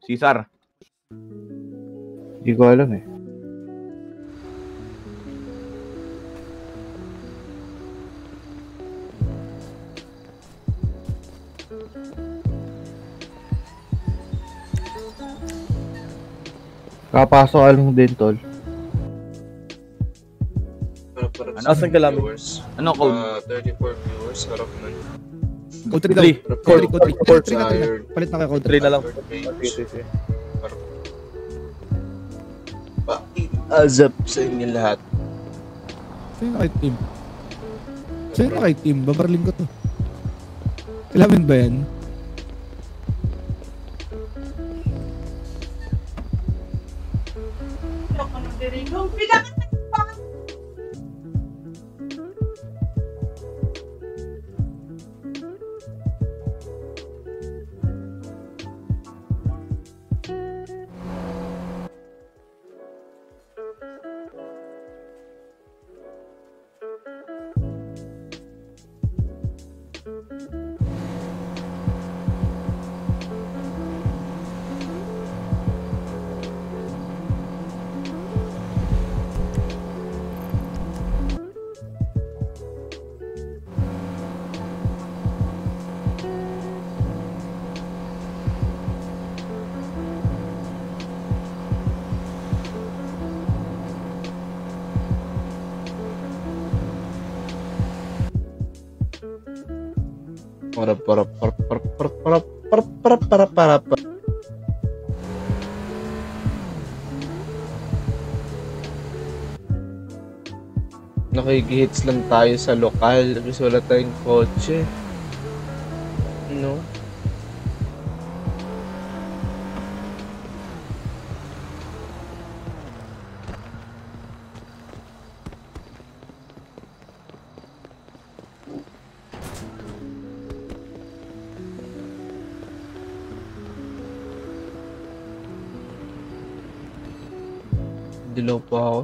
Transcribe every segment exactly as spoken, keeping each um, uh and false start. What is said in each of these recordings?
Cesar. Hindi ko alam eh. Kapasok along din, tol. Ano? Asan ka lang? Ano code? Uh, thirty-four viewers, harap man. Code three daw. Three. Code three, code three. Report Code three na, three na. tired. Palit na kayo, code three na lang. Azap sa inyo lahat. Sino kay team? Sino kay team? Babarling ko to. Kailangan ba yan? Para para para para para para para para para para. Nakikihits lang tayo sa lokal kasi wala tayong kotse. No? Dilaw pa ako.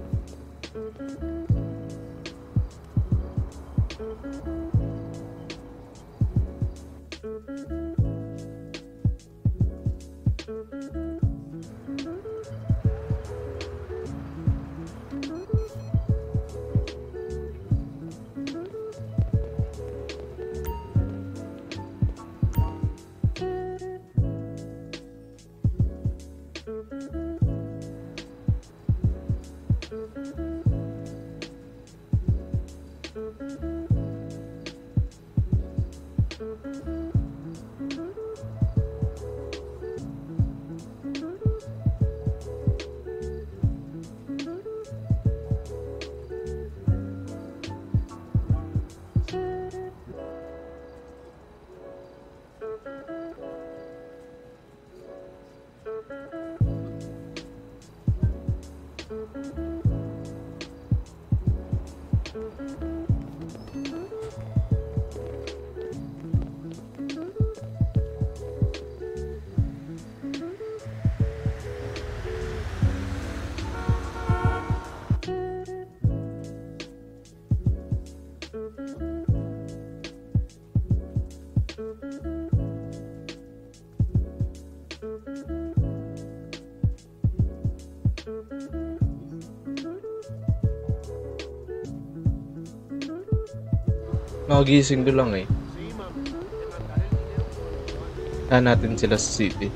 Nakagising ko lang eh. Kaya natin sila sa city.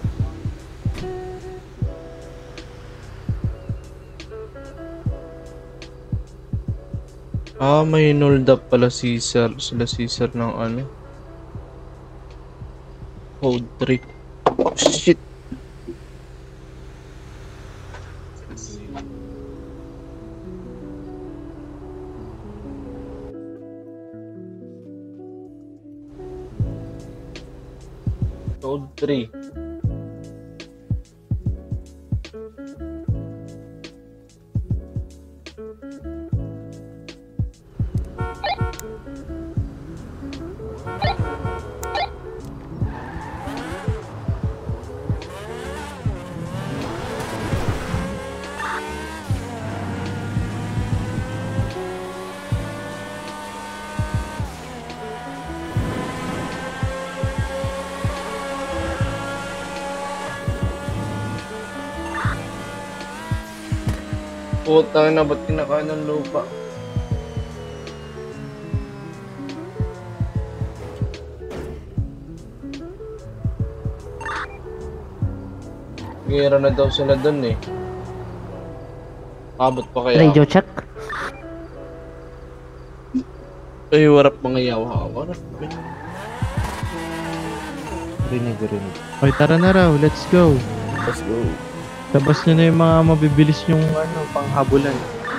Ah, may hold up pala Caesar. Sila Caesar ng ano. Code three. Oh shit. Code three. Putang na, ba't kinakain ng lupa? Gira na daw sila dun eh. Abot pa kaya? Radio check. Ay, warap mga yawa. Warap ba? Rinig, rinig. Okay, tara na raw. Let's go. Let's go. Labas nyo na yung mga mabibilis yung ano, panghabulan.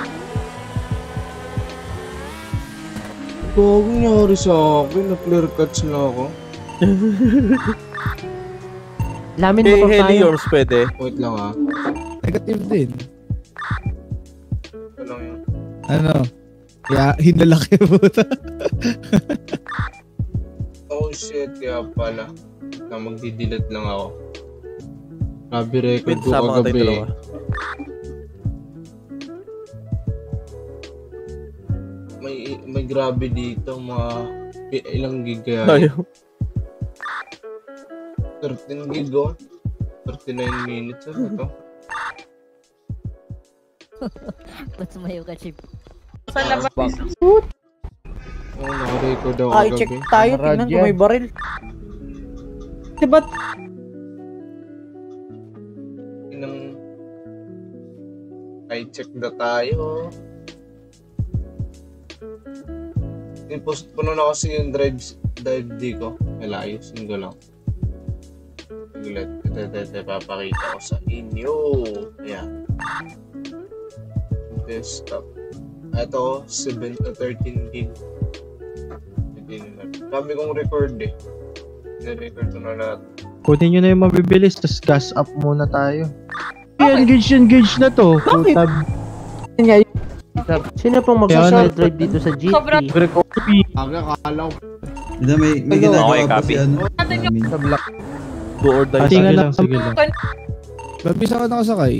Huwag nangyari sa akin. Na-clear cuts na ako. Lamin Hey, mo pa tayo. Heliorms pwede. Wait lang ah. Negative din. Ito lang yun. Ano? Kaya hinalaki mo. Oh shit, kaya pala. Na magdidilat lang ako. Grabe record Wait, ko sama ka tayong kagabi. dalawa. May may grabe dito, mga pi- ilang gig kaya? Ayaw. thirteen gig oh. thirty-nine minutes ano to? Ba't sumayo ka, Chip? Sa labas. Oh, naka-record ako Ay, kagabi. check tayo. Kamarad Tingnan yan. kung may baril. Diba? Inang... I check na tayo. I-post po na kasi yung drive, drive D ko. Kaya ayusin ko lang. Saglit. Ito, ito, ito. Papakita ko sa inyo. Ayan. Desktop. Ito, seven to thirteen gig. Dami kong record eh. Na-record ko na lahat. Kunin nyo na yung mabibilis, tapos gas up muna tayo. Okay. Engage, engage na to. Bakit? Putab. Sino pong mag-short drive dito sa G T? Sobrang- Copy. Aga, akala ko. Hindi, may, may ginagawa Okay, pa copy. si ano. Natin yung Amin. Sa black. Do or die. Ah, sige Sige lang, sige lang. Ba't bisa ka nakasakay?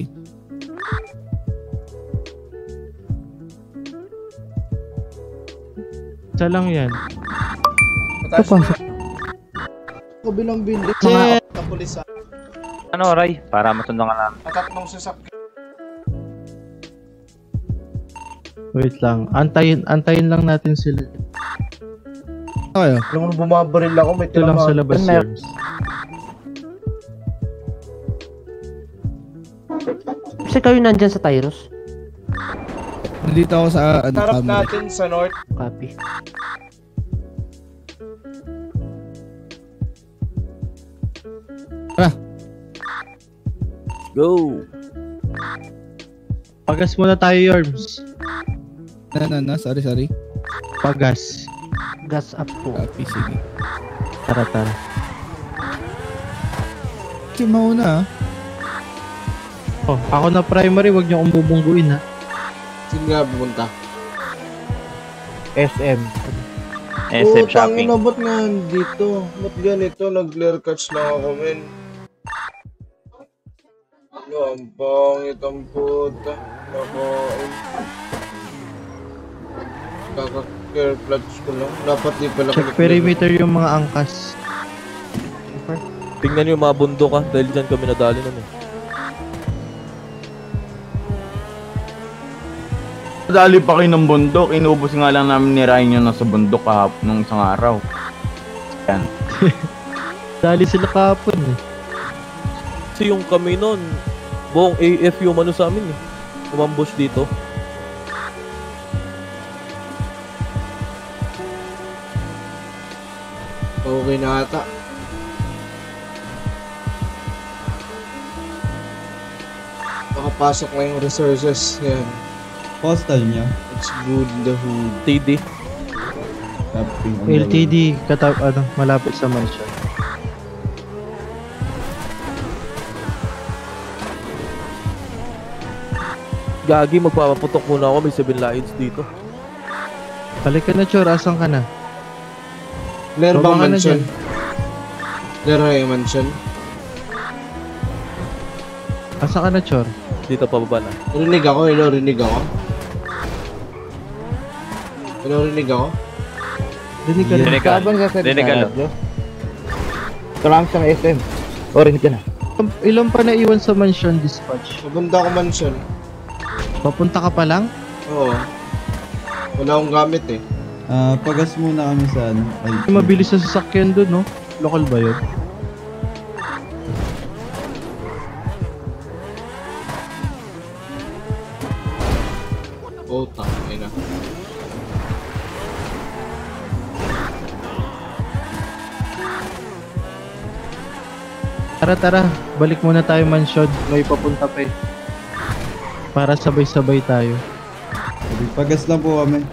Isa lang yan. Papasok. Kabilang building. Shit! Mga kapulisan. Ano, Ray? Para masundan ka namin. Tatlong sasakyan. Wait lang. Antayin, antayin lang natin sila. Tayo. Alam mo, bumabaril ako. May Ito lang sa tinamaan. labas Ano? Yorms. Kasi kayo nandyan sa Tyros. Nandito ako sa ano, Tarap camera. natin sa north. Copy. Go. Pagas muna tayo, Yorms. Na, na, na. Sorry, sorry. Pagas. Gas up po. Copy, sige. Tara, tara. Sige, mauna ah. Oh, ako na primary, wag niyo akong bubungguin ha. Sino nga pumunta? S M. S M shopping. na, ba't nga dito? Ba't ganito? Nag-clear cuts lang ako, men. Ano, ang pangit ang puta. Nakain. Kaka-clear cuts ko lang. Dapat di pala Check perimeter yung mga angkas. Tingnan nyo yung mga bundok ha. Dahil dyan kami nadali nun eh. Dali pa kayo ng bundok, inubos nga lang namin ni Ryan yun nasa bundok kahap nung isang araw. Yan. Dali sila kahapon eh. Kasi yung kami nun, buong A F yung ano sa amin eh. Umambush dito. Okay na ata. Makapasok na yung resources. Yan. Postal niya. It's good the hood. T D. Shopping on L T the D, katap, ano, malapit sa mansion. Gagi, magpapaputok muna ako. May seven lions dito. Balik ka na, Chor. Asan ka na? Clear Baba bang ka na mansion? dyan. Clear na yung mansion? Asan ka na, Chor? Dito pababa na. Rinig ako, hello, rinig ako. Hello, rinig ako. Dinig ka na. Dinig ka. Sabang sa Dinig ka, lo. Ito lang sa S M. O, rinig ka na. Ilan pa na iwan sa mansion dispatch? Mabunda ako mansion. Papunta ka pa lang? Oo. Wala akong gamit eh. Ah, pagas muna kami sa ano. Ay, Mabilis sa sasakyan dun, no? Local ba yun? Oh, tangay na. Tara, tara. Balik muna tayo mansion. May papunta pa eh. Para sabay-sabay tayo. pagas lang po kami.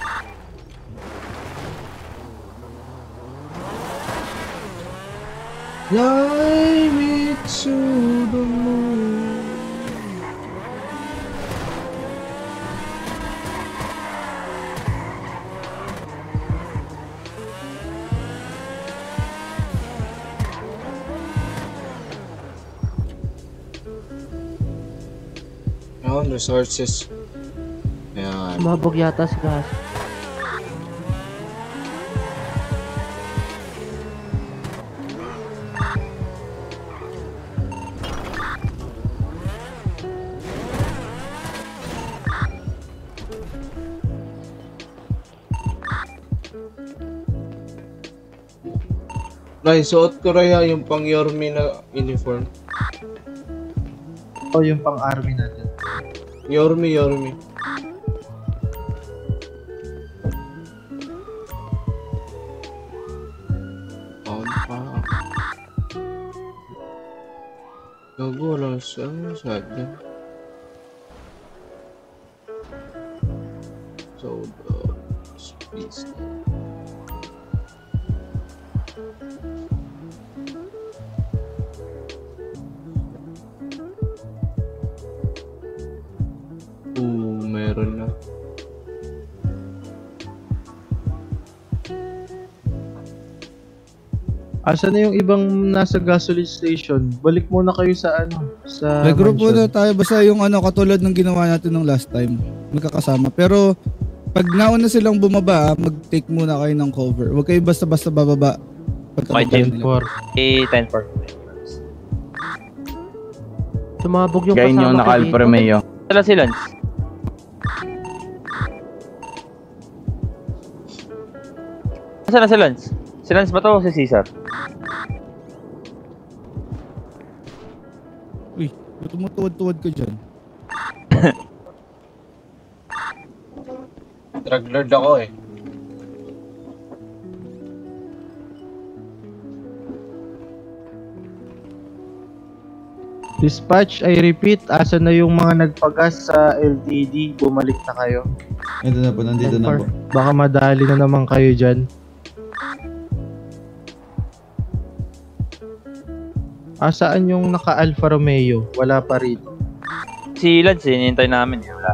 Fly me to the moon. Yun, resources. Ayan. Sumabog yata si Gas. Ray, suot ko Raya yung pang Yormi na uniform. O yung pang-army natin. Yormi, Yormi. Pampa. Gago, wala siya. Ano siya dyan? So, uh, space. Oo, meron na. Asa na yung ibang nasa gasoline station? Balik muna kayo sa ano, sa Regroup mansion. muna tayo. Basta yung ano, katulad ng ginawa natin ng last time. Magkakasama. Pero, pag nauna silang bumaba, mag-take muna kayo ng cover. Huwag kayo basta-basta bababa. Okay, ten Jim. four. Eh, ten four. Sumabog yung Gayon yung kasama ko naka-Alfa dito. Romeo. Sala si Lance. Saan na si Lance? Si Lance ba to o si Caesar? Uy, tumutuwad-tuwad ka dyan. Drug lord ako eh. Dispatch, I repeat, asa na yung mga nagpagas sa L T D? Bumalik na kayo. Ito na po, nandito na po. Baka madali na naman kayo dyan. Asaan yung naka-Alfa Romeo? Wala pa rito. Si Lance, hinihintay namin. Eh. Wala.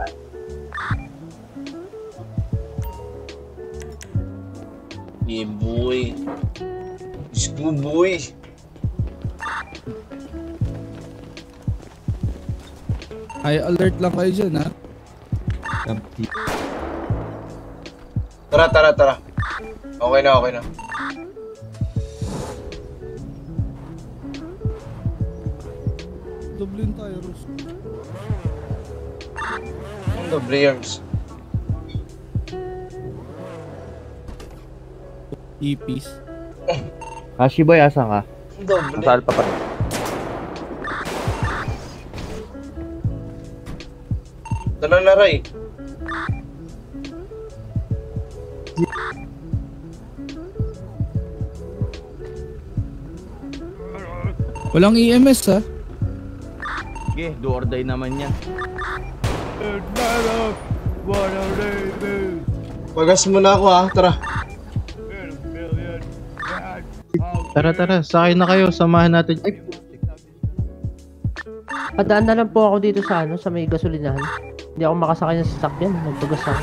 Yeah, boy. Let's go, boy. Ay, alert lang kayo dyan, ha? Kapti. Tara, tara, tara. Okay na, okay na. Dublin tayo, Rus. Ang doble arms. E-piece. Kashi boy, asa ka? Ang doble. Nasa Alpha pa rin. Tara na, Ray. Walang E M S, ha? Sige, do or die naman yan. Pagas muna ako ha, tara. Tara, tara. Sakay na kayo. Samahan natin. Ay, Padaan na lang po ako dito sa ano, sa may gasolinahan. Hindi ako makasakay ng sasakyan. Nagbagas ako.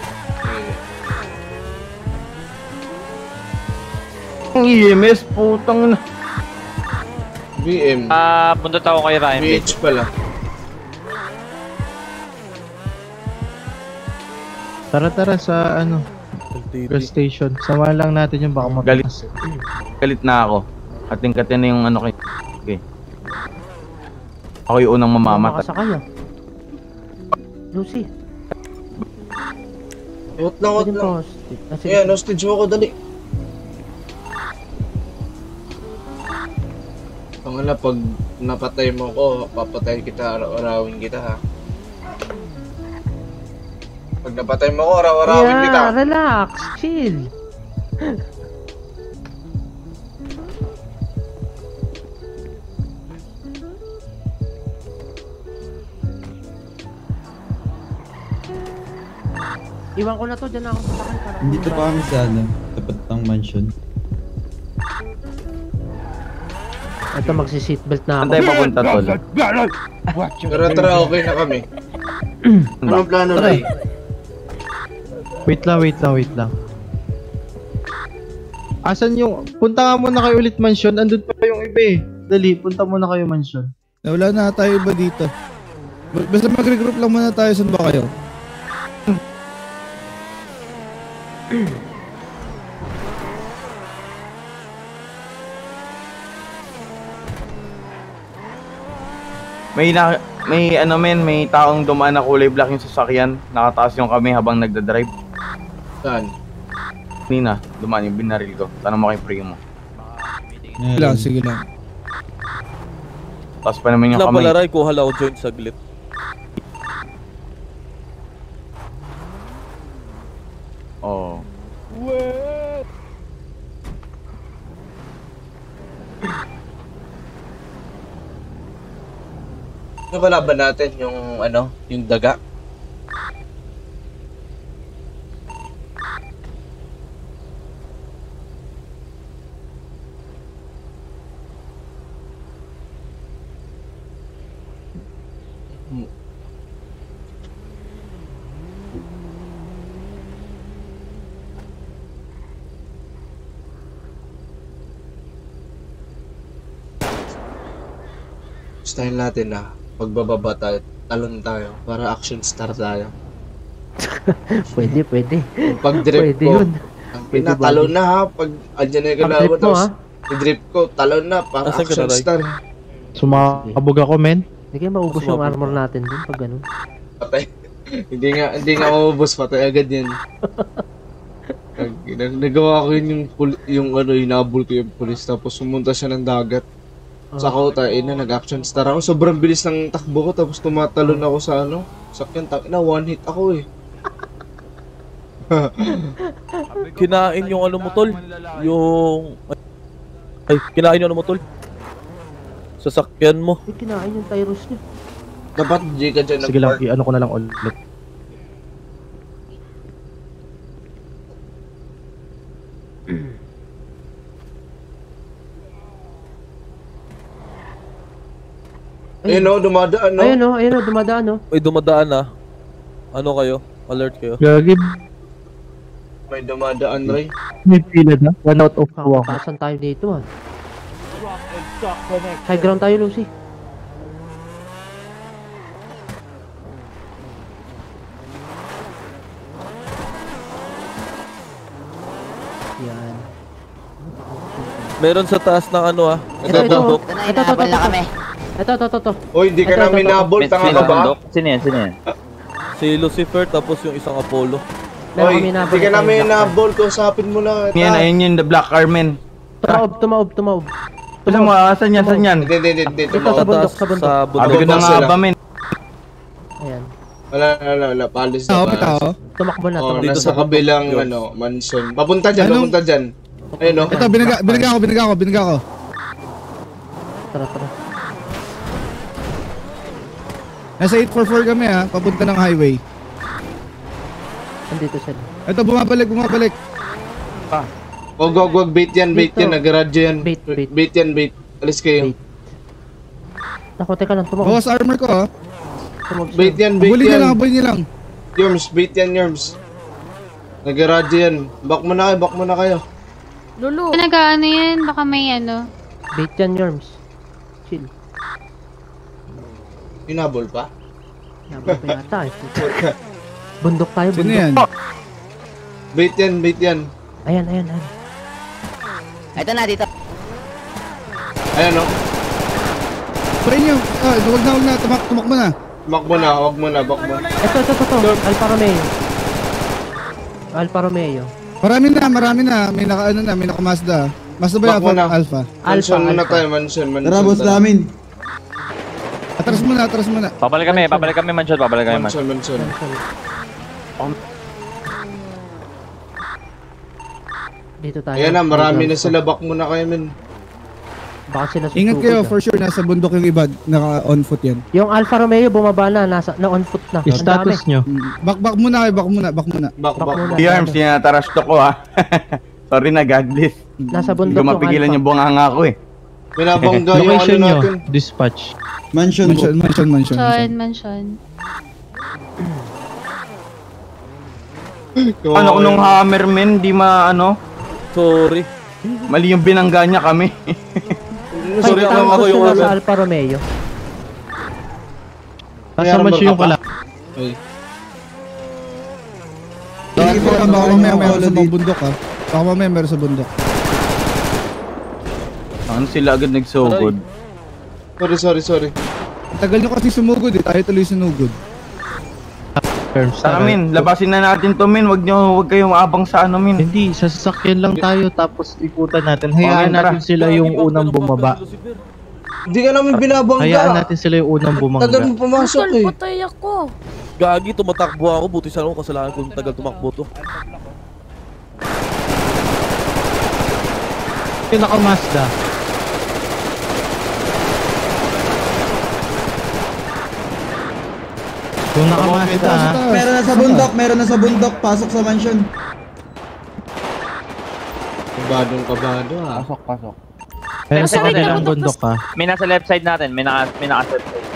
Ang E M S, putang na. B M. Ah, punta ako kay Ryan. B H pala. tara, tara sa ano, L T D. gas station. Samahan lang natin yung baka Galit. matakas. Galit na ako. Kating-kating na yung ano kay... Okay. Ako yung unang Hindi ako mamamatay. makasakay ah. Lucy. Wait lang, wait Pwede lang. pa hostage. Ah, sige. Ayan, hostage mo ako, dali. Ang ala, pag napatay mo ko, papatay kita, araw-arawin kita ha. Pag napatay mo ko, araw-arawin Yeah, kita. relax, chill. Iwan ko na to, dyan na ako sasakay para Dito pa kami sa ano, tapat ng mansion. Ito, magsi-seatbelt na Saan ako. tayo papunta, tol? Pero tara, okay na kami. Anong plano, Ray? Wait lang, wait lang, wait lang. Asan yung... Punta nga muna kayo ulit mansion. Andun pa yung iba eh. Dali, punta muna kayo mansion. Wala na tayo iba dito. B- Basta mag-regroup lang muna tayo. Saan ba kayo? May na, may ano men, may taong dumaan na kulay black yung sasakyan. Nakataas yung kami habang nagdadrive. Saan? Nina, dumaan yung binaril ko. Tanong mo kay primo. Sige lang, sige lang. Taas pa naman yung Wala kamay. pala, Ray. Kuha lang ako joint saglit. Oo. Ano ba laban natin? Yung ano? Yung daga? Style natin na pagbababa tayo, talon tayo, para action star tayo. Pwede, pwede. Pag drip Pwede ko, yun. ang Pwede pina, ba? talon na ha. Pag andyan na yung Pag kalaban, drip mo, tapos ha? i-drip ko, talon na, para Asan ka action na, Ray? star. Sumabog ako, men. Hindi kaya maubos yung Sumabog. armor natin dun pag ganun. Patay. hindi nga, hindi nga maubos, patay agad yan. Nag- nag- Nagawa ko yun yung, pul- yung ano, inabol ko yung pulis, tapos sumunta siya ng dagat. Sa kota, ina, nag-action star ako. Sobrang bilis ng takbo ko, tapos tumatalon ako sa ano, sakyan, na one hit ako eh. Kinain yung ano mo, tol. Yung... Ay, kinain yung ano mo, tol. Sasakyan mo. Eh, kinain yung Tyros niya. Dapat G ka dyan Sige lang, nag-park. i-ano ko na lang ulit. Ayun o, dumadaan no? Ayun o, ayun o, dumadaan o. Ay, dumadaan na. Ano kayo? Alert kayo. Gagi, May dumadaan, Ray. may pila na. One out of two ako. Kakakasan tayo dito ah. High ground tayo, Lucy. Yan. Meron sa taas ng ano ah. Ito, ito. Bundok. Ito, ito, ito, ito. Ito, ito, ito, ito. Oy, hindi ka Ito, namin ito, ito. nabol, May tanga ka ba? bundok? Sino yan? Sino yan? Si Lucifer tapos yung isang Apollo. Meron Oy, kami nabol hindi ka na namin tayong nabol, kausapin mo lang. Yan, ayun yun, the black Carmen. Tumaob, tumaob, tumaob. Alam mo, asan yan, saan yan? Hindi, hindi, hindi, hindi. Ito, sa Sa bundok, taas, sa bundok. sa Sabi bundok. ko na Bundok nga sila. ba, men? Ayan. Wala, wala, wala, palis na Tao, ba? tao. Tumakbo na, Oh, tumakbo. dito nasa sa bundok, kabilang, George. ano, mansion. Papunta dyan, Anong- papunta dyan. Ayun o. Ito, binaga, binaga ko, binaga ko, binaga ko. Tara, tara. Nasa eight four four kami ha, papunta ng highway. Nandito sila. Ito, bumabalik, bumabalik. Wag, wag, wag, bait yan, bait Dito. yan, nag-radyo yan. Bait, bait. Bait yan, bait. Alis kayo. Bait. Ako, teka lang, tumakbo. Bawas armor ko ha. Tumakbo Bait sila. yan, bait Abulin niya lang, yan. abulin niya lang. Yorms, bait yan, Yorms. Nag-radyo yan. Back mo na kayo, back mo na kayo. Lulu. Nag-ano yan? Baka may ano. Bait yan, Yorms. Chill. Hinabol pa? Nabot pa yata eh. Bundok tayo, Sino bundok. yan? Bait yan, bait yan. Ayan, ayan, ayan. Ito na, dito. Ayan o. Pray niyo. Ah, wag na, wag na. Tumak, tumak mo na. Back mo na, wag mo na, back mo. Ito, ito, ito, ito. Alfa Romeo. Alfa Romeo. Marami na, marami na. May naka ano na, may naka Mazda. Mazda ba Back yung muna. Alpha? Mansion muna Alpha. tayo, mansion, mansion. Tara, boss tara. namin. Atras muna, atras muna. Babalik kami, babalik kami mansion, babalik kami mansion. Mansion, mansion. Dito tayo. Ayan na, marami na sila. Back muna kayo, men. Baka sila susugod. Ingat kayo, ah. for sure, nasa bundok yung iba. Naka on foot yan. Yung Alfa Romeo bumaba na, nasa na on foot na. Ang dami. Status nyo. Mm, Back, back muna kayo, back muna, back muna. Back, Back back, muna. back. The arms, tinatarasto ko ha. Sorry na, God bless. Nasa Hindi bundok ko mapigilan Alpha. yung bunganga ko eh. Binabangga yung ano Location nyo. natin. Dispatch. Mansion. Mansion, mansion, mansion. Mansion, mansion. Ano ko nung hammerman, di ma ano, Sorry. mali yung binangga niya kami. Sorry, Ay, ako, tama ako yung sila ano. sa Alfa Romeo. Nasa mansion yung kala. Ay. Sige po, baka mamaya meron sa Dito. mga bundok ha. Baka mamaya meron sa bundok. Ano sila agad nagsugod? Sorry, sorry, sorry. Ang tagal nyo kasi sumugod eh, tayo tuloy sinugod. Terms, Tara min, labasin na natin to min, wag nyo, wag kayong abang sa ano min. Hindi, sa sasakyan lang tayo tapos ikutan natin. Hayaan Okay, tara. natin sila yung unang bumaba. Hindi ka namin binabangga. Hayaan natin sila yung unang Tagal bumangga. mo pumasok eh. Patay ako. Gagi, tumatakbo ako. Buti sana ako kasalanan kung tagal tumakbo to. Yung naka-Mazda. Yung naka-Mazda ha. Meron na sa bundok, meron na sa bundok. Pasok sa mansion. Kabadong kabado ah. Pasok, pasok. Meron sa kanilang bundok ha. May nasa left side natin, may naka, may naka left side.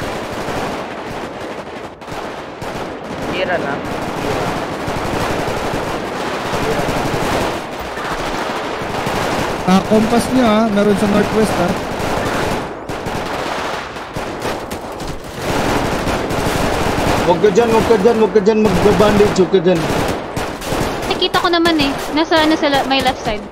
Tira na. Ah, compass nyo ha, meron sa northwest ha. Huwag ka dyan, huwag ka dyan, huwag ka dyan mag-bandage, huwag ka dyan. Nakita ko naman eh. Nasa, nasa la- my left side.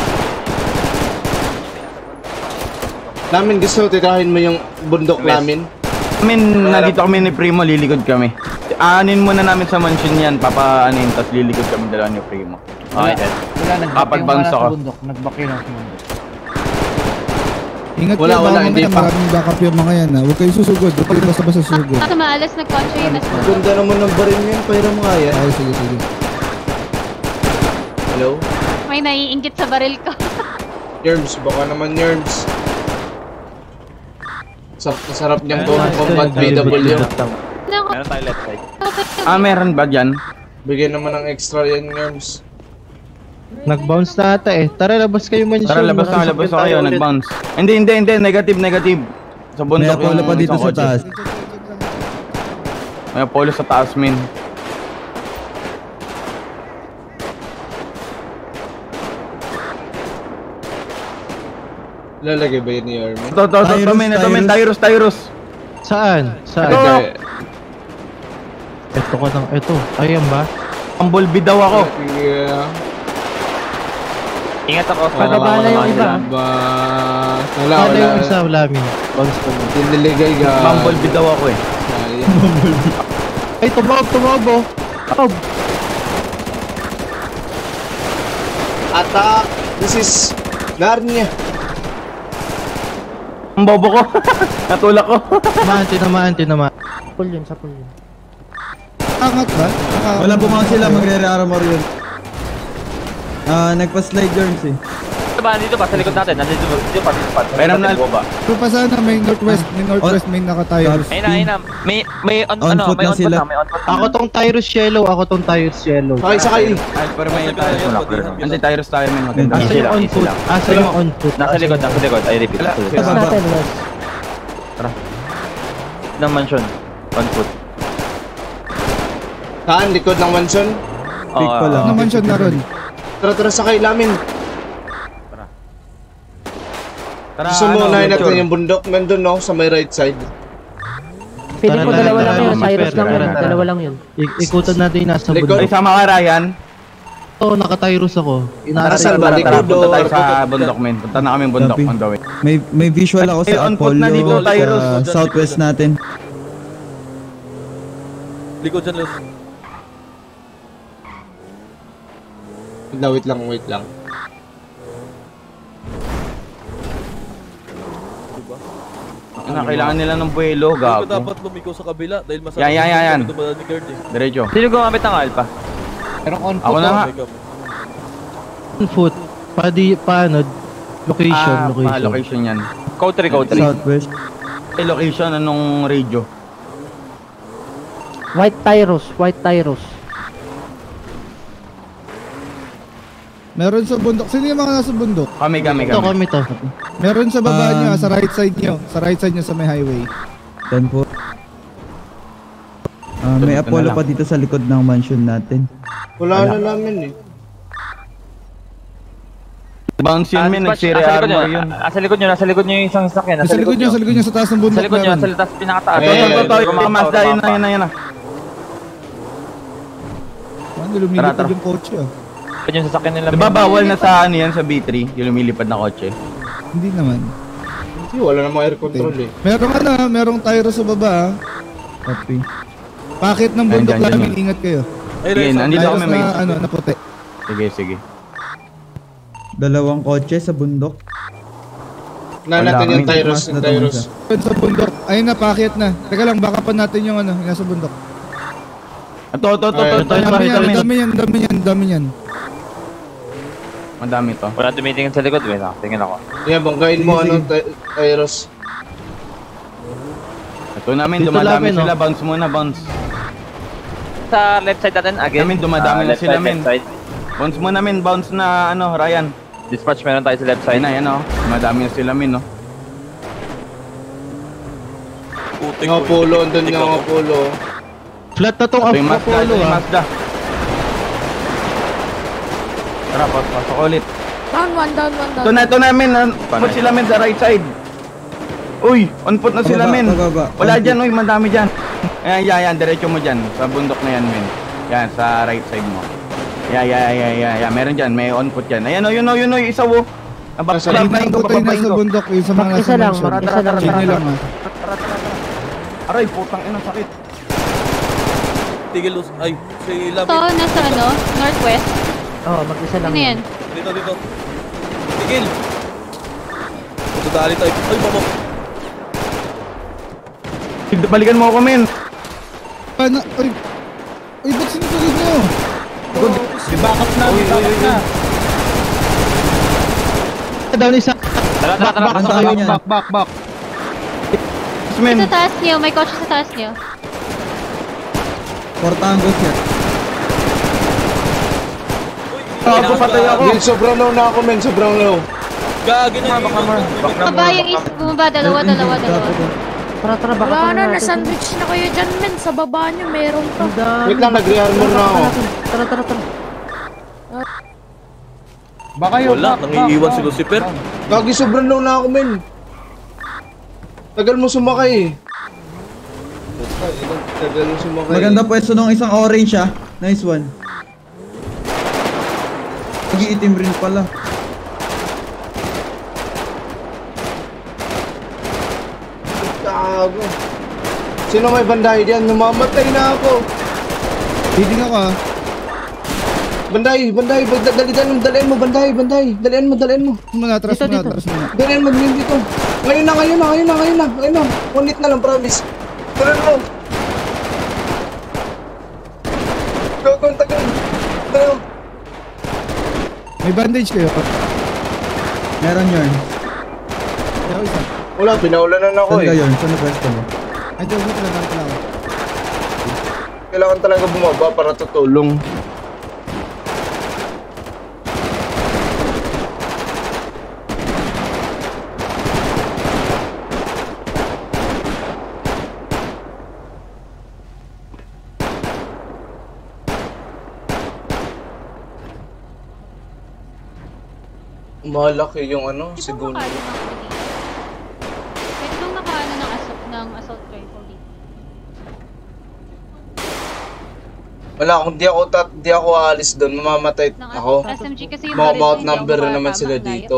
Namin gusto, tirahin mo yung bundok Yes. namin. Min, nandito kami ni Primo, lilikod kami. Aanin muna namin sa mansion yan, papaanin, tapos lilikod kami dalawa ni Primo. Okay, Dad. Wala, nag-back Ah, pag-bounce yung mga ako. nasa bundok. Nag-back yun ang bundok. Ingat Wala, kayo, wala, baka hindi mamaya pa. maraming backup yung mga yan ha. Huwag kayo susugod, huwag kayo basta-basta susugod. Baka maalas nag-contra yun. Nas- Ganda naman ng baril niyan, pahira mo nga yan. Ay, sige, sige. Hello? May naiinggit sa baril ko. Nerms, baka naman Nerms. Sarap na sarap niyang to, combat B W. Nako. Meron tayo left side. Ah, meron ba dyan? Bigyan naman ng extra yan, Nerms. Nag-bounce na ata eh. Tara, labas kayo mansion. Tara, labas na, labas na kayo, nag-bounce. Hindi, hindi, hindi, negative, negative. Sa May bundok Apollo pa dito isang sa kotse. taas. May Apollo sa taas, min. Lalagay ba yun ni Armin? Ito, ito, ito, ito, Tyrus, min, ito, min, Tyrus, Tyrus. Saan? Saan? Ito. Ito. Ito ko nang, ito. Ayan ba? Ang bulbi daw ako. Yeah. Ingat ako. Pababa na yung iba. Ba... Wala, Wala wala. yung isa, wala min. Bounce ko mo. Diniligay ka. Ang bulbi daw ako eh. Sayang. Ay, tumawag, tumawag oh. Oh, Attack! This is... Narnia. Ang bobo ko. Natulak ko. tinamaan, tinamaan, tinamaan. Pull yun, sa pull yun. Angat ba? Naka- Wala bumang sila, magre-re-armor yun. Ah, nagpa-slide Jorns eh. Dito ba? Dito ba? Sa likod natin. Nandito dito pa. Dito pa. Meron na- Dito ba? Pero pa sana may northwest, may northwest, may nakatayos. Ayun na, ayun na. May, may on, On ano, foot may na on foot sila. na. May on foot na. Ako tong Tyrus Yellow, ako tong Tyrus Yellow. Sakay, sakay. Ay, pero may Tyrus mo lang. Anti-Tyrus tayo, min. Maganda. Asa yung on foot? Asa yung on foot? Nasa likod, nasa likod. I repeat. Wala. Nasa likod. Tapos Baba. natin, Wes. Ng mansion. On foot. Saan? Likod ng mansion? Pick pa lang. Ano mansion na ron? Tara, tara, sakay namin. Tara, Gusto mo ano, unahin natin Victor. yung bundok? Nandun, no? Sa may right side. Feeling ko Tara, dalawa tara, lang yun. tara, Cyrus tara, lang yun. tara, tara. Dalawa lang yun. Ik- ikutan natin yung nasa Likod. Ay, bundok. sama ka, Ryan. Oo, naka-Tyrus ako. Tara, Inaarap Saan tara, ba? tara, tara. Likod Punta tayo or- sa bundok, min. Punta na kami bundok Copy. on the way. May may visual ako Ay, sa on foot na Apollo dito, Tyrus. sa southwest natin. Likod dyan, Les. Wait lang, wait lang, wait lang. Diba? Ano, kailangan nila ng buwelo, Hindi ko gago. dapat lumiko sa kabila dahil masarap. Yan, yan, yan, yan. Ito ba ni Kurt eh? Diretso. Sino gumamit ng alpha? Pero on Ako na nga. Wake up. Foot. Padi, paano? Location, Ah, location. pa, location yan. Code three, code three. Southwest. Eh, location, anong radio? White Tyros, White Tyros. Meron sa bundok. Sino yung mga nasa bundok? Kami, kami, Ito kami. kami to. Meron sa baba Um, niyo, sa right side niyo. Sa right side niyo sa may highway. Dan po. Ah, may Ito na Apollo lang. pa dito sa likod ng mansion natin. Wala na namin eh. Bounce yun, men. Nagsiri armor yun. Nasa likod nyo, nasa likod nyo yung isang sasakyan. Nasa likod niyo, sa likod niyo sa taas ng bundok. Sa likod nyo, meron. sa litas pinakataas. Eh, Ito, ito, ito. eh, Yung mga Mazda, yun na, yun na, yun na. Ano, lumilipad Tara, tara. yung kotse ah. Yung sasakyan nila. Diba bawal na sa ano yan, sa B three, yung lumilipad na kotse? Hindi naman. Hindi, wala namang air control eh. Merong ano, ah, merong Tyro sa baba ah. Copy. Pakit ng Ayun, bundok dyan, dyan, namin, ingat kayo. Ay, Sige, Reza. nandito Tyros kami, may... na, ano, na puti. Sige, sige. Dalawang kotse sa bundok. Na natin yung Wala, Tyros, may yung tumas na Tyros. Ayun sa bundok. Ayun na, pakit na. Teka lang, baka pa natin yung ano, yung nasa bundok. Ito, ito, ito, Ay, ito, ito, Dami ito, yan, ito. dami yan, dami yan, dami yan. Madami to. Wala tumitingin sa likod, wait lang. Tingin ako. Yan, banggain mo ano, Ty- Tyros. Ito namin, Dito dumadami namin, sila. no? Bounce muna, bounce. Sa left side natin, again. Namin, dumadami Ah, na left sila, side, men. left side. Bounce muna, men. Bounce na, ano, Ryan. Dispatch meron tayo sa left Ayun side. na, yan, oh. Dumadami na sila, men, no. Putik Yung ko. Apollo, andun Putik yung ako. Apollo. Flat na tong Ito yung Mazda, Apollo ito yung ah. Mazda. Tara, pas pasok ulit. Down one, down one, Ito na, ito na, men. On foot sila, men, sa right side. Uy, on foot na sila, Pababa, men. pababa. Wala On dyan, uy, madami dyan. Ayan, yan, yan, diretso mo dyan. Sa bundok na yan, men. Yan, sa right side mo. Yeah, yeah, yeah, yeah, yeah. Meron dyan, may on foot yan. Ayan, oh, yun, oh, yun, oh, isa, oh. Abak, Nasa papapain ko, Patay na papapain sa ko. bundok, yung sa mga nasa Isa lang, mansion. isa lang. Sino lang ah. Aray, putang ina, sakit. Tigil, us- ay, si Ito, Lamin. nasa ano, northwest. Oo, mag-isa lang. Ano yan? Dito, dito. Tigil. Ito dali tayo. Ay, mama. Balikan mo ako, men. Paano? Ay, ay, ba't sinusunod nyo? Backup na, backup na. Down isa. Tara, tara, tara. Ang tayo niyan. Back, back, back. Men, Sa taas niyo, may kotse sa taas niyo. Four tangos yan. ako, patay ako. Gil, sobrang low na ako, men. Sobrang low. Gagi na yung Baba yung is, bumaba, dalawa, dalawa, dalawa. Tara, tara, baka Wala na, natin. na-sandwich na kayo dyan, men. Sa baba niyo, meron to. Ang dami. Wait lang, nag-re-armor na ako. Tara, tara, tara. Baka yun. Wala, nangiiwan si Lucifer. Gagi, sobrang low na ako, men. Tagal mo sumakay eh. Tagal mo sumakay. Maganda pwesto nung isang orange ah. Nice one. Nag-iitim rin pala. Gago. Sino may banday diyan? Namamatay na ako. Leading ako ah. Banday, banday, dali, dali, dali, dalian mo, banday, banday. Dalian mo, dalian mo. Muna, atras Dito, muna, dito. atras muna. Dalian mo, dalian dito. Ngayon na, ngayon na, ngayon na, ngayon na, ngayon na. One hit na lang, promise. Dalian mo. Gago, ang tagal. Tagal. May bandage kayo. Meron yun. Kaya isa. Wala, pinaulanan ako Saan ka eh. yun? Saan na pwesto mo? Ay, dito, dito lang, dito lang. Kailangan talaga bumaba para tutulong. Malaki yung ano, Pwede siguro. bang nakaano ng ano dito? Pwede bang nakaano ng assault, ng assault rifle dito? Wala, kung di ako, tat, di ako aalis doon, mamamatay Ng ako. S M G kasi yung Mga baril about ko, hindi number ako na naman makakama sila ang layo. dito.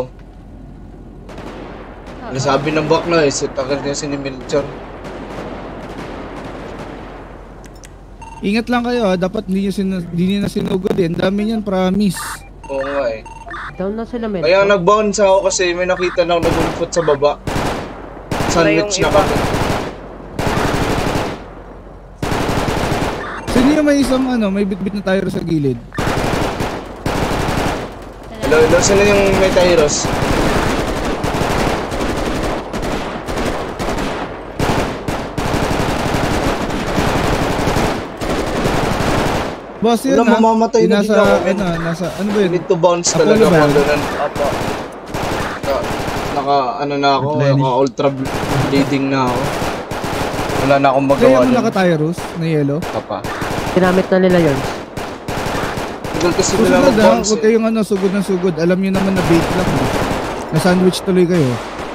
Oo. Ano sabi ng bakla eh, sa tagal niya sinimilchar. Ingat lang kayo ah. Dapat hindi nyo, sin hindi nyo na sinugod eh. Ang dami niyan, promise. Oo nga eh. Down na sila, men. Kaya nag-bounce ako kasi may nakita na ako nag-unfoot sa baba. Sandwich na kami. Sino yung may isang ano, may bitbit na tire sa gilid? Hello, hello. Sino yung may tyros? Boss, yun Wala, ha? mamamatay Yung na nasa, din ako, men. ano, nasa, ano ba yun? Need to bounce Apollo talaga ba? ako doon. Opo. Naka, naka, ano na ako, naka ultra bleeding na ako. Wala na akong Kaya magawa mo doon. naka-tyrus na yellow? Papa. Ginamit na nila yun. Tagal kasi nila Susunod ha, mag-bounce huwag eh. kayong ano, sugod na sugod. Alam nyo naman na bait lang. eh. Na-sandwich tuloy kayo.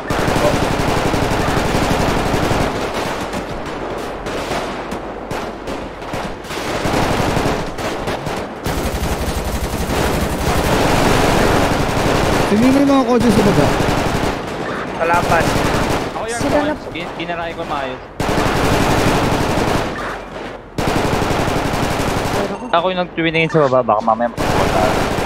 Sino yung may mga kotse sa baba? Kalapan. Ako yan, Sila na- Gin- ginarahe ko maayos. Ako yung nagtuwiningin sa baba, baka mamaya makapunta.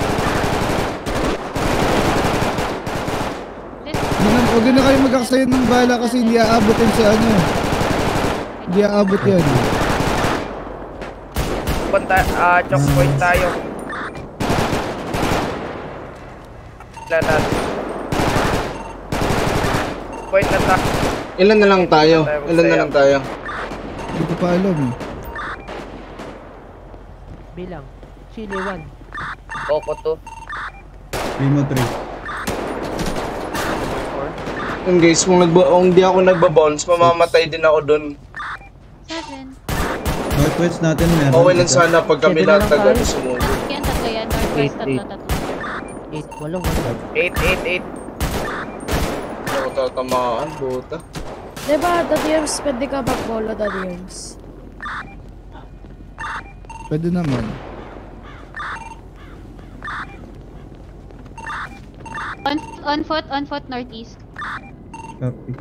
Huwag na, huwag na kayo mag-aksayan ng bala kasi hindi aabot yan sa ano. Hindi aabot yan. Punta, ah, choke point tayo. Ilan natin. Point na ta. Ilan na lang tayo? Ilan na lang tayo? Hindi ko pa alam eh. Bilang. Chile one. Coco two. Limo three. Yung guys, kung, nagba kung hindi ako nagbabounce, mamamatay din ako doon. Seven. Northwest natin meron. Okay lang sana pag kami Seven na lahat lang na gano'n tayo. sumunod. Yan, tatlo yan. Northwest, Eight, tatlo, eight. tatlo. eight. Walong, walong. eight, eight, eight. Hindi ako tatamaan, buta. Diba, Daddy Yoms, pwede ka mag-bolo, Daddy Yoms? Pwede naman. On, on foot, on foot, northeast. Copy.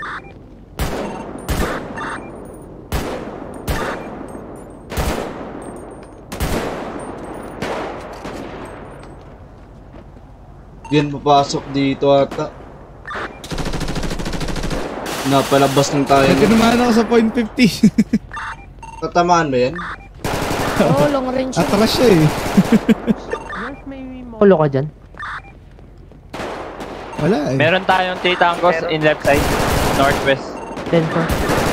Diyan papasok dito ata. Napalabas ng tayo. Pag kinumahan ako sa point fifty. Tatamaan ba yan? Oo, long range. yun. Atras siya eh. Yes, may molo ka dyan. Wala eh. Meron tayong three tangos in left side, northwest. ten four.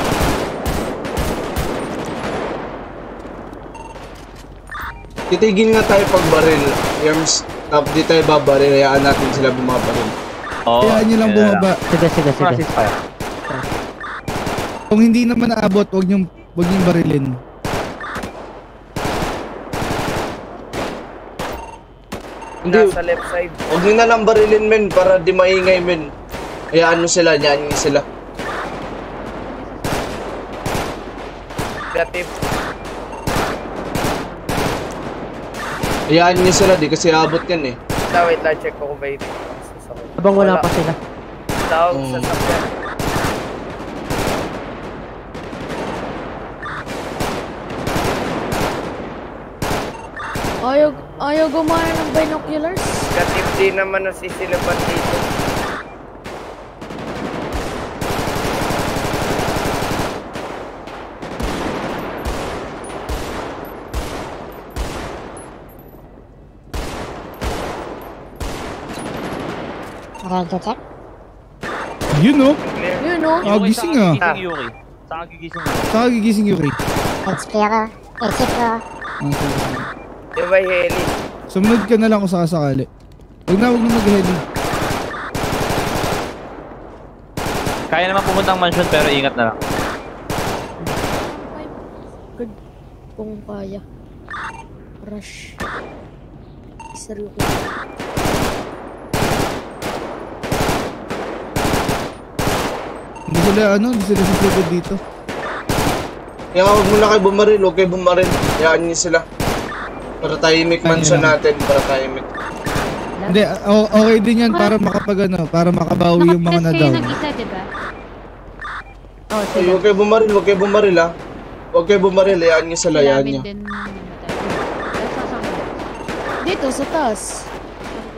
Titigil nga tayo pag baril. Yerms, tap di tayo babaril. Hayaan natin sila bumabaril. Oo. Kaya nyo lang yun na bumaba. Sige, sige, sige. Ceasefire. Kung hindi naman naabot, huwag nyo, huwag nyo barilin. Hindi, Nasa left side. huwag nyo na lang barilin men para di maingay men. Hayaan nyo sila, hayaan nyo sila. Negative. Hayaan nyo sila, di kasi abot yan eh. Na, wait lang, check ko kung may Habang wala pa sila. tawag Mm. sa sakyan. Ayaw, ayaw gumana ng binoculars. Negative din naman ang sisilaban dito. Nakakatak? Yun oh. Yun, no? Ah, gising ah. Gising Yuri. Saan gigising Yuri? Saka gigising yung Rick. Expira. Expira. Di ba heli? Sumunod ka na lang kung sakasakali. Huwag na, huwag na mag-heli. Kaya naman pumuntang mansion pero ingat na lang. Good. Kung kaya. Rush. Seryo ko. Hindi sila ano, hindi sila sisugod dito. Kaya huwag muna kayo bumaril, huwag kayo bumaril. Hayaan nyo sila. Para tayo make mansion natin, para tayo make. Hindi, o- okay din yan para makapag ano, para makabawi yung mga Nakapress kayo na-down. ng isa, diba? Oh, Ay, sige. huwag kayo bumaril, huwag kayo bumaril ha. Huwag kayo bumaril, hayaan nyo sila, hayaan Lamin nyo. din. Dito, sa taas.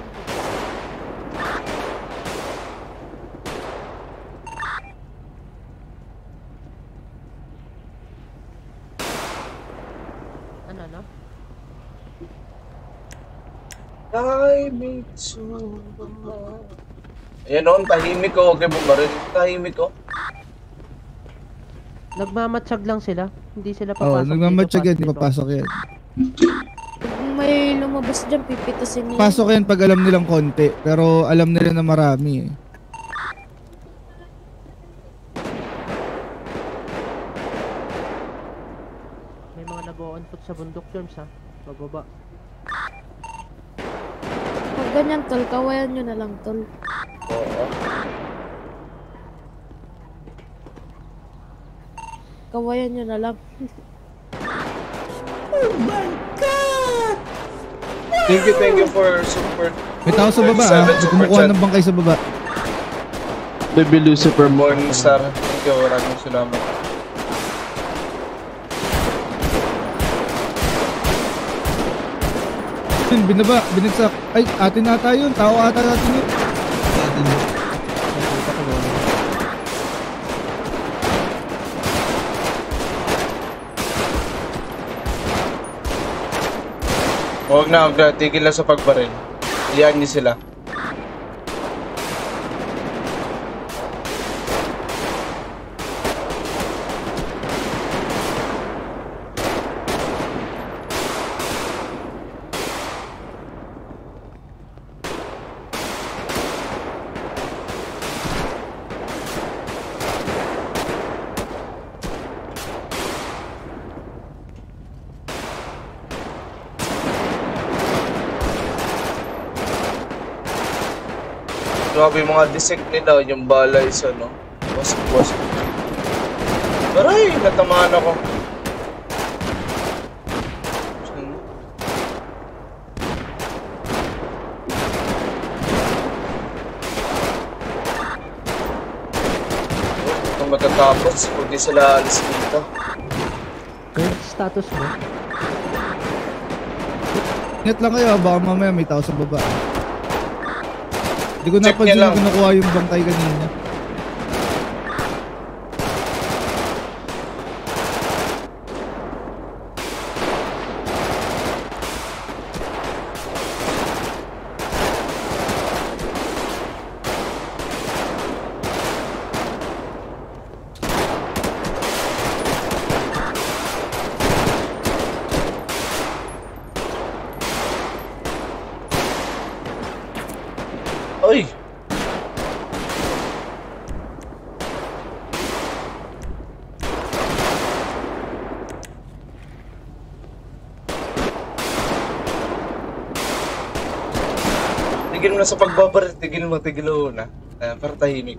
Daimitsu. Ayan o, tahimik ko. Huwag kayo bumaril. Tahimik ko. Nagmamatsyag lang sila. Hindi sila Oo, papasok nagmamatsyag yan, dito, di papasok yan. Kung may lumabas dyan, pipitasin niya. Pasok yan pag alam nilang konti, pero alam nila na marami eh. May mga nag-o-on foot sa bundok, Germs ha. Bababa. Pag ganyan, tol, kawayan nyo na lang, tol. Oo. Kawayan nyo na lang. Oh my God! Thank you, thank you for support. May tao sa baba ah. May kumukuha ng bangkay sa baba. Baby Lucifer Morningstar. Thank you, maraming salamat. Binaba, binagsak. Ay, atin ata yun. Tao ata natin yun. Huwag na, huwag na. Tigil lang sa pagbaril. Iyan niyo sila. Grabe yung mga dissect nila, yung balay sa no. Wasik-wasik. Aray, natamaan ako. Ito matatapos, kung di sila alis dito. Current status mo? Ingat lang kayo, baka mamaya may tao sa baba. Hindi ko Check napansin niya na lang. kinukuha yung bangkay kanina. Ay! Tigil mo na sa pagbabar, tigil mo, tigil mo na. Ayan, para tahimik.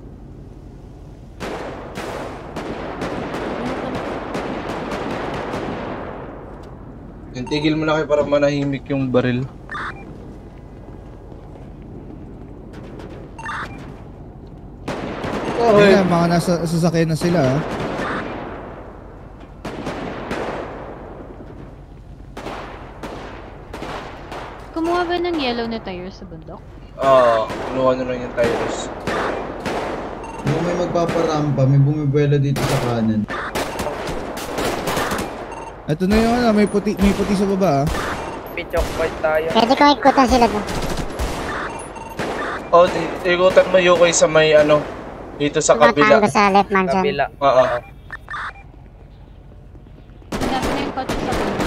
Yan, tigil mo na kayo para manahimik yung baril. Okay. Yan, mga nasa sasakyan na sila ah. Kumuha ba ng yellow na tire sa bundok? Oo, uh, kinuha na lang yung tires. Kung may magpaparampa, may bumibuela dito sa kanan. Ito na yung ano, may puti, may puti sa baba ah. Pichok fight tayo. Pwede ko ikutan sila doon. Oh, ikutan mo yung sa may ano, dito sa kabila. Matando sa left man dyan. Kabila. Oo. Hanap na yung kotse sa bundok.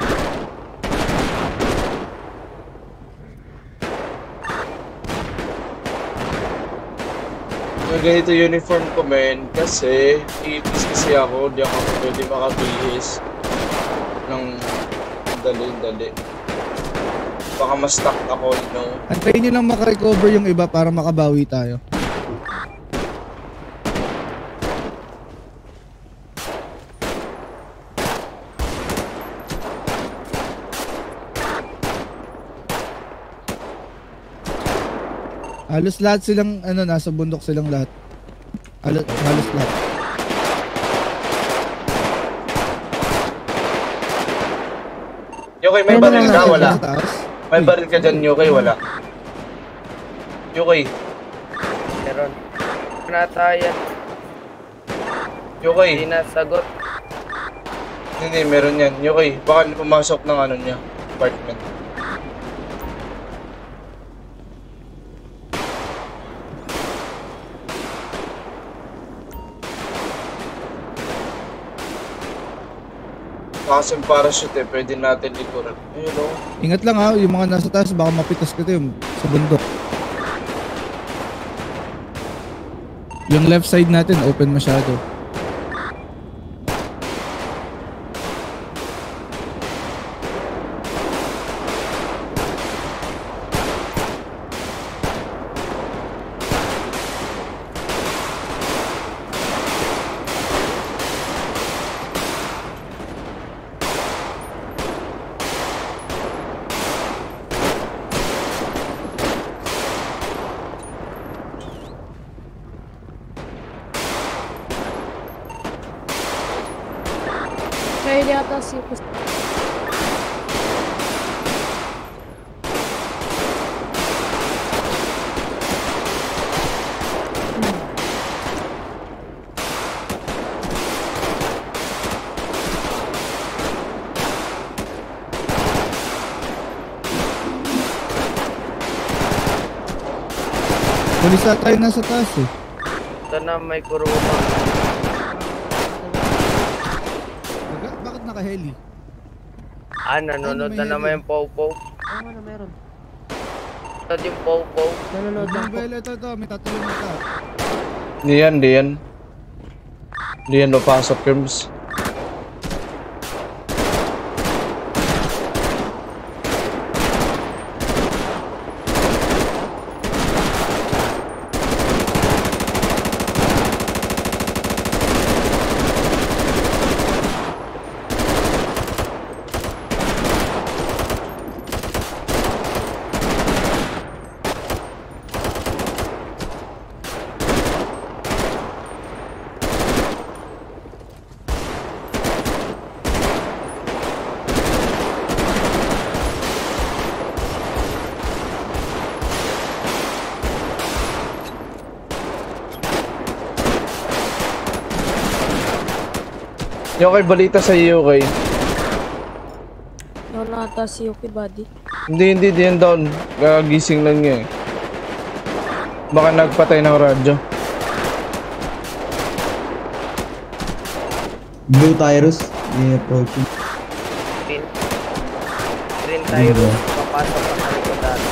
Yung ganito uniform ko men, kasi itis kasi ako, di ako pwede makabihis ng dali-dali. Baka ma-stuck ako, you know. Antayin nyo lang makarecover yung iba para makabawi tayo. Halos lahat silang, ano, nasa bundok silang lahat. Halos, halos lahat. Yokoy, may baril ka? Wala. May baril ka dyan, Yokoy? Wala. Yokoy. Meron. Natayan. Yokoy. Hindi nasagot. Hindi, meron yan. Yokoy, baka pumasok ng ano niya, apartment. Kasing parachute eh, pwede natin likuran. Ayun o. Ingat lang ha, yung mga nasa taas baka mapitas ka yung sa bundok. Yung left side natin open masyado. Kaya yata si Pulis tayo nasa taas eh. Ito na, may kuruma. Bakit naka-heli? Ah, nanonood na naman yung Pow-Pow. Oo nga na meron. Ito yung Pow-Pow. Nanonood lang po. Ito, ito, may tatulong na ka. Di yan, di yan. Di yan napasok, Kerms. Yung kay balita sa iyo kay. Wala ata si Yuki Buddy. Hindi, hindi, di yan down. Gagising lang niya eh. Baka nagpatay ng radyo. Blue Tyrus, may approaching. Green. Green tayo. Papasok na kami ko data.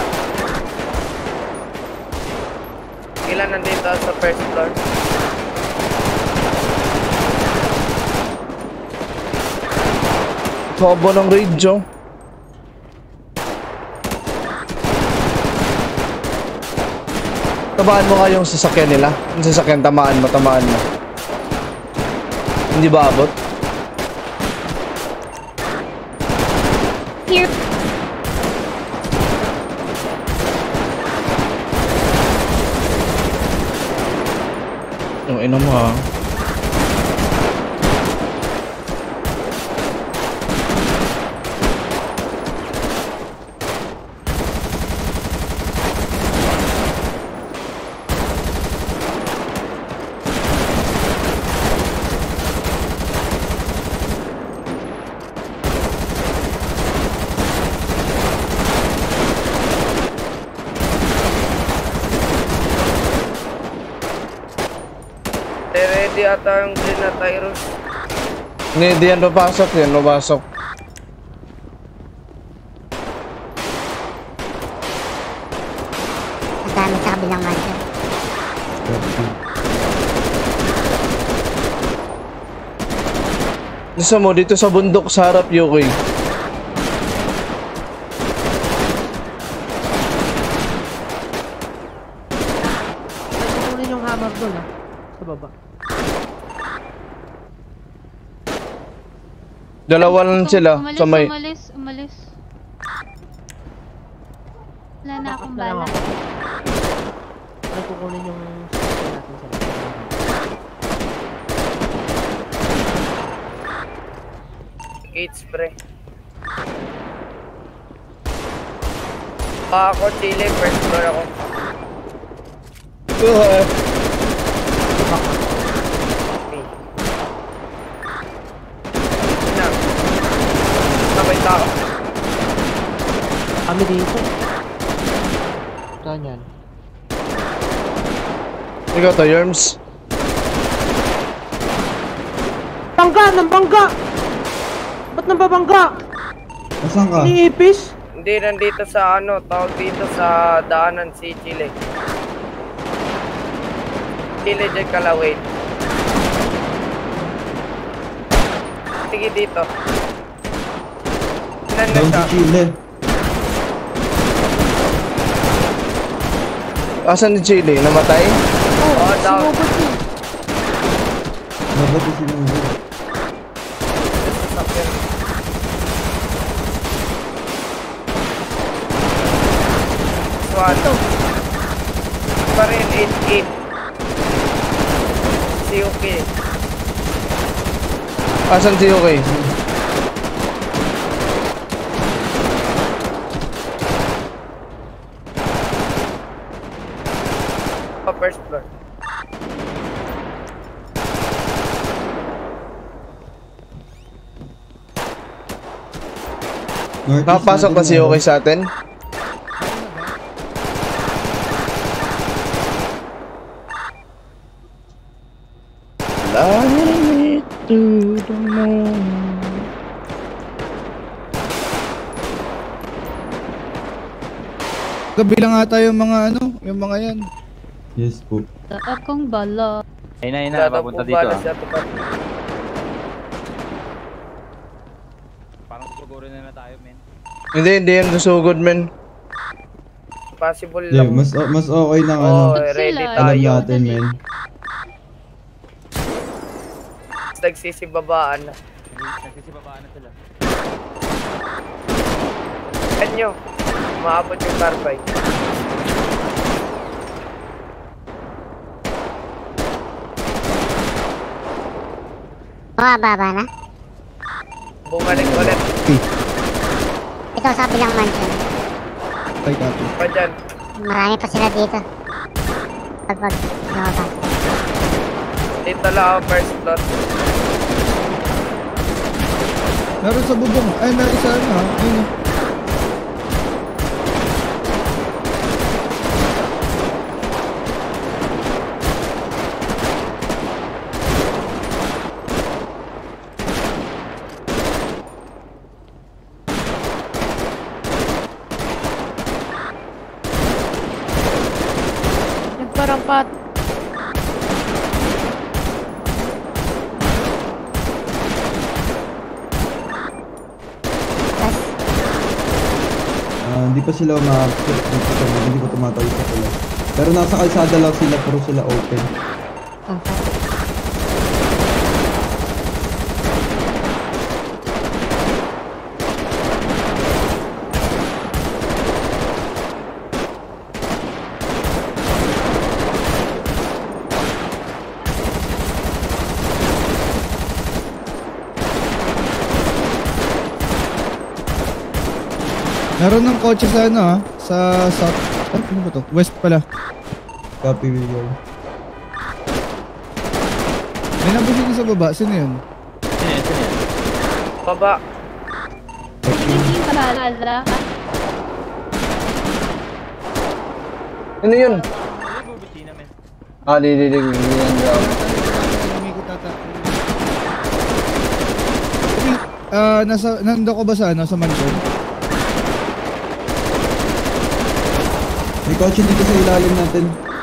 Ilan nandito sa first floor? Sobo ng radio. Tamaan mo nga yung sasakyan nila. Yung sasakyan, tamaan mo, tamaan mo. Hindi ba abot? Here. Yung ina mo ha. Ready ata yung green na Tyrus. Hindi, di yan papasok yan, papasok. Ang dami sa kabilang mansion. Gusto mo, dito sa bundok sa harap, Yuki. Kukunin yung hammer doon ah. Sa baba. Dalawa lang sila Umalis, sa may... umalis, umalis. Wala na akong Na lang bala. ako. Ay, kukunin yung sasakyan natin sa baba. Gate spray. Pa ako, Chile, first floor ako. Uh, Sabay tao. Kami dito. Saan yan? ikaw to, Yerms. Bangga! Ng bangga! Ba't ng babangga! Nasaan ka? Iniipis? Hindi, nandito sa ano, tawag dito sa daanan si Chile. Chile dyan kalawit. Sige dito. Ilan na Down siya? si Chile. Asan ni Chile? Namatay? Oo, oh, down. Dapat yung sinunod. Ito. Pa rin, eight eight. Si okay. Asan si okay? Pa first floor. Nakapasok na si okay sa atin? Flying to the moon. Kabilang ata yung mga ano, yung mga yan. Yes po. Sa akong bala. Ayun na, ayun na, papunta dito ah. Parang siguro na na tayo, men. Hindi, hindi yan susugod, men. Possible Yeah, lang. mas mas okay ng Oo, ano. ready Alam tayo. natin, men. Nagsisibabaan na. Nagsisibabaan na sila. Kanyo, maabot yung carbide. Bumababa na. Bumalik ulit. Ito sa bilang mansion. Ay, copy. Pa dyan. Marami pa sila dito. Pag pag bumaba. Dito lang ako first floor. Meron sa bubong. Ay, meron isa ano ha. Ayun. Nagparampat. Ah, hindi pa sila ma-fit dito sa mga, hindi pa tumatawid sa sila. Pero nasa kalsada lang sila, pero sila open. Meron ng kotse sa ano ha. Sa south. Ay, ano ba to? West pala. Copy, William. May nabusin sa baba. Sino yun? Sino yan, sino yan? Baba. Hindi palala. Ano yun? Busina, men. Ah, di, di, di. Hindi yan daw. Ah, nasa nando ko ba sa ano sa mansion? May kotse dito sa ilalim natin.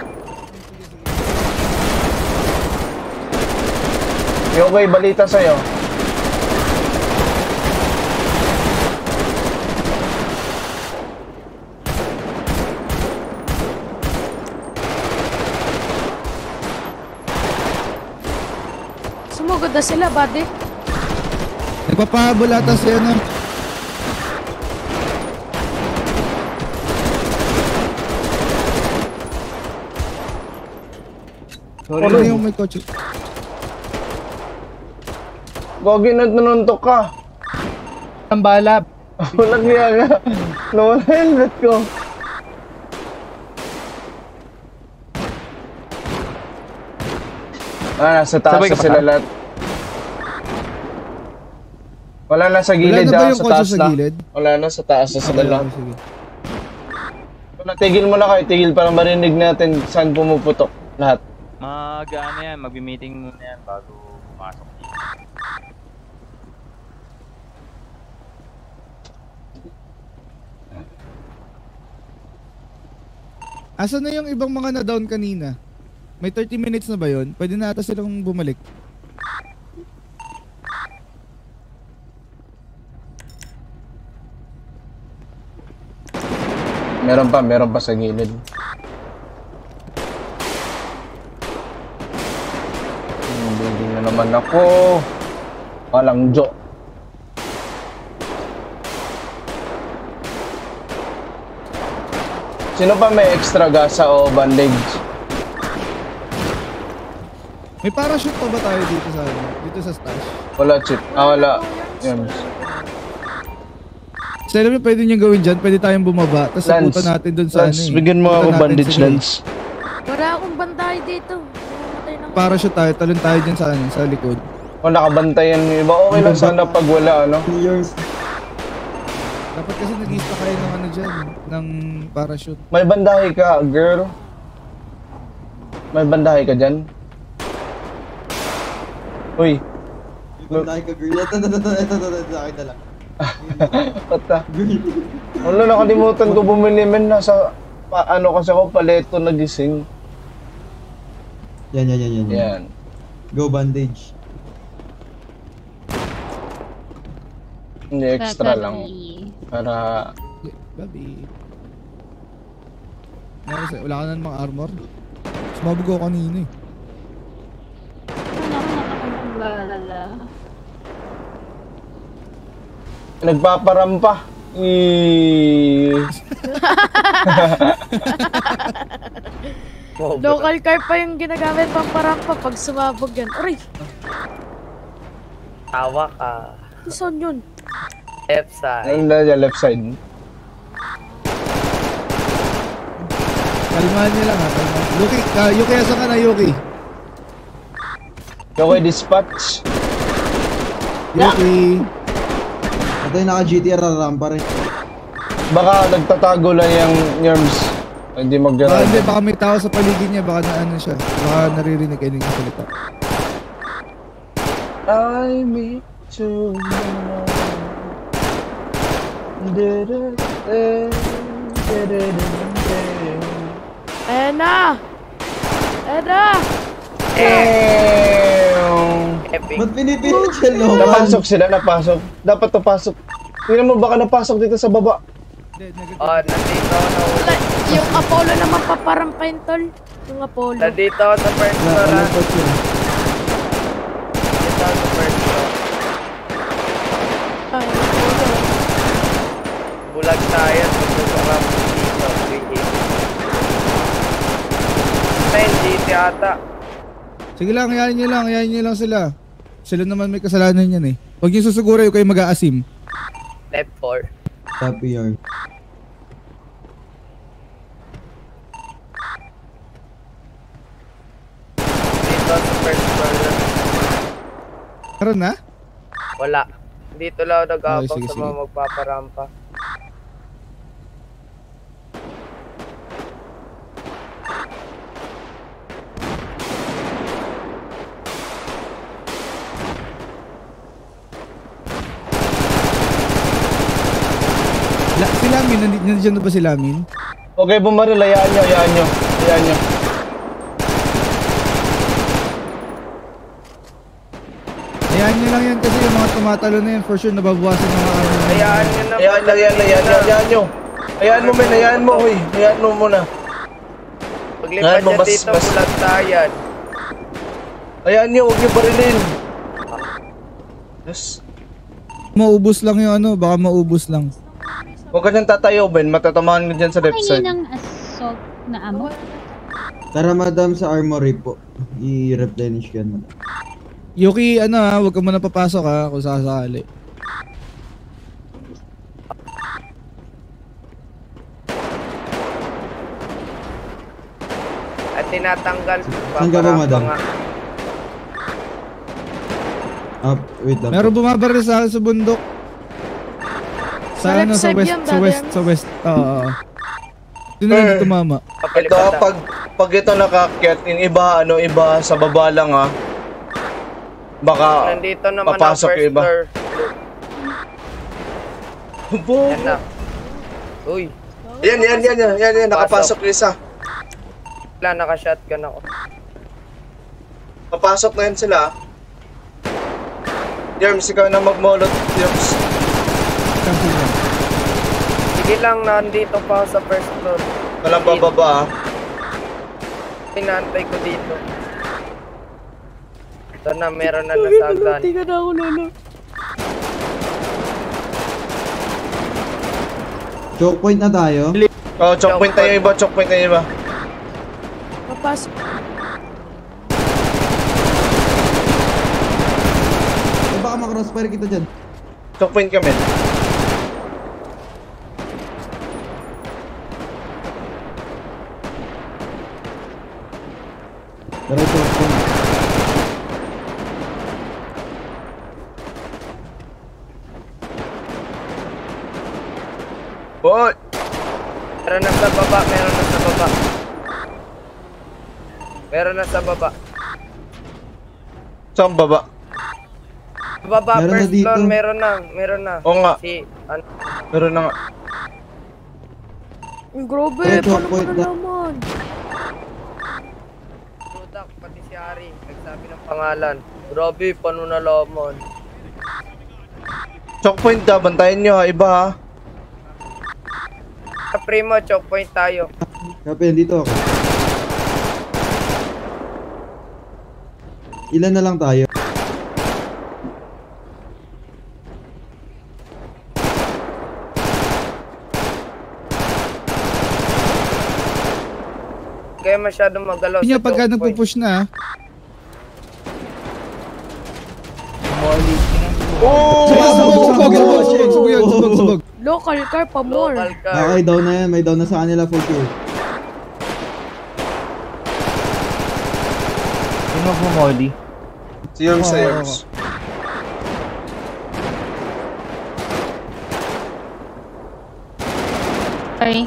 Yung okay, balita sa'yo. Sumugod na sila, buddy. Nagpapahabol ata si ano. Sorry. Ano yung may kotse? Gogi, nanuntok ka. Ang balap. Walang niya nga. Nawala helmet ko. Ah, nasa taas Sabay ka na pa sila sa- lahat. Wala na sa Wala gilid, na ba ah, yung sa kotse taas sa na. gilid? Wala na, sa taas na sila Okay, lang. okay, sige. Tigil mo na kayo, tigil para marinig natin saan pumuputok lahat. Mag, ano yan, magbi-meeting muna yan bago pumasok dito. Asa na yung ibang mga na-down kanina? May thirty minutes na ba yun? Pwede na ata silang bumalik. Meron pa, meron pa sa gilid. Hindi na naman ako. Walang jo. Sino pa may extra gasa o bandage? May parachute pa ba tayo dito sa dito sa stash? Wala, chip. Ah, wala. Yan. So, alam niyo, pwede nyo gawin dyan. Pwede tayong bumaba. Tapos Lance, sabutan natin dun sa Lance, ano eh. bigyan mo Sabutan ako natin bandage, sa gate. Lance. Wala akong bantay dito. Mamatay na ako. Parachute tayo. Talon tayo dyan sa, ano, sa likod. O, nakabantayan yung iba. Okay lang sana pag wala, ano? Dapat kasi nag-i-stack kayo ng ano dyan. Ng parachute. May bandahe ka, girl. May bandahe ka dyan. Uy. May bandahe ka, girl. Ito, ito, ito, ito, ito, ito, ito, akin na lang. Pata. Wala, nakalimutan ko bumili, men. Nasa, pa, ano kasi ako, paleto nagising. Yan, yan, yan, yan. Yan. Go bandage. Hindi, extra lang. Para... Babi. Wala ka na ng mga armor? Sumabog ako kanina eh. Nagpaparampa. Eee. Local car pa yung ginagamit pang parampa pag sumabog yan. Aray! Tawa ka. Saan yun? Left side. Ayun na dyan, left side. Kalmahan niyo lang ha. Kalmahan. Yuki, uh, Yuki, asan ka na, Yuki? Yuki, dispatch. Yuki. Ito yung naka-G T R rampa rin. Baka nagtatago lang yung Nerms. Hindi mag-gano'n. Baka hindi, baka may tao sa paligid niya. Baka na ano siya. Baka naririnig kayo ng salita. I meet you. Ayan na! Ayan na! Epic. Ba't pinipilit siya local? Napasok sila, napasok. Dapat napasok. Tingnan mo, baka napasok dito sa baba. Oh, nandito ako na Wala, yung Apollo naman paparampain, tol. Yung Apollo. Nandito ako sa first floor, ha? Nandito ako sa first floor. Ay, Apollo. Bulag tayo. Magpaparap dito. May G T ata. Sige lang, hayaan niyo lang. Hayaan niyo lang sila. Sila naman may kasalanan yan eh. Huwag niyo susuguro yung kayo mag-aasim. Left four. Copy yard. Dito sa first floor lang. Karoon na? Wala. Dito lang ako nag-aabang Okay, sige, sa sige. mga magpaparampa. La, si Lamin, nandi- nandiyan na ba si Lamin? Okay, bumaril. Hayaan nyo, hayaan nyo. Hayaan nyo. Hayaan niyo lang yan kasi yung mga tumatalo na yan, for sure nababawasan ng mga ano. Hayaan nyo naman. Hayaan lang, hayaan, hayaan, hayaan, hayaan nyo. Hayaan mo, men. Hayaan mo, uy. Hayaan mo muna. Paglipat Hayaan mo, niya bas- dito, bas- bulag tayan. Hayaan nyo, huwag nyo barilin. Yes. Maubos lang yung ano, baka maubos lang. Huwag ka nang tatayo, Ben. Matatamaan ka dyan sa left Hingi side. ng assault na amo. Tara madam sa armory po. I-replenish ka na. Yuki, ano ha, huwag ka muna papasok ha, kung sasali. At tinatanggal. Saan ka ba, madam? nga. Ah, wait lang. Meron bumabaril sa akin sa bundok. Sa Sa ano, left sa side west, yan, sa west, Dadian. sa west. Oo, oo. Doon na lang tumama. Ito, pag, pag ito nakakyat, yung iba, ano, iba sa baba lang, ha. Baka Nandito naman ang papasok first yung iba. floor. Yan na. Uy. Yan, yan, yan, yan, yan, yan, nakapasok yung isa. Wala, naka-shotgun ako. Papasok na yan sila. Jerms, ikaw na mag-molot. Jerms. Sige lang, nandito pa ako sa first floor. Walang bababa ah. Pinantay ko dito. Ito na, meron na nasagan. Hindi ka na ako, Lolo. Choke point na tayo. Oh, choke point tayo iba, choke point tayo iba. Papasok. Eh, baka makrossfire kita dyan. Choke point kami. Pero choke point. Boy! Meron na sa baba, meron na sa baba. Meron na sa baba. Saan baba? Sa baba, Meron na first dito. floor, meron na, meron na. Oo nga. Si, ano, Meron na nga. Ang grabe, Pero choke paano mo point na. nalaman? Tudak, pati si Ari, nagsabi ng pangalan. Grabe, paano nalaman? Choke point da, bantayan nyo ha, iba ha. Sa primo, choke point tayo. Kape, dito ako. Ilan na lang tayo? Kaya masyadong magalaw Hindi sa niya pagka choke point. nagpupush na. Oh! Subog, subog, subog, subog, subog yun, subog, subog. Local car pa more. Local car. Okay, down na yan. May down na sa kanila for sure. Sino po, Molly? Si Jerms, si Jerms. Sorry.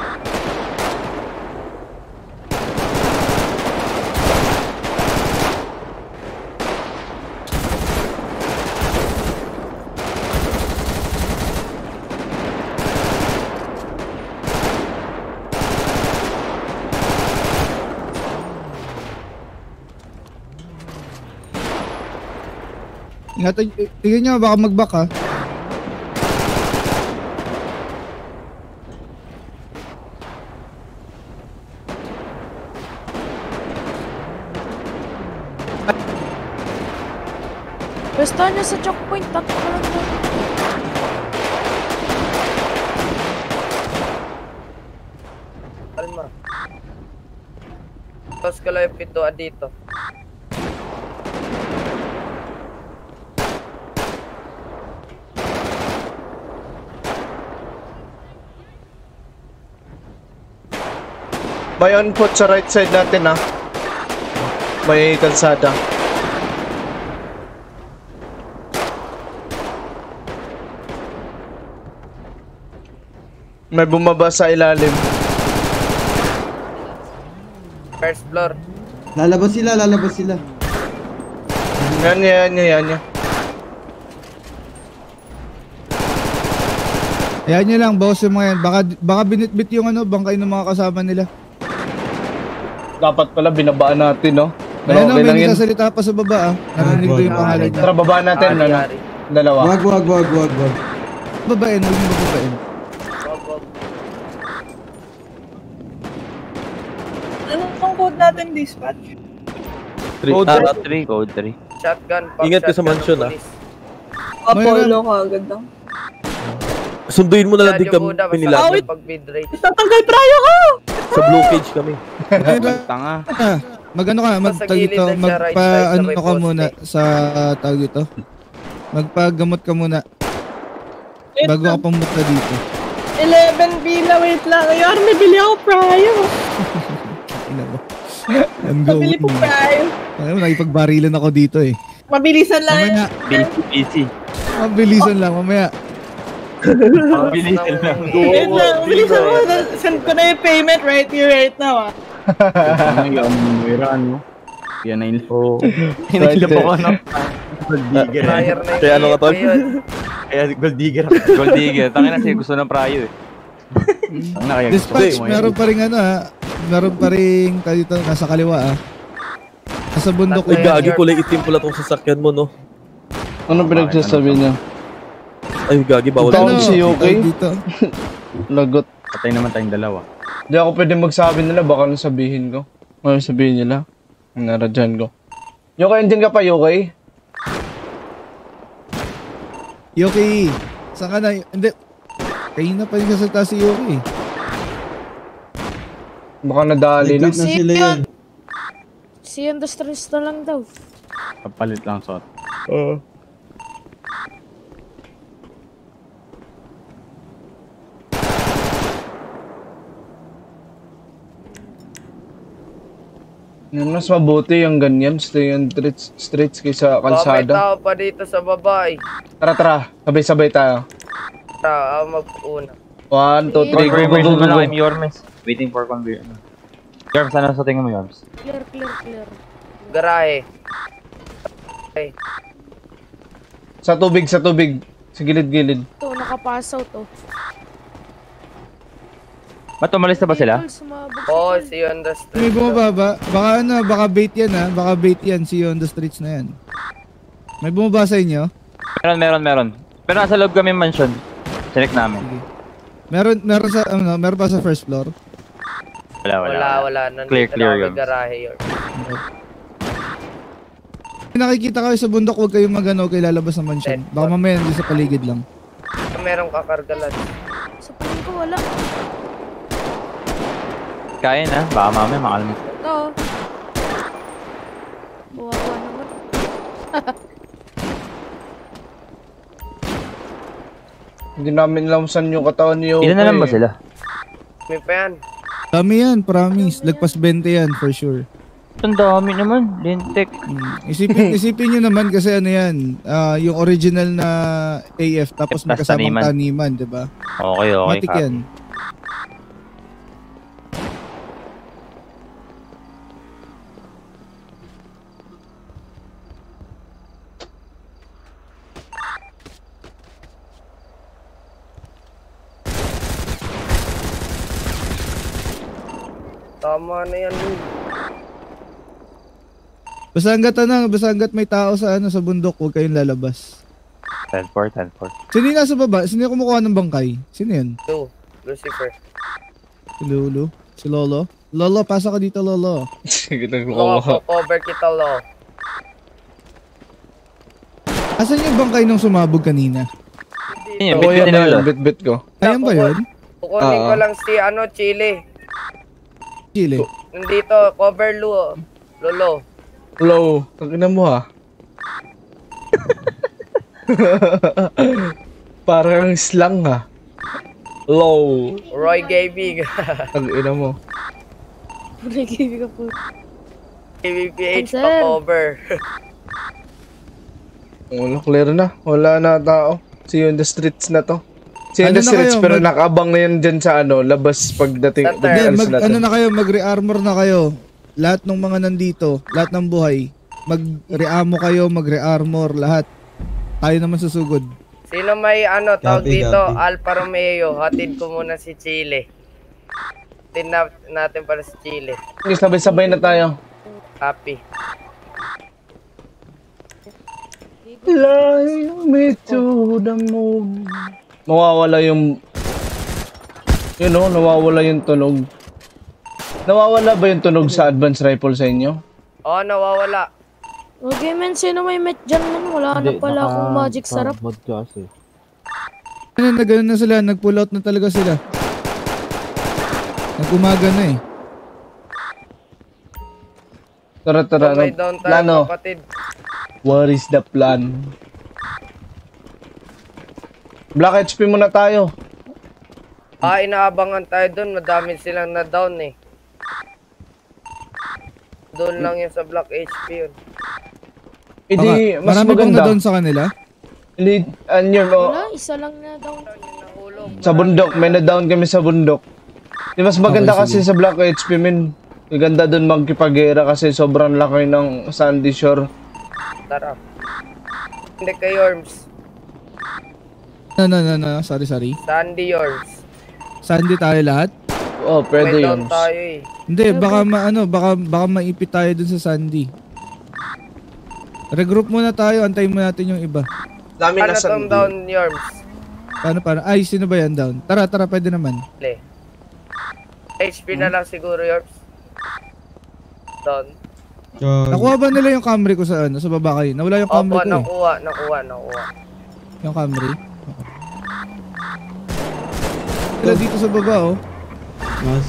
Ingatan, tingnan nyo, baka mag-back ha. Basta niya sa choke point, tatlo ka lang doon. Kalma. Tapos ka lang yung pintuan dito. May on foot sa right side natin ha. May kalsada. May bumaba sa ilalim. First floor. Lalabas sila, lalabas sila. Yan, yan, yan, yan, yan. Ayan nyo lang, boss yung mga yan. Baka, baka binitbit yung ano, bangkay ng mga kasama nila. Dapat pala binabaan natin, no? Ayan o, okay lang may yun. nagsasalita pa sa baba ah. Narinig ko yung pangalan niya. Tara, babaan natin, Ari, ano? Ari. Dalawa. Wag, wag, wag, wag, wag. Babain, huwag yung babain. Wag, wag. Anong pang code natin, dispatch? Code three, code three. Shotgun, pang Ingat ka sa shotgun mansion, ng ah. police. Apollo ka agad lang. Sunduin mo na lang din Radyo muna, kami basta nila. yung pag mid-range. Tatanggal prayo ko! Sa blue cage kami. Tanga. Ah, mag-ano ka, mag Sa tawag gilid dito, lang siya, right magpa side, ano sa may ka poste. muna sa tawag dito. Magpagamot ka muna Wait bago lang. ka pumunta dito. eleven B na, wait lang. Ayun, may bili ako prayo. Ina mo. I'm going. Pabili po prayo. Ano, nakipagbarilan ako dito eh. Mabilisan lang Mamaya, yan. Busy. mabilisan lang, mamaya. Mabilisan lang. Wait lang, mabilisan mo. Send ko na yung payment right here, right now ah. Ngayon, meron, no? Yan na yun. Oo. Hinilap ako, no? Gold digger. Flyer na Kaya ano ka, Tol? yun. Kaya gold digger. Gold digger. Tangin na siya gusto ng prayo eh. Ang na kaya gusto ko. Dispatch, mo meron yan. pa rin ano ha. meron pa rin tayo dito nasa kaliwa ah. Nasa bundok. Ay, gagi, kulay itim pala tong sasakyan mo, no? Ano pinagsasabi niya? Ay, gagi, bawal Ano? mo. Si Yoki? Dito. Lagot. Patay naman tayong dalawa. Hindi ako pwede magsabi nila, baka nang sabihin ko. Ano sabihin nila? Ang naradyan ko. Yoki, andyan ka pa, Yoki? Yoki, saan ka na? Hindi. Kayo na pa yung sasalita si Yoki. Baka nadali na. Si yun. Si Industries na lang daw. Papalit lang suot. Oo. Yan, mas mabuti yung ganyan, stay on streets, streets kaysa Baka may kalsada. tao pa dito sa baba eh. Tara, tara. Sabay-sabay tayo. Tara, ako mag-una. One, two, three, go, go, go, Confirmation go, na lang go. kay Yormes. Waiting for confirmation. Yormes, ano sa tingin mo, Yormes? Clear, clear, clear. Garahe. Okay. Sa tubig, sa tubig. Sa gilid-gilid. Ito, nakapasaw to. Ba't umalis na ba sila? Oo, oh, si on the street. May bumababa. Baka ano, baka bait yan ha. Baka bait yan si on the streets na yan. May bumaba sa inyo? Meron, meron, meron. Pero nasa loob kami mansion. Check namin. Meron, meron sa, ano, meron pa sa first floor? Wala, wala. Wala, wala. Nandito Clear, clear lang yun. may garahe yun. Nakikita kayo sa bundok, huwag kayong magano kay lalabas ng mansion. Baka mamaya nandito sa paligid lang. Merong kakargalan. Sa paling ko wala. Kaya na, baka mamaya makalimut. Ito. Buwawa naman. Hindi namin alam saan yung katawan niyo. Ilan na lang ba sila? May pa yan. Dami yan, promise. Lagpas twenty yan, for sure. Ang dami naman, lintik. Hmm. Isipin, isipin nyo naman kasi ano yan, ah, yung original na A F tapos Plus may kasamang taniman. taniman, di ba? Okay, okay. Matik copy. yan. Tama na yan. Basta hanggat ano, basta hanggat may tao sa ano sa bundok, huwag kayong lalabas. ten four, ten four. Sino yung nasa baba? Sino yung kumukuha ng bangkay? Sino yun? Two. Lucifer. Si Lolo? Si Lolo? Lolo, pasa ka dito, Lolo. Sige, Oo, cover kita, lo. Asan yung bangkay nung sumabog kanina? Yun, Oo, bit-bit yan ni na Lolo. yun, bit-bit ko. Ayan ba yun? Kukunin ko Oo. lang si, ano, Chile. Chile. Nandito, cover, Lu. Lolo. Hello, tangina mo ha. Parang slang ha. Low. Roy Gaming. Tangina mo. Nag-ibig ka po. K B P H Sir. pa cover. Wala, clear na. Wala na tao. See you in the streets na to. See you in Ano the na streets, kayo? pero Mag- nakabang na yan dyan sa ano, labas pagdating. Sa Hindi, pagdating mag, natin. ano na kayo, mag-re-armor na kayo. Lahat ng mga nandito, lahat ng buhay. Mag-re-ammo kayo, mag-re-armor, lahat. Tayo naman susugod. Sino may ano, tawag Copy, dito? copy. Alfa Romeo. Hatid ko muna si Chile. Hatid na, natin para si Chile. Okay, sabay-sabay na tayo. Happy. Fly me to the moon. Mawawala yung... Yun o, nawawala yung tunog. Nawawala ba yung tunog sa advanced rifle sa inyo? Oo, oh, nawawala. Okay, men, sino may met dyan, men? Wala na pala akong magic sarap. Ano, nag na sila, nag-pull out na talaga sila. Nag-umaga na eh. Tara, tara. May ano, down tayo, plano. kapatid. What is the plan? Black H P muna tayo. Ah, inaabangan tayo dun. Madami silang na-down eh. Doon lang yun sa Black H P yun. Hindi, Baka- mas marami bang maganda. na doon sa kanila? Hindi, ano yun, oh, Wala, isa lang na down. sa bundok. May na-down kami sa bundok. Di mas maganda Okay, kasi sige. sa Black H P, min. Maganda doon magkipagera kasi sobrang laki ng Sandy Shore. Tara. Hindi kay Yorms. No, no, no, no. Sorry, sorry. Sandy Yorms. Sandy tayo lahat? Oh, pwede May yun. down tayo eh. Hindi, baka ma, ano, baka, baka maipit tayo dun sa Sandy. Regroup muna tayo, antayin mo natin yung iba. Dami Ano na sa tong down, Yorms? Paano, paano? Ay, sino ba yan down? Tara, tara, pwede naman. Le. H P na lang siguro, Yorms. Down. Nakuha ba nila yung Camry ko sa ano, sa baba kayo? Nawala yung Camry Opo, ko eh. nakuha, nakuha, nakuha. Yung Camry. Sila dito sa baba oh. Mas.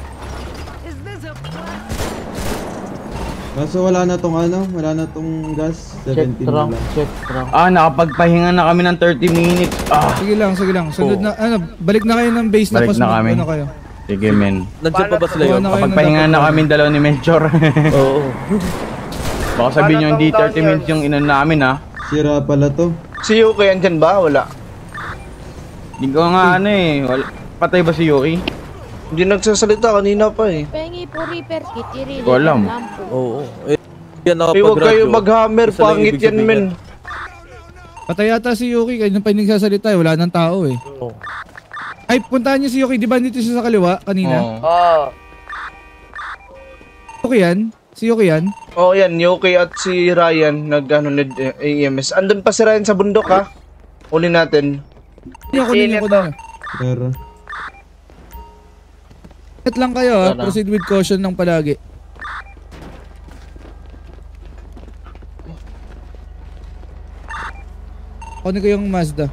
Kaso wala na tong ano, wala na tong gas. seventeen na lang. check trunk. Ah, nakapagpahinga na kami ng thirty minutes. Ah. Sige lang, sige lang. Sunod Oh. na, ano, balik na kayo ng base na Balik pas na kami. ano kayo. Sige, men. Nandiyan pa ba sila yun? Kapagpahinga na kami dalaw ni Melchor. Oo. Baka sabihin nyo hindi thirty minutes yung inon namin ha. Sira pala to. Si Yuki andyan ba? Wala. Hindi ko nga ano eh. Wala. Patay ba si Yuki? Hindi nagsasalita kanina pa eh. Pengi po repair kit, irili. Ko alam. Oo. Eh, yan Eh, huwag kayo mag-hammer, pangit yan men. Patay yata si Yuki, kayo nang pa nagsasalita eh, wala nang tao eh. Oo. Ay, puntahan niyo si Yuki, di ba dito siya sa kaliwa kanina? Oo. Oo. Yuki yan? Si Yuki yan? Oo yan, Yuki at si Ryan nag-ano need A M S. Andun pa si Ryan sa bundok ha. Uli natin. Hindi ako ninyo ko na. Pero Set lang kayo ha, Sana. proceed with caution lang palagi. Kunin ko yung Mazda.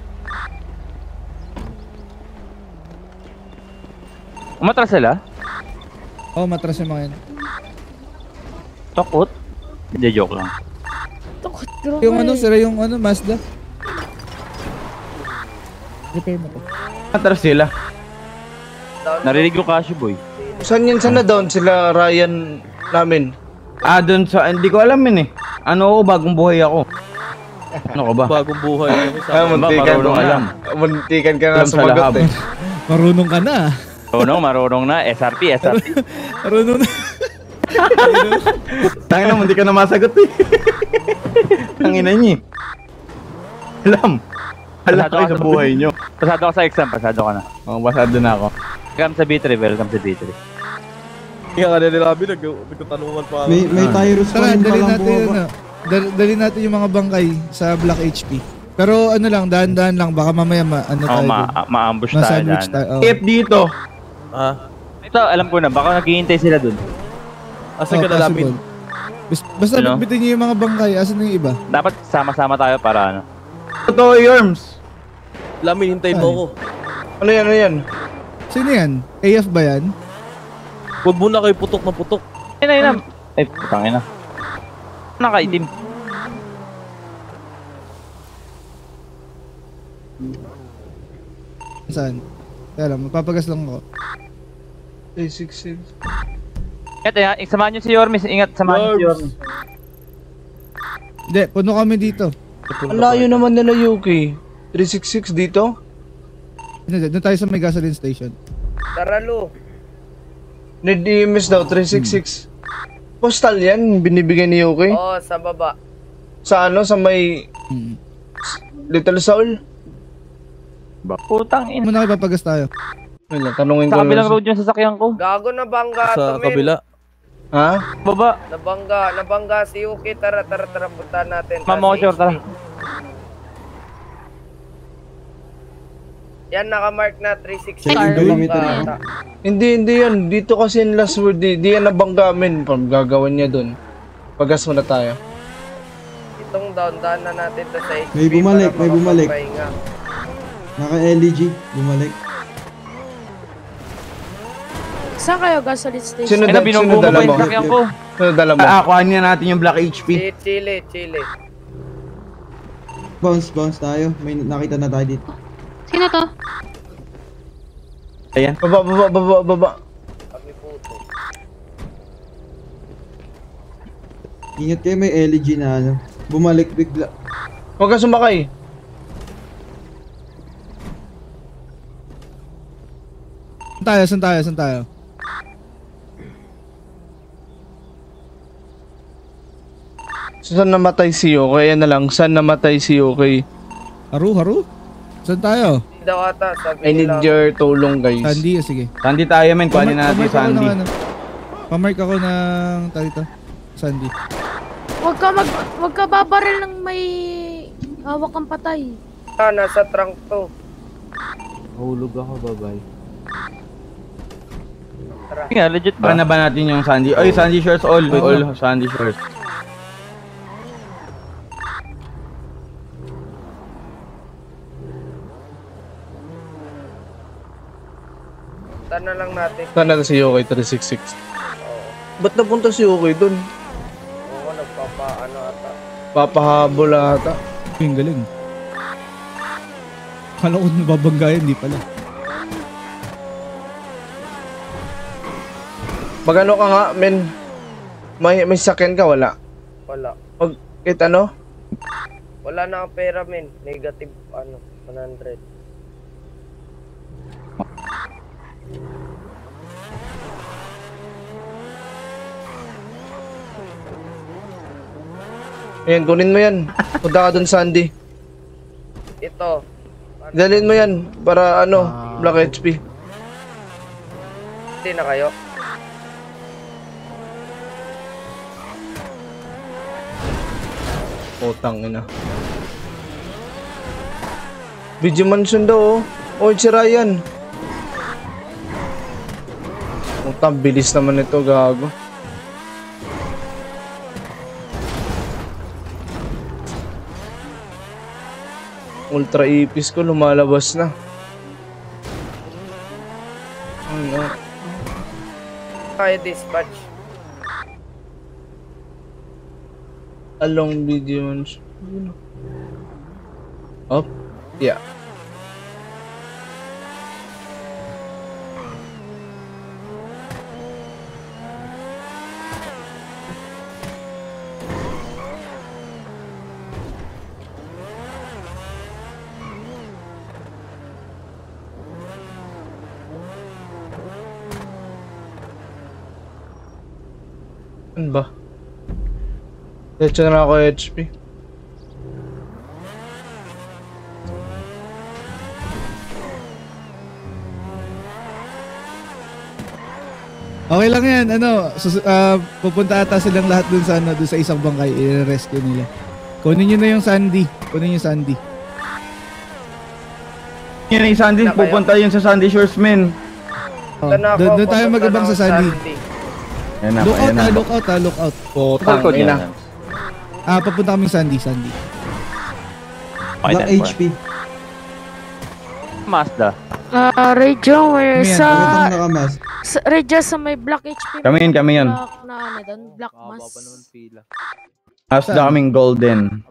Umatras sila? Oh, matras yung mga yan. Takot? Hindi, joke lang. Takot grabe. Yung ano, sira yung ano, Mazda. Atras sila. Narinig ko Casio boy. Saan yan sana down sila Ryan namin? Ah, dun sa... Hindi ko alam yun eh. Ano ako, bagong buhay ako. Ano ka ba? Bagong buhay kami sa Ah, muntikan marunong ka alam. na. Muntikan ka na Alam sa sumagot lahab. eh. Marunong ka na. Marunong, marunong na. S R P, S R P. Marunong na. Tangin naman, hindi ka na masagot eh. Tangin na niyo. Alam. Alam kayo sa buhay nyo. Pasado ka sa exam, pasado ka na. Oh, pasado na ako. Welcome sa B three, welcome sa B three. Kaya ka nila Rabi, nagtatanungan pa. may may Tyrus pa Tara, rin dali palang natin yun. bumaba. ah. Dal dali natin yung mga bangkay sa Black H P. Pero ano lang, dahan-dahan lang. Baka mamaya ma ano Oo, tayo. ma dun. ma-ambush tayo Ma-sandwich dyan. tayo. oh. Kip dito. Ah, Ito, alam ko na, baka naghihintay sila dun. asan ka Oh, na Lapid? possible. Bas- Basta Ano? bitbitin niyo yung mga bangkay. Asan na yung iba? Dapat sama-sama tayo para ano. Totoo, Yorms. Lamin, hintayin mo ako. Ano yan, ano yan? Sino yan? A F ba yan? Huwag muna kayo putok na putok. Ayun na, yun na. Ay, putangin na. Nakaitim. Saan? Kaya lang, mapapagas lang ako. A six six. Ingat, ingat. Samahan nyo si Yormis. Ingat, samahan nyo si Yormis. Hindi, puno kami dito. Ang layo naman nila Yuki. three six six dito? Hindi, doon tayo sa may gasoline station. Tara, Lu. Need A M S daw, three six six. Postal yan, binibigay ni Yuki. Oo, sa baba. Sa ano, sa may... Hmm. Little Saul? Putang ina. Muna kayo papagas tayo. Wala, tanungin Sa ko kabilang lang. road yung sasakyan ko. Gago na bangga Sa to, men. kabila. Ha? Baba. Nabangga, nabangga si Yuki. Tara, tara, tara, punta natin. Mama ko, sure, tara. Yan, nakamark na three sixty. Check yung perimeter, Bangga. Hindi, hindi yan. Dito kasi yung last word, di, di yan nabanggamin. Pag gagawin niya dun. Pagas muna tayo. Itong down, daan na natin to sa H P. May bumalik, para may bumalik. makapagpahinga. Naka-L E G, bumalik. Saan kayo gasoline station? Sino, Ayun da, na, sino binubuo dala pa mo? yung sasakyan ko. Sino dala mo? Ah, kuhaan niya natin yung Black H P. Si Chile, Chile. Bounce, bounce tayo. May nakita na tayo dito. Sino to? Ayan. Baba, baba, baba, baba. Kami puto. Ingat kayo, may L E G na ano. Bumalik bigla. Huwag ka sumakay. Saan tayo? Saan tayo? Saan tayo? Saan namatay si Yuki? Ayan na lang. Saan namatay si Yuki? Haru, haru? Saan tayo? Daw ata, sabi I need nila. your tulong, guys. Sandy, sige. Sandy tayo, men. Kuhanin na natin Pamark ako Sandy. ng ano. Pamark ako ng talito. Sandy. Huwag ka mag... Huwag ka babaril ng may... hawak kang patay. Ah, nasa trunk to. Hulog ako, babay. Tara. Nga, legit Baka ba? na ba natin yung Sandy? Oy, Sandy Shores all. All Sandy Shores. Tana lang natin. Sana na si Yokoy three six six. Ba't napunta si Yokoy dun? Oo, nagpapaano ata. Papahabol ata. Yung galing. Kala ko nababanggayan, di pala. Magano ka nga, men? May, may sakyan ka, wala? Wala. Pag, kahit ano? Wala na akong pera, men. Negative, ano, one hundred. Ayan, kunin mo yan. Punta ka dun, Sandy. Ito. Dalhin mo yan para ano, Black H P. Hindi na kayo. Putang ina. Video Mansion daw, oh. Oh, si Ryan. Putang, bilis naman ito, gago. Ultra ipis ko, lumalabas na. Ano? Kaya dispatch. Along video Mansion. Up? Yeah. Ano ba? Diretso na ako H P. Okay lang yan, ano, sus- ah, pupunta ata silang lahat dun sa, ano, dun sa isang bangkay, i-rescue nila. Kunin nyo na yung Sandy, kunin yung Sandy. Yan yung Sandy, pupunta yun sa Sandy Shores, men. Oh, doon doon tayo mag-abang sa Sandy. Ayan na, Look out ayan na. ah, look out ah, look out. Putang ina. Ah, papunta kaming Sandy, Sandy. Black H P. Mazda. Ah, radio, where Ano yan? sa... Bakit ang nakamas? sa radio sa may black H P. Kami yun, kami yun. Black na ano doon, black mass. Mazda kaming golden.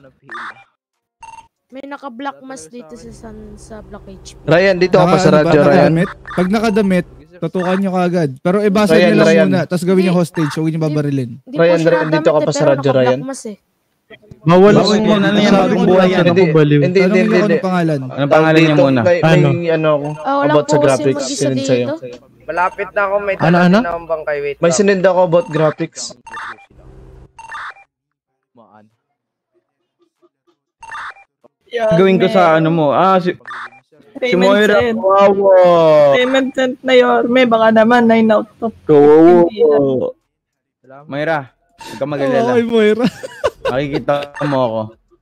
May naka-black mass dito sa san, sa black H P. Ryan, dito ka pa sa Naka- ano ba, radyo, Ryan. nakadamit? Pag nakadamit, tutukan nyo kaagad. Pero ibasa Ryan, nyo lang Ryan. muna, tapos gawin yung hostage, huwag nyo babarilin. Hindi Ryan, po siya Ryan, dito ka nadamit pa eh, sa pero radyo, Ryan. naka-black mass eh. Mawala Bawal mo na yan, Sabi bagong ko buhay na, yan, hindi. ako baliw. Hindi, hindi, Tanongin hindi, ako hindi. ng pangalan. Anong pangalan niya Dito, muna? May, Ano? may ano ako, Ah, wala about po sa kasi graphics, mag-isa sinend sa'yo. dito. Malapit na ako, may Ano, tanan ano? na akong bangkay. Wait May lang. sinend ako about graphics. Yan, Gawin ko men. sa ano mo. Ah, si, si Payment Moira. sent. Kawawa. Payment sent na Yorme. Baka naman nine out of. Kawawa. Moira, huwag ka mag-alala. Ay, Moira. Makikita mo ako.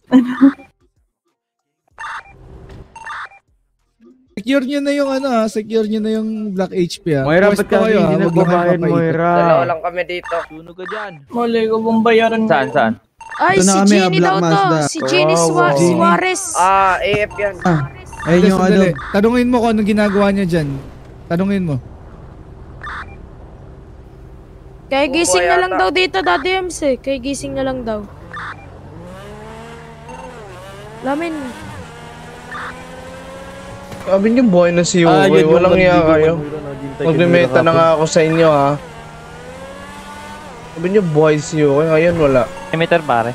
Secure nyo na yung ano ha, secure nyo na yung black H P ha. Moira, Pwesto ba't ka kayo, ha? hindi Huwag lang kayo nagbabayad, papaikot. Moira? Dalawa lang kami dito. Sunog ka dyan. Mali ko pong bayaran. Saan, saan? Ay, Ito na si kami, Jenny ah, Black daw to. Mazda. Si Jenny Sua- Jenny. Suarez. Ah, A F yan. Ah, ayun Hindi, yung ano. sandali. Tanungin mo kung anong ginagawa niya dyan. Tanungin mo. Kaya gising Bubuhay na lang ata. daw dito, Daddy Ems eh. Kaya gising na lang daw. Lamin. Sabi niyo buhay na si Ah, Yokoy, yun yung walang iya mandigo, kayo. Moira, naghintay kay Magmemeta Moira na nga ako sa inyo ha. Sabi niyo buhay si Yokoy, ngayon wala. May meter pare.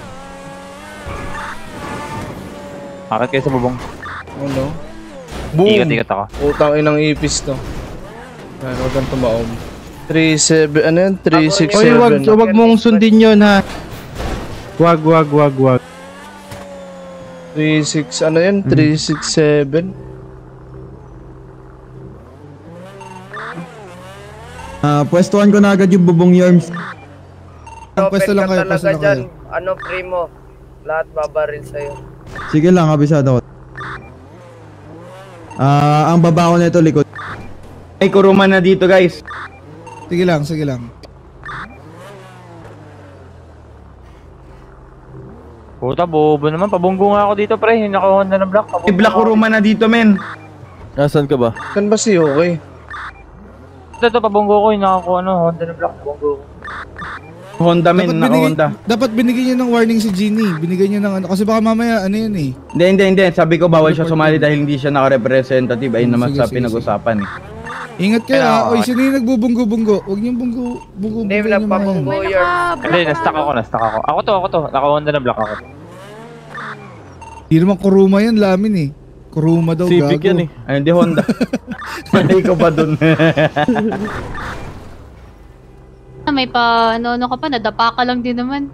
Bakit kayo sa bubong? Ano? Boom! Ikat-ikat ako. Utang inang ipis to. Yan, huwag kang tumaom. three seven, ano yan? three six Oy, wag, seven. wag mong sundin yun ha. Wag, wag, wag, wag. three six, ano yun? three six seven. Ah, pwestuhan ko na agad yung bubong Yorms. Ang pwesto lang kayo, talaga pwesto lang dyan. kayo. Ano, primo? Lahat babaril sa'yo. Sige lang, kabisado ko. Ah, ang baba ko nito likod. May kuruma na dito, guys. Sige lang, sige lang. Puta, bobo naman. Pabunggo nga ako dito, pre. Yung naka-Honda na black. May black kuruma na dito, men. Nasaan ka ba? Saan ba si Okay? Ito, ito, pabunggo ko. Yung naka ano, Honda na black. Pabunggo ko. Honda, men. Dapat Naka binigyan, Honda. dapat binigyan niyo ng warning si Genie. Binigyan niyo ng ano. Kasi baka mamaya, ano yun eh. Hindi, hindi, hindi. Sabi ko bawal siya sumali dahil hindi siya naka-representative. Ayun naman Sige, sa sige, pinag-usapan eh. Ingat kayo Kaya, ha. Oy, sino yung nagbubunggo-bunggo? Huwag niyong bunggo, bunggo, Hindi, bunggo nagpabunggo yun. Hindi, na-stuck ako, na-stuck ako. Ako to, ako to. Naka-Honda na black ako. Hindi naman kuruma yan, lamin eh. Kuruma daw, Civic gago. yan eh. Ay, hindi Honda. Mali ko ba dun? May pa, ano-ano ka pa, nadapa ka lang din naman.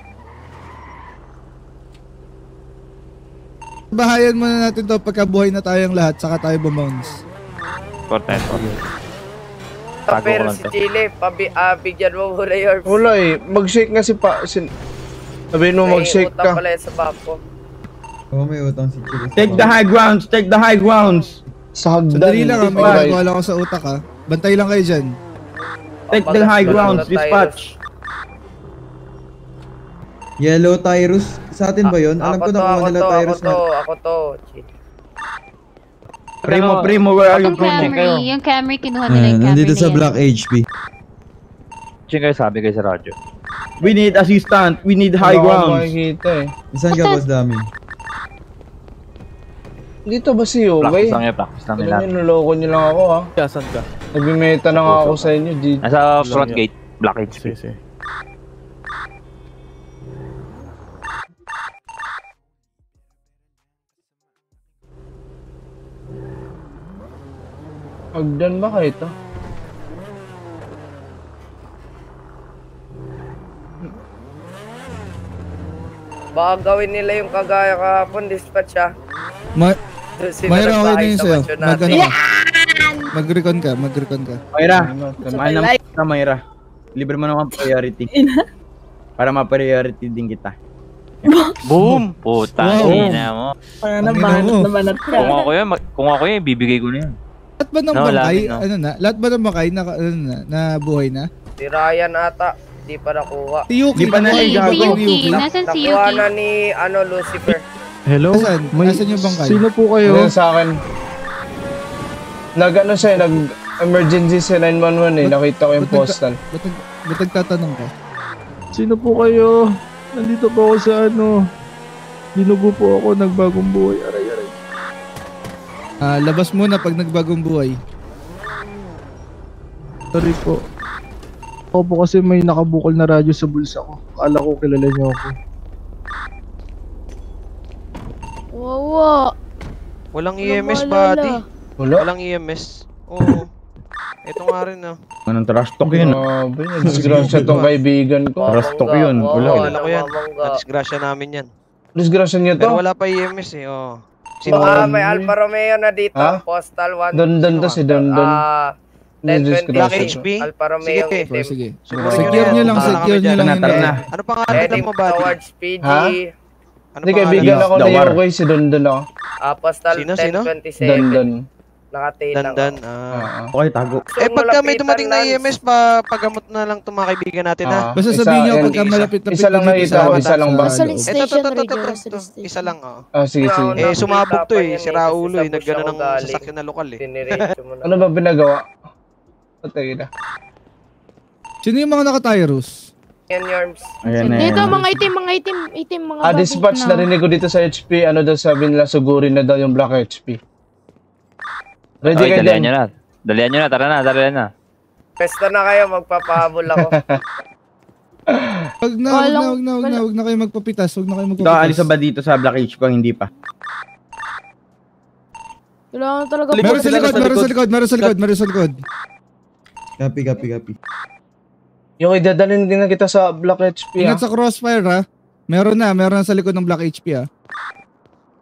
Bahayan muna natin to pagkabuhay na tayong lahat, saka tayo bumounce. Corteto. Ah, Tago ko pero lang si to. Chile, pabi, ah, bigyan mo muna your... Wala eh. Mag-shake nga si pa... Sin... Sabihin mo mag-shake May utang ka. pala yan sa bako. Oo, oh, may utang si Chile. Take the high grounds, take the high grounds. Sa hagdan. Sandali lang ha, may Alright. ginagawa lang ako sa utak ha. Bantay lang kayo dyan. Take the high grounds, dispatch. Yellow Tyrus. Sa atin ba yun? Alam Ako ko to, na ako kung nila to, ako Tyrus to, na. ako to. Chile. Primo, primo, where are you Yung going? Camry, yung Camry, kinuha nila Ayan, yung Camry nandito na sa yan. Black H P. Ching kayo sabi kayo sa radyo. We need assistant, we need high Wala akong grounds. makikita eh. Saan ka, Boss Dami? Dito ba si Okay? Practice lang yun, practice lang Alam nila. niyo, nuloko niyo lang ako ha. Kaya saan ka? Nagmimeta na nga ako sa inyo, G. Nasa front gate, black H P. Sige, sige. Hagdan ba kayo ito? Baka gawin nila yung kagaya kahapon, dispatch ah. Ma Doon sila Mayra, okay na nagbahay yun sa sa'yo. mansyon Mag natin. ano ka. Mag-recon ka, mag-recon ka. Mayra, alam ka Mayra. Libre mo naman priority. Para ma-priority din kita. Boom! Puta, Wow. ina mo. Para Ang naman, ina mo. naman at Kung ako yun, mag- kung ako yun, bibigay ko na yun. Lahat ba ng No, bangkay, lamin, no. ano na? Lahat ba ng bangkay na, ano na, na buhay na? Si Ryan ata, di pa nakuha. Si Yuki, Di pa na nakuha eh, yung gago. bangkay ni Yuki, Yuki. nasan si Nakuha Yuki? na ni, ano, Lucifer. Hello? Nasaan? Nasaan yung bangkay? Sino po kayo? Ano sa akin? Nag ano siya, nag emergency sa nine one one eh. Nakita ko yung Ba't nagka- postal. Ba't, nag, ba't nagtatanong ka? Sino po kayo? Nandito po ako sa ano. Dinugo po ako, nagbagong buhay. Aray, aray. Ah, labas muna pag nagbagong buhay. Sorry po. Ako po kasi may nakabukol na radyo sa bulsa ko. Akala ko kilala niyo ako. Wawa. Walang E Walang M S, maalala. buddy. Wala? Walang E M S. Oo. Ito nga rin ah. Anong trash talk yun? Grabe, disgrasya tong kaibigan ko. Trash talk yun. Wala. Kilala ko yan. Nadisgrasya namin yan. Disgrasya niyo to? Pero wala pa E M S eh. Oh. So, ah, may Alfa Romeo na dito. Ha? Postal one. Dondon to si Dondon. Ah, ten twenty Black H P? Alfa Romeo Sige. itim. Sige. Siguro Secure yun nyo yan. lang, Punta na secure kami nyo dyan. lang Tara, yun. tara eh. na. Ano pangalan Heading mo, buddy? towards P G. Ha? Ano Hindi, kaibigan ako ni Dawar. Okay, si Dondon ako. Ah, postal Sino, ten sino? twenty-seven. Dondon. Nakatinang. Dandan. ako. Ah. Okay, tago. Eh pagka may Lapitan, dumating na Lance. E M S, pa pagamot na lang itong mga kaibigan natin ha. Ah, Basta isa- sabihin nyo yan, pagka isa- malapit-lapit Isa lang na dito nakita sa ko, mata- isa lang ba? sa Solid loob. Ito, to, to, station to, to, radio. to, Solid to. station. Isa lang oh. Ah, sige, sige. Brown. Eh sumabog to eh, Nakita si pa yan, Raulo eh, eh, kasi nagano sa ng ugali. sasakyan na lokal eh. Diniretso mo na. Ano ba pinagawa? Patay na. Sino yung mga naka-tyrus? Yan, Yorms. Ayan na Dito, yan. mga itim, mga itim, itim, mga Ah, bago. dispatch, narinig ko dito sa H P, ano daw sabi nila, sugurin na daw yung Black H P. Ready Okay, kayo dalian din? nyo na. Dalian nyo na, tara na, dalian na. Pesta na kayo, magpapahabol ako. Wag na, wag na, wag na, wag na, wag na kayo magpapitas, wag na kayo Ito, magpapitas. alisa ba dito sa Black H P? Hindi pa. Kailangan talaga. Meron sa likod, meron sa likod, meron sa likod, meron sa likod. Copy, copy, copy. Yung idadalhin din na kita sa Black H P, ah. Ingat sa crossfire ha. Meron na, meron na sa likod ng Black H P ha.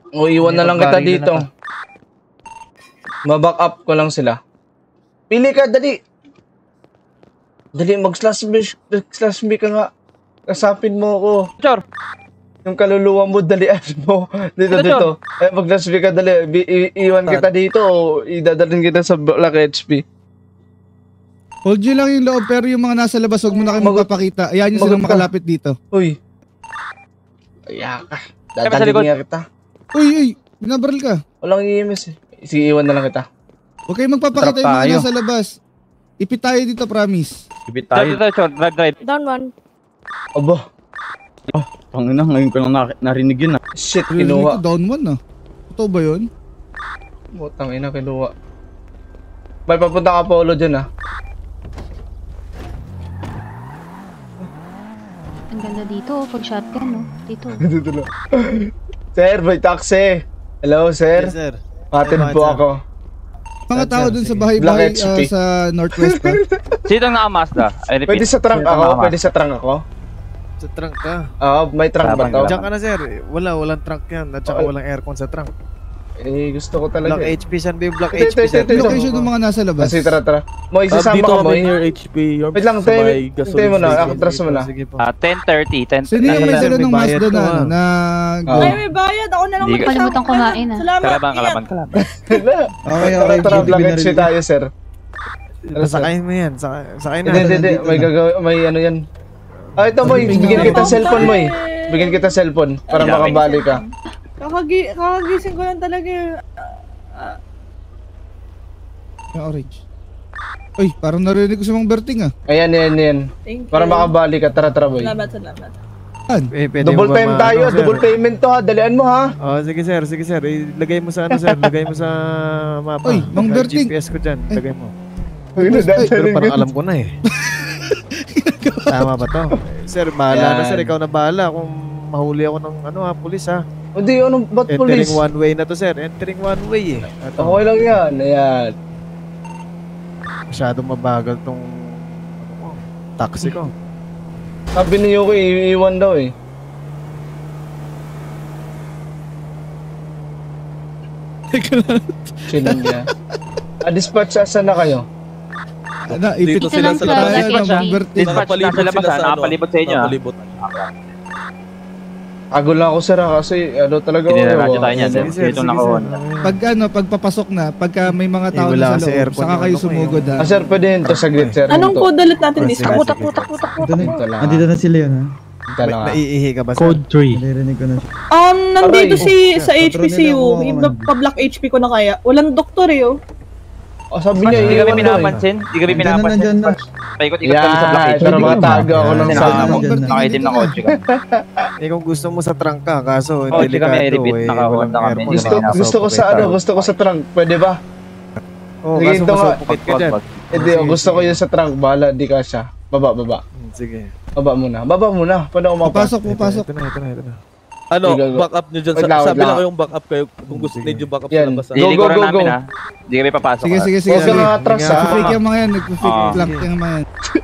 O, iwan na lang kita dito. Ma-back up ko lang sila. Pili ka, dali. Dali, mag-slash B, slash B ka nga. Kasapin mo ako. Sure. Yung kaluluwa mo, dalian mo. Dito, dito. Eh, mag-slash B ka, dali. I- i- iwan kita dito o idadalhin kita sa Black H P. Hold nyo lang yung loob, pero yung mga nasa labas, huwag mo na kayo magpapakita. Ayan nyo silang makalapit dito. Uy. Kaya ka. Dadalhin nga kita. Uy, uy. Binabaril ka. Walang I M S eh. Sige, iwan na lang kita. Huwag kayong magpapakita yung mga nasa labas. Ipit tayo dito, promise. Ipit tayo. Dito, short, drive, drive. Down one. Aba. Oh, pangina, ngayon ko lang na- narinig yun ah. Shit, Rinig kinuha. ko, down one ah. Totoo ba yun? Butang ina, kinuha. May papunta ka Polo dyan ah. Ang ganda dito, pag shotgun, no? Dito. Dito lang. Sir, may taxi. Hello, sir. Yes, sir. Atid Yes, po sir. ako. Mga tao dun sa bahay-bahay Black H P. ah, sa Northwest pa. Sino ang naka-Mazda? I repeat. Pwede sa trunk Sino ang ako? naka-Mazda? Pwede sa trunk ako? Sa trunk ka. Oo, may trunk ba to? Diyan ka na, sir. Wala, walang trunk yan. At saka walang aircon sa trunk. Eh, gusto ko talaga. Black eh. H P, saan ba yung Black Ito, H P, ito, sir? ito, ito. Location ng mga nasa labas. Kasi tara, tara. Moy, Ah, sasama dito ka, kami Moy. near H P. Yung Wait lang, sa tayo, may tayo gasoline mo na. station. Akatras mo na. Sige po. Ah, ten thirty, ten Sino yung may Sir, dala ng may bayad Mazda to, na, ah. ano, na Oh. Ay, may bayad. Ako na lang Hindi ka- magkasama. Kalimutan kumain, ah. Salamat. Kalaban, ingat. kalaban, kalaban. Okay, Tara, okay. tara, Hindi Black H P binaril. tayo, sir. Tara, sir. Sakayin mo yan. Sakay, sakay na. Hindi, hindi, hindi. May gagawin, may ano yan. Ah, ito, Moy. Bigyan kita cellphone, Moy. Bigyan kita cellphone para Daming. makabali ka. Kakagi kakagising ko lang talaga. Yung orange. Uy, parang narinig ko si Mang Berting ah. Ayan, ayan, ayan. Thank you. Para makabali ka. Tara, tara, boy. Salamat, salamat. Eh, pwede Double mo ba time ma- tayo. ano, sir? Double payment to ha. Dalian mo ha. Oh, sige sir, sige sir. Ilagay mo sa ano sir, lagay mo sa mapa. Uy, Mang Saka Berting. G P S ko dyan, lagay mo. Uy, Pero parang alam ko na eh. Tama ba to? Sir, bahala na Yan. sir, ikaw na bahala kung mahuli ako ng ano ha, pulis ha. Hindi, ano, ba't Entering police? one way na to sir, entering one way eh. Ito, Okay lang yan. Ayan. masyadong mabagal tong ano ko, taxi ko. Sabi ni Yuki, iiwan daw eh. Chinan niya. Ah, dispatch, asan na kayo? Ano, ipit Dito sila sila sa sa labas. tayo ng Dispatch, Mang Berting. Dispatch, nasa labas sila ha, sa ano, nakapalibot sa inyo ha. nakapalibot. Ago lang ako sir ha, kasi ano talaga Hindi na ako, radyo tayo niyan, ano, sir. Sige sir, Dito sige na sir. ako. Pag ano, pagpapasok na, pagka may mga Eh, tao wala na kasi sa loob, aircon saka yung kayo ano ko eh. sumugod ha. Ah sir, pwede yun to saglit sir. Anong Ito. code ulit natin Sige, dispatch? sige, Putak, putak, putak, Ito na, Ito lang. andito na sila yun ha. Ito lang ha. Naiihi ka ba sir? Code three. Naririnig ko na siya. Um, nandito Aray. si sa Yeah, H P C U, control nila yung ako, pa-black H P ko na kaya. Walang doktor eh oh. Oh, sabi niya, Hindi kami iiwan daw eh. pinapansin, hindi kami Nandyan na, nandyan pinapansin. na. Paikot-ikot kami sa Black Yan, H P. pero makatago ako ng Kasi sa... naka- Nandyan na. nakaitim na kotse ka. Eh kung gusto mo sa trunk ka, kaso Oh, di delikado kami i-repeat, eh. naka-hold walang na kami. aircon, Gusto, wala gusto ko sa ano, gusto ko sa trunk. Pwede ba? Oh, Sige, kaso ito nga. masupukit ka dyan. Hindi, oh, gusto ko yun sa trunk. Bahala, di ka siya. Baba, baba. Hmm, Sige. Baba muna. Baba muna. Paano ako mapa? Papasok, papasok. Ito na, ito na, ito na. Ano, Sige, go. back up nyo dyan. Wait Sa, lang, wait sabi lang. lang kayong back up kayo kung gusto Sige. need yung back up Yan. sa labas. ha? Go, Dili go, ko na go, namin go. ha. Hindi kami papasok Sige, ha. sige, sige. Huwag ka sige. mga atras ha. Nag-fake yung mga yan, nag-fake Ah. lang yung mga yan.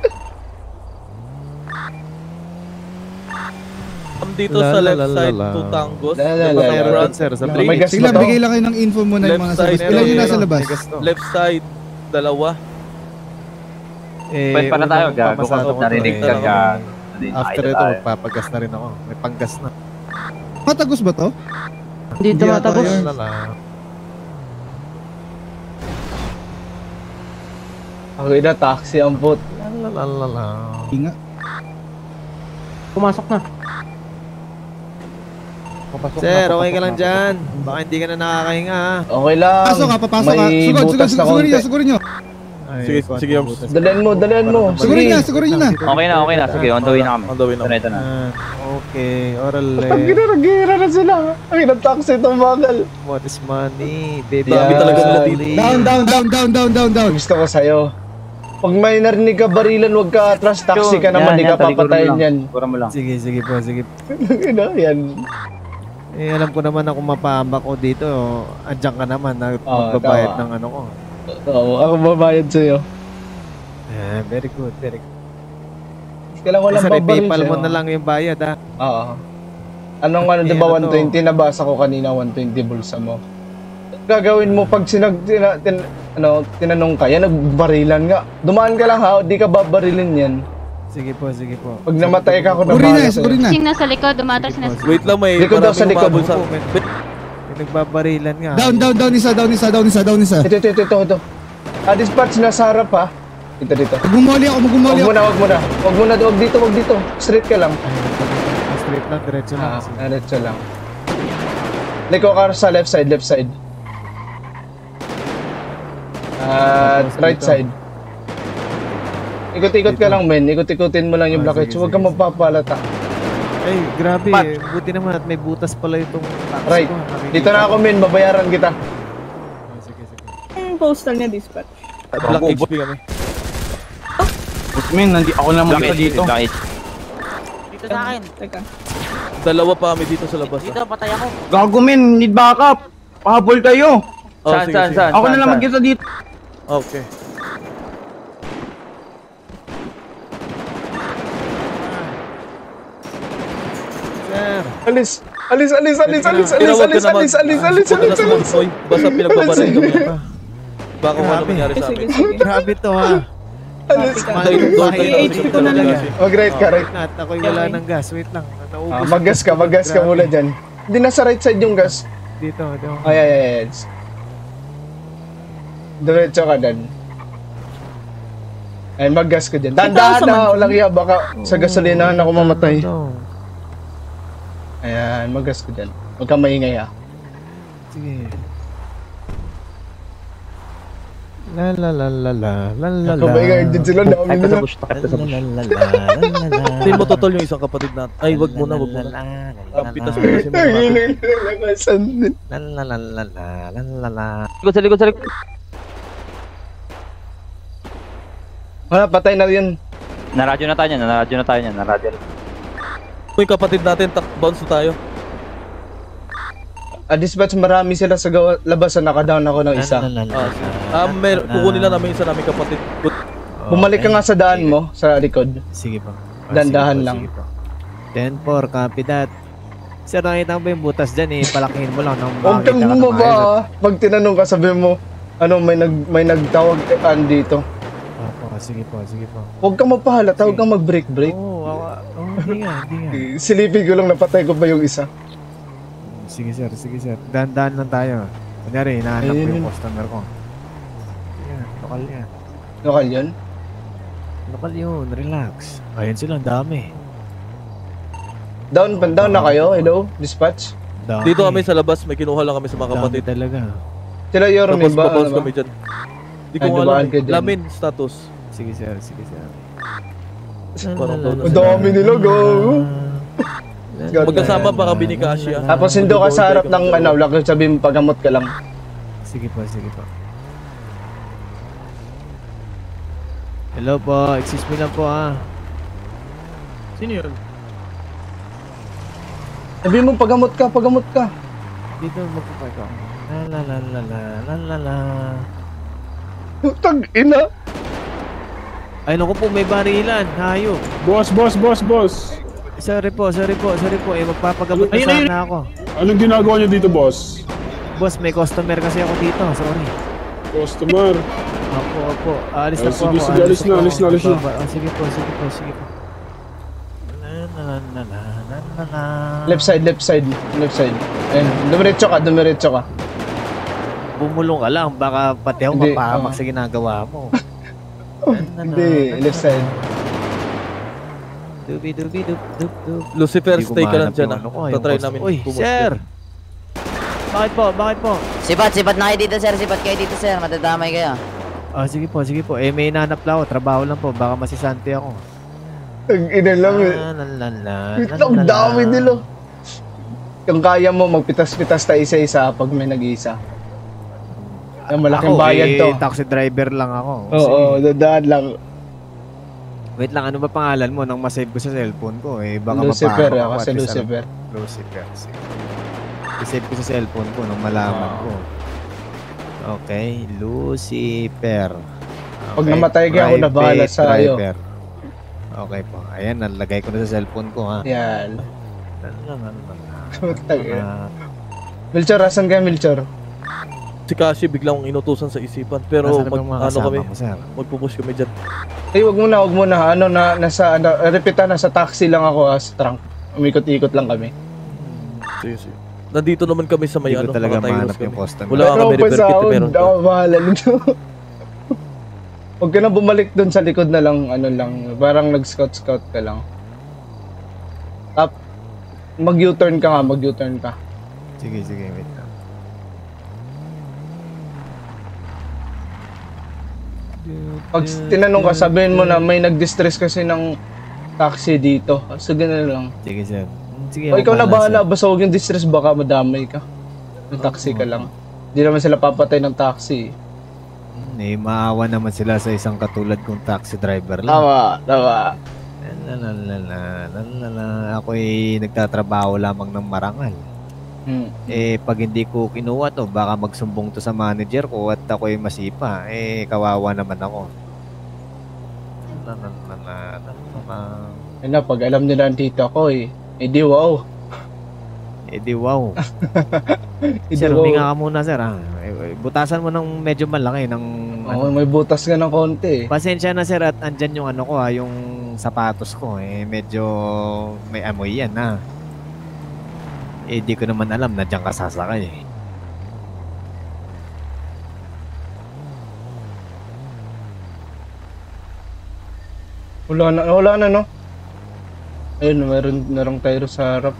Um, dito La, sa la, left la, la, side, la. two tangos. La, la, Labas la, ng la. front. Sir, sa May break. gas Sige ba lang, to? bigay lang kayo ng info muna yung Left mga nasa side, labas. Ilan yung nasa meron. labas? May gas to. Left side, dalawa. Eh, Pwede pa na tayo, unang gago ka. pamasado ko Narinig to, ka eh. ka. After ito, magpapagas na rin ako. May panggas na. Matagos ba to? Hindi tumatagos. Lala. Okay na, taxi ang put. Lalalala. Inga. Pumasok na. Papasok Sir, na, okay ka papasok lang na. dyan. Baka hindi ka na nakakahinga ha. Okay lang. Pasok ka, papasok ka. May Sugod, sugod, butas na sugod konti. nyo, sugod nyo. Ay, Sige, konti sige, Yoms. butas. Dalian mo, dalian mo. Sigurin Sige. niya, sigurin niyo na. Okay na, okay na. Sige, on the way na kami. On the way na. Ito na, ito na. Ah, okay, oral Ang eh. ginaragira na sila. Ang ng taxi itong bagal. What is money? Baby, Dami talaga nila dito. Down, down, down, down, down, down, down. Gusto ko sa'yo. Pag may narinig ka barilan, huwag ka atras. Taxi ka naman, di ka papatayin yan. Pura mo lang. Sige, sige po, sige. Ano, yan. Eh, alam ko naman ako mapahambak ko dito. Andiyan ka naman na Oo, magbabayad tama. ng ano ko. Oo, ako babayad sa'yo. Eh, very good, very good. Kailangan walang Sir, babaril PayPal sa'yo. mo na lang yung bayad ha. Oo. Anong ano, di ba Ano one to? twenty? Nabasa ko kanina one twenty bulsa mo. Gagawin mo pag sinag, tina, tin, ano, tinanong ka, yan, nagbarilan nga. Dumaan ka lang ha, di ka babarilin yan. Sige po, sige po. Pag namatay ka, ako na Uri na, bahala sa'yo. uri na. Sing nasa likod, dumatras na. Wait lang, may Likod daw sa maraming likod. umabol sa... May nagbabarilan nga. Down, down, down isa, down isa, down isa, down isa. Ito, ito, ito, ito, ito. Ah, dispatch, nasa harap ha. Dito, dito. Magmumoli ako, magmumoli Huwag ako. muna, huwag muna. Huwag muna, huwag dito, huwag dito. Straight ka lang. Straight lang, diretso lang. Ah, diretso lang. Liko ka sa left side, left side. Ah, right side. Ikot-ikot ka lang, men. Ikot-ikotin mo lang yung Ah, blockage. sige, Huwag sige, kang magpapalata. Ay, grabe. Pat. Buti naman at may butas pala itong taxi Right. ko. Nakikita Dito na ako, men. Babayaran kita. Yung postal niya, dispatch. Black H P kami. Usmin, nandi ako na magkita dito. Dito sa akin. Teka. Dalawa pa kami dito sa labas. Dito, patay ako. Gago men, need backup. Pahabol kayo. Oh, Saan, sige, saan, sige. saan? Ako na saan, lang saan? magkita dito. Okay. Sir. Alis. Alis, alis, alis, alis, alis, Tinawag ka alis, naman. alis, alis, alis, Huwag ka na alis, alis. sumunod, basta pinagbabaran kami yan. Baka kung ano Grabe. mangyari sa Sige, amin. sige. Grabe to ha. Alis. Doon, doon, May doon, H P ko na lang. Mag-right ka, right. At ako'y wala ng gas. Wait lang. Ah, Naubos. mag-gas ka, mag-gas ka Grabe. muna dyan. Hindi, nasa right side yung gas. Dito, dito. Ay, ay, ay, ay. Diretso ka dan. Ay, mag-gas ka dyan. Dahan-dahan na, walang iya, baka sa gasolinahan ako mamatay. Ito. Ayan, mag-gas ka dyan. Huwag kang maingay ah. Sige. La la la la la la la Ako maingay din sila, dami nila. Hindi mo totol yung isang kapatid natin. Ay, wag muna, wag muna. Ang pitas mo kasi mga natin. La la la la la la la la. Likod, sa likod, sa likod. Wala, patay na yun. Naradyo na tayo niyan, naradyo na tayo niyan, naradyo na. Yung kapatid natin, tak bounce na tayo. Ah, dispatch, marami sila sa gawa, labasan, nakadown ako ng isa. Ah, mer kukunin lang namin yung isa namin kapatid. Bumalik ka nga sa daan mo, sa likod. Sige po. Dandahan lang. ten four, copy that. Sir, nakita mo ba yung butas dyan eh? Palakihin mo lang. Nang Huwag kang makakita ka ng bumaba maayos. ah. Pag tinanong ka, sabi mo, ano, may nag may nagtawag eh, dito. Opo, sige po, sige po. Huwag kang mapahalata, huwag kang mag-break-break. Oo, ako, oh, hindi nga, hindi nga. Silipin ko lang, napatay ko pa yung isa. Sige sir, sige sir. Dahan-dahan lang tayo. Kunyari, hinahanap ko Ayun. yung customer ko. Yan, lokal yan. Lokal yun? Lokal yun, relax. Ayun sila, ang dami. Down, down na kayo? Hello? Dispatch? Dami. Dito kami sa labas, may kinuha lang kami sa mga Dami kapatid. talaga. Sila Yorme Tapos ba? babounce Ano ba? kami dyan. Di ko Ay, alam. dumaan ka dyan. Lamin, status. Sige sir, sige sir. Parang doon na Ang sila. dami nila, go! Magkasama pa kami ni Kasia. Tapos hindi ka sa harap ng ano, lang sabi mo pagamot ka lang. Sige po, sige po. Hello po, excuse me lang po ah. Sino yun? Sabi mo pagamot ka, pagamot ka. Dito magpapark ako. La la la la la la la la. Tag ina. Ay naku po, may barilan. Hayop. Boss, boss, boss, boss. Sorry po, sorry po, sorry po. Eh, magpapagamot na Ayun, ayun. sana ako. Anong ginagawa niyo dito, boss? Boss, may customer kasi ako dito. Sorry. Customer. Opo, opo. Alis na Ah, po sige, ako. sige, alis na, po alis ako. na, alis na. Ah, sige po, sige po, sige po. La la la la la la la. Left side, left side, left side. Ayun, dumiretso ka, dumiretso ka. Bumulong ka lang. Baka pati ako Hindi, mapahamak oo. sa ginagawa mo. Hindi, left side. Dubi, dubi, dub, dub, dub. Lucifer, Hindi ko stay ka lang mahanap dyan yung ah. ano ko, yung Tatry cost- namin. Uy, pumus sir! dyan. Bakit po? Bakit po? Sipat, sipat na kayo dito, sir. Sipat kayo dito, sir. Matadamay kayo. Ah, sige po, sige po. Eh, may hinanap lang ako. Trabaho lang po. Baka masisante ako. Ang ina lang eh. La la la la Wait la lang, la, la. dami nila. Kung kaya mo, magpitas-pitas tayo isa-isa pag may nag-iisa. Ang malaking Ako, bayad eh, to. taxi driver lang ako. Oo, dadaan lang. Wait lang, ano ba pangalan mo nang masave ko sa cellphone ko? Eh, baka Lucifer, mapahamak ako at si least Lucifer. alam- Lucifer, sige. I-save ko sa cellphone ko nang malaman Oo. ko. Okay, Lucifer. Pag namatay ka, ako na bahala Private sa iyo. driver. Okay po. Ayan, nalagay ko na sa cellphone ko ha. Yan. Ano lang, ano lang. Putang ina. Melchor, asan ka, Melchor? Si Kashi biglang inutusan sa isipan. Pero Nasaan mag, ang mga ano kasama kami, mo, sir? magpupush kami dyan. Ay, wag muna, wag muna. Ano na, nasa, ano, repita, nasa taxi lang ako, ah, sa trunk. Umikot-ikot lang kami. Sige, sige. Nandito naman kami sa may Hindi ko ano, talaga nakatayos mahanap kami. yung customer. Wala kami repair kit, meron ka. Ako bahala nito. Huwag ka na bumalik dun sa likod na lang, ano lang, parang nag-scout-scout ka lang. Tap, mag-U-turn ka nga, mag-U-turn ka. Sige, sige, wait lang. Pag tinanong ka, sabihin mo na may nag-distress kasi ng taxi dito. So, ganun lang. Sige, sir. Sige, O ikaw na bahala, sir. basta huwag yung distress, baka madamay ka. Yung taxi ka lang. Hindi naman sila papatay ng taxi. Eh, maawa naman sila sa isang katulad kong taxi driver lang. Tama, tama. Lalalala, lalalala. Ako'y nagtatrabaho lamang ng marangal. Hmm. Eh, pag hindi ko kinuha to, baka magsumbong to sa manager ko at ako'y masipa. Eh, kawawa naman ako. Lalalala, lalalala. Ayun na, pag alam nila ang tita ko eh. Eh di wow. Eh di wow. Eh, Sir, di wow. huminga ka muna, sir. Ha? Eh, butasan mo ng medyo malaki ng... Oo, may butas ka ng konti eh. Pasensya na, sir, at andyan yung ano ko ha, yung sapatos ko. Eh, medyo may amoy yan ha. Eh, di ko naman alam na dyan ka sasakay eh. Wala na, wala na no? Ayun, meron narong tayo sa harap.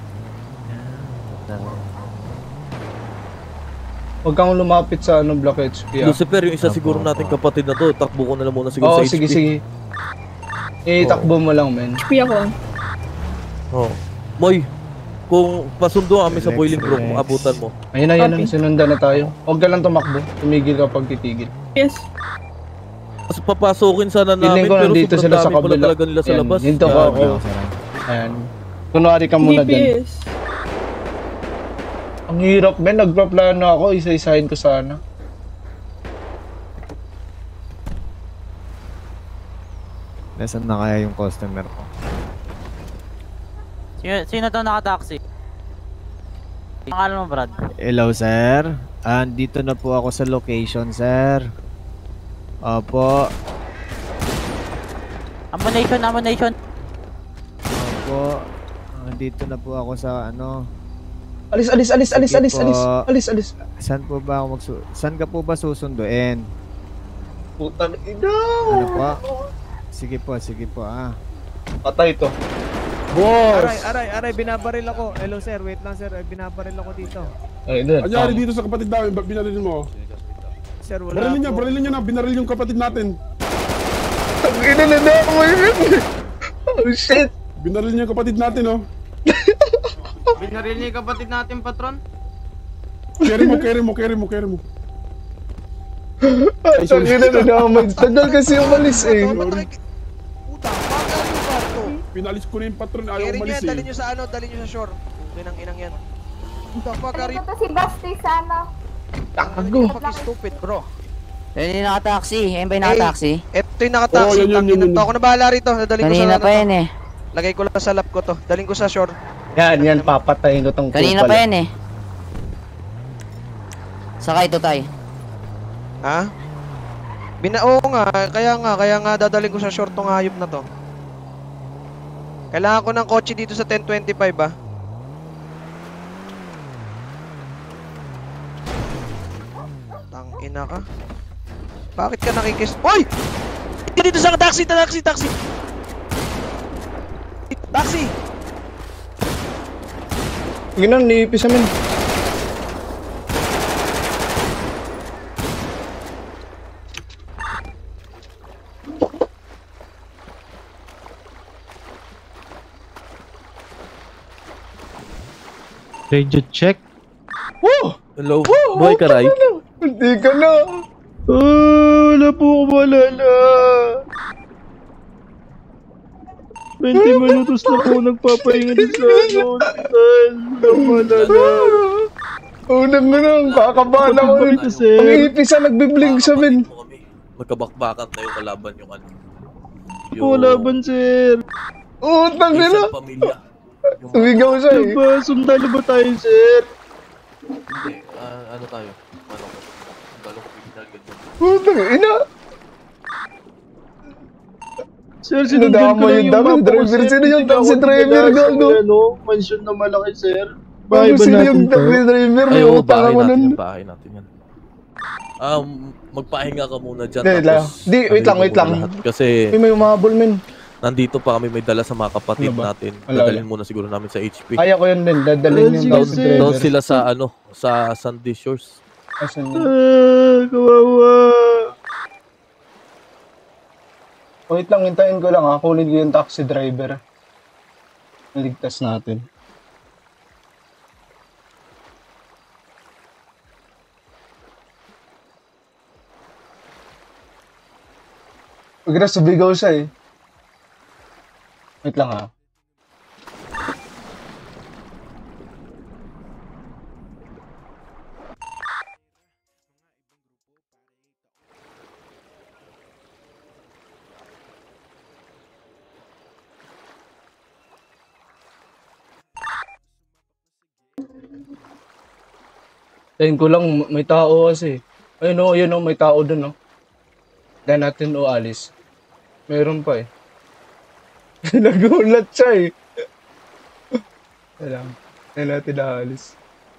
Huwag kang lumapit sa ano, Black H P ah. Lucifer, yung isa siguro nating kapatid na to, takbo ko na lang muna siguro Oo, sa H P. sige, sige. Eh, takbo mo lang, men. H P ako. Oo. Moy, kung pasundo kami sa boiling room, abutan mo. Ayun na, yan na, sinundan na tayo. Huwag ka lang tumakbo, tumigil ka pag titigil. Yes. Mas papasukin sana namin, Feeling ko pero nandito sobrang sila sa dami pala kabila. talaga nila sa Yan, labas. dito ka ako. Ayan. Kunwari ka muna dyan. Ang hirap, men. Nagpaplano ako. Isa-isahin ko sana. Nasaan na kaya yung customer ko? Sino, sino to naka-taxi? Pangalan mo, Brad? Hello, sir. Andito na po ako sa location, sir. Opo. Ammunition, ammunition. Opo. Andito na po ako sa ano. Alis, alis, alis, alis, Sige alis, po. alis, alis, alis. Saan po ba ako magsu... Saan ka po ba susunduin? Putang ina. Ano po? Sige po, sige po, ah. Patay to. Boss! Aray, aray, aray, binabaril ako. Hello, sir. Wait lang, sir. Ay, binabaril ako dito. Ay, doon. Anyari dito sa kapatid namin, ba't binarilin mo? Sir, wala Barilin niya, po. barilin niya na, binaril yung kapatid natin. Ang ina na na ako yun. Oh shit. Binaril niya yung kapatid natin, oh. Binaril niya yung kapatid natin, patron? Carry mo, carry mo, carry mo, carry mo. Ang ina na naman. Tagal kasi umalis eh. Pinalis ko na yung patron, ayaw Carry nyo umalis yan, eh. dali nyo sa ano, dali nyo sa shore. Inang inang yan. Dali ko to si Basti sa ano. Tago. Fucking bro. Yan yung naka-taxi. Yan ba yung naka-taxi? Ito yung nakataxi. Oh, yun, yun, yun, yun. Ako na bahala rito. Dadaling ko sa Kanina ano pa to. yan eh. Lagay ko lang sa lap ko to. Daling ko sa shore. Yan, yan. Papatayin ko tong Kanina pa yan eh. Sakay to tay. Ha? Bina Oo nga, kaya nga, kaya nga dadaling ko sa shore tong hayop na to. Kailangan ko ng kotse dito sa ten twenty-five ah. Tangina ka. Bakit ka nakikis... Hoy! Ka dito sa taxi, taxi, taxi! Taxi! Ginan, niipis namin. Radio check. Woo! Hello, Woo! boy ka, Ray? Hindi ka na. Ah, wala po ako malala. twenty minutos na po nagpapahinga din sa ano, hospital. Wala malala. Unang unang, kakabahan ako. Ito, sir. Ang ipis na nagbiblink sa min. Magkabakbakan na yung kalaban yung ano. Po laban, sir. Utang Isang nila. pamilya. Sumigaw siya eh. Diba, sundalo ba tayo, sir? Hindi, ah, ano tayo? Ano ko? Sundalo criminal, ganyan. Putang ina. Sir, sinundan ko lang yung map ko, driver. sir. Sino yung Hindi ako taxi driver, dinala sa gago? Ano, mansion na malaki, sir. Bahay Bago ba sino natin yung to? taxi driver? Ay, May oo, utang bahay ako natin nun. yan, bahay natin yan. Um, magpahinga ka muna dyan. Hindi, lang. tapos Di, wait lang, ano wait lang. lahat. Kasi May may umahabol, men. nandito pa kami, may dala sa mga kapatid Ano ba? natin. Wala, Dadalhin wala. muna siguro namin sa H P. Kaya ko yun din. Dadalhin yung Doon, taxi driver. doon sila sa ano, sa Sandy Shores. Asan yun? Ah, kawawa. Wait lang, hintayin ko lang ha. Kunin ko yung taxi driver. Naligtas natin. Huwag na subigaw siya eh. Wait lang ha. Tayin ko lang, may tao kasi. Ayun o, ayun o, may tao dun o. Dahil natin o alis. Meron pa eh. Nagulat siya eh. Alam, dahil natin aalis.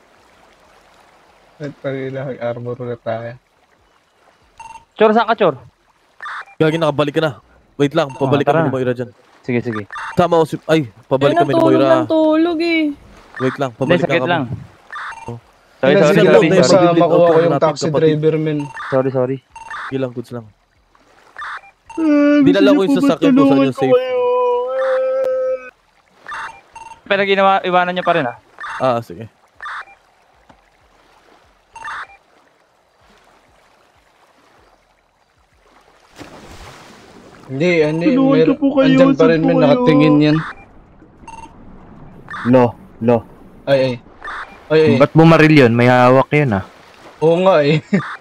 At pag-ilang armor na tayo. Chor, saan ka, Chor? Gagi, nakabalik ka na. Wait lang, pabalik Ah, tara. kami ni Moira dyan. Sige, sige. Tama o si... Ay, pabalik Ayun, kami ni natulog Moira. ng tulog eh. Wait lang, Hindi, pabalik sakit kami. lang. Sorry, Sorry, sorry, sorry, sorry, sorry. sorry. Sa makuha ko yung Natin, taxi kapatid. driver, men. Sorry, sorry. Sige lang, goods lang. Ah, Dinala ko gusto yung niyo po ba sasakyan ko sa tulungan yung ko safe. kayo? Pero ginawa, iwanan niya pa rin ah. Ah, sige. Hindi, hindi. Tulungan Mer- ko po kayo, andyan pa saan rin, po men. kayo? Nakatingin yan. Lo, lo. Ay, ay. Ay, ay. Ba't bumaril yun? May hawak yun ah. Oo nga eh.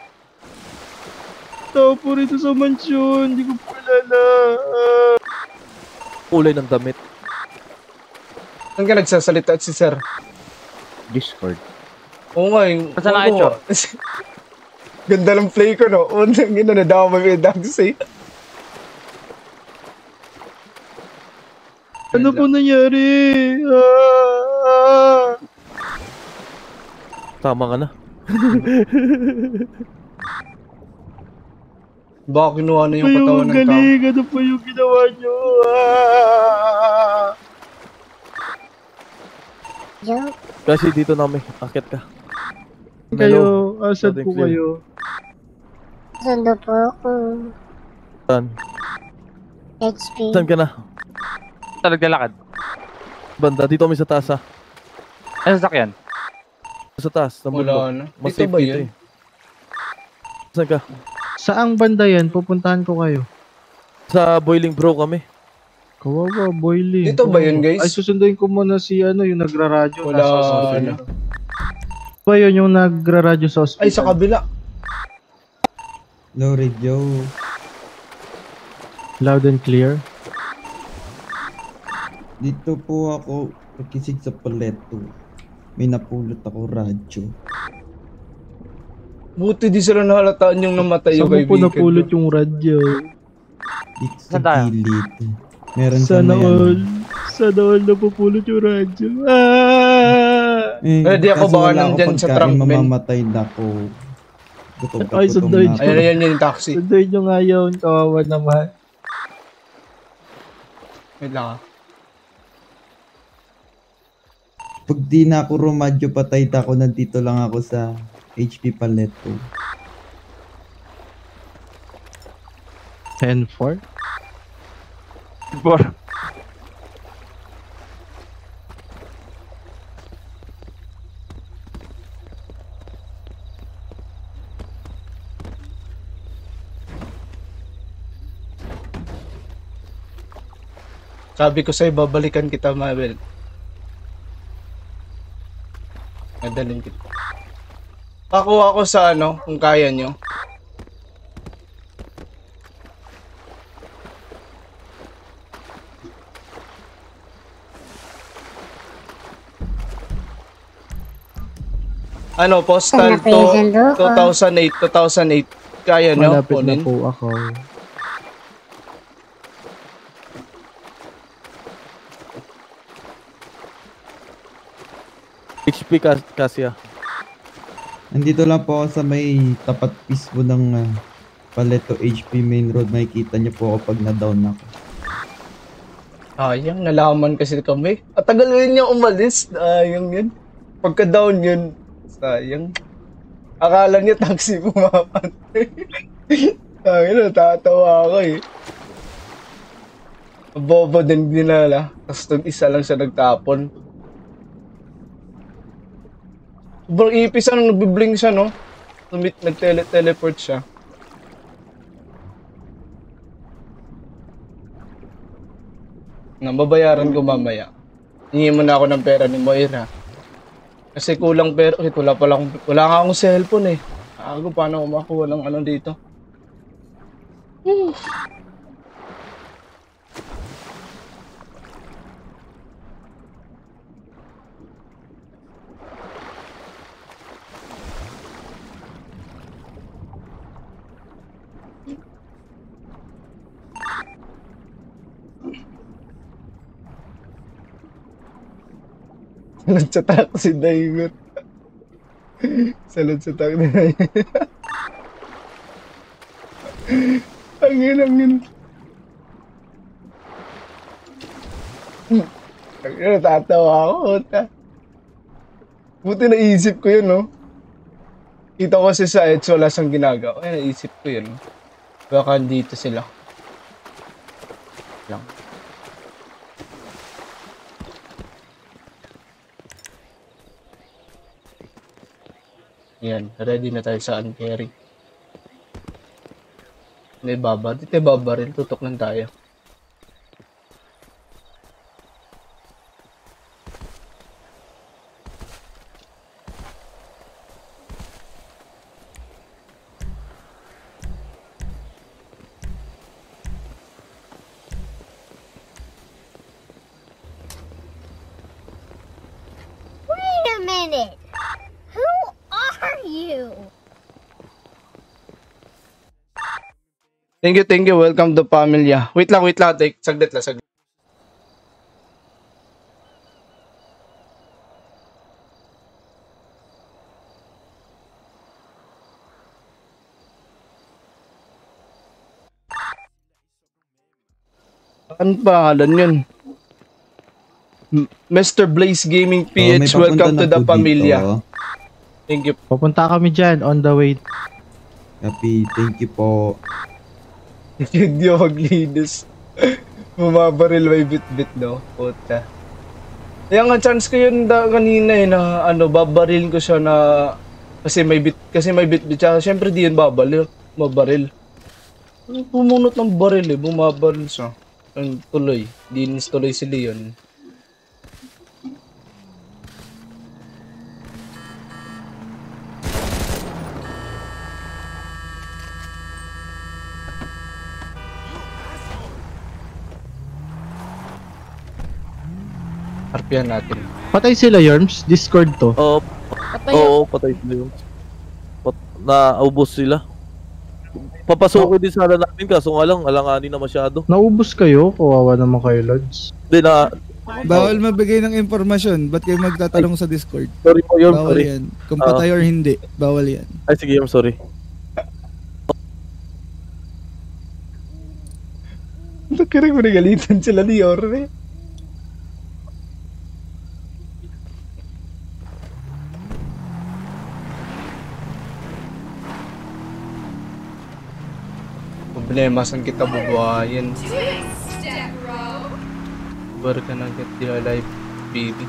Tao po rito sa mansyon. Hindi ko po kilala. Ah. Kulay ng damit. Saan ka nagsasalita si sir? Discord. Oo nga eh. Saan na Oo. kayo? Ganda ng play ko, no? Unang ina, nadama yung taxi. Ano po nangyari? Ah. Tama ka na. Baka kinuha na yung Kayo katawan ang ng tao. galing. Ano po yung ginawa nyo? Ah. Joke. Kasi dito namin, akit ka. Kayo, asan Southern po Clear. kayo? Sundo po ako. Saan? H P. Saan ka na? Saan naglalakad? Banda, dito kami sa taas ha. Ano sasakyan? Sa taas, sa mundo. Wala na. Mas Dito safe ba dito yun? eh. Saan ka? Saang banda yan? Pupuntahan ko kayo. Sa Boiling Bro kami. Kawawa, boiling. Dito ba yun, guys? Ay, susunduin ko muna si ano, yung nagraradyo. Wala Nasa hospital. na. Ba yun yung nagraradyo sa hospital? Ay, sa kabila. Low radio. Loud and clear. Dito po ako nakisig sa paleto. May napulot ako radyo. Buti di sila nahalataan yung namatay yung Saan mo po kaibigan napulot ko. yung radyo? Dito sa Saan tayo? gilid. Meron sa Sana may all. ano. Sana all napupulot yung radyo. Ah! Eh, di ako kaso baka wala ako nandyan sa pagkain, trunk, men. mamamatay na ako. Gutom na Ay, gutom sunduin na siya. ako. Ayun, yan yung taxi. Sunduin nyo nga yun. Kawawa naman. Wait lang ah. Pag di na ako rumadyo, patay na ako. Nandito lang ako sa H P Paleto. ten four? Bor. Sabi ko sa'yo, babalikan kita, Mabel. Madalin kita. Pakuha ako sa ano, kung kaya nyo. Ano, postal to two thousand eight, two thousand eight. Kaya nyo? Malapit na Kunin? po ako. H P Cas- Cassia. Nandito lang po ako sa may tapat piece po ng uh, Paleto H P Main Road. Makikita niyo po ako pag na-down ako. Ayang, nalaman kasi kami. At tagal rin niya umalis. Ayang yun. Pagka-down yun. Sayang. Akala niya taxi pumapantay. Ayun, natatawa ako eh. Bobo din dinala. Tapos doon isa lang siya nagtapon. Sobrang ipis ano, nagbiblink siya no? Nag-teleport siya. Nababayaran ko mamaya. Hingi mo na ako ng pera ni Moira. Kasi kulang pera. Wait, wala pala akong, wala nga akong cellphone eh. Ako, paano ako makuha ng ano dito? Hmm. Salad sa taxi na ingot. Salad sa taxi na ingot. Angin, angin. Angin, natatawa ako. Puta. Buti naisip ko yun, no? Kita ko kasi sa Edge, wala siyang ginagawa. Kaya naisip ko yun. Baka dito sila. Lang. Yan, ready na tayo sa uncarry. Hindi baba, dito baba rin, tutok lang tayo. Wait a minute. Who are you? Thank you, thank you. Welcome to Pamilya. Wait lang, wait lang. Take, saglit lang, saglit. Ano pangalan yun? M- Mister Blaze Gaming P H, Oh, may welcome to papunta na the po Pamilya. dito. Thank you. Papunta kami dyan, on the way. Happy, thank you po. Hindi ako maglinis. Bumabaril may bit-bit daw. Puta. Kaya nga chance ko yun da, kanina eh na ano, babarilin ko siya na kasi may bit kasi may bit-bit siya. Siyempre di yun babaril, mabaril. Pumunot ng baril eh, bumabaril siya. Ang tuloy, dinis tuloy si Leon. Harpian natin. Patay sila, Yorms. Discord to. Oo. Patay Oo, patay sila yung... Pat naubos sila. Papasukin din sana namin kaso nga lang, alanganin na masyado. Naubos kayo? Kawawa naman kayo, Lods. Hindi na... Bawal mabigay ng impormasyon. Ba't kayo magtatanong sa Discord? Sorry po, Yorm. Bawal Sorry. yan. Kung patay or hindi, bawal yan. Ay, sige, Yorm. Sorry. Nakirig mo nagalitan sila ni Yorme. Problema, saan kita bubuhayin? Bar ka na get the alive, baby.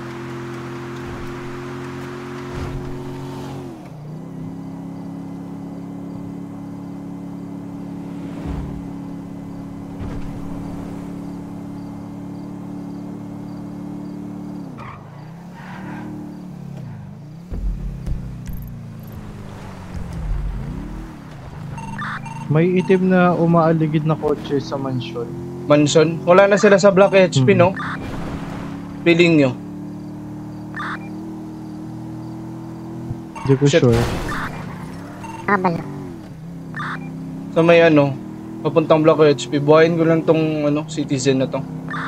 May itim na umaaligid na kotse sa mansion. Mansion? Wala na sila sa Black H P, no? Feeling nyo. Hindi ko Shit. sure. Nakabalo. Sa may ano, papuntang block H P, buhayin ko lang tong ano, citizen na to.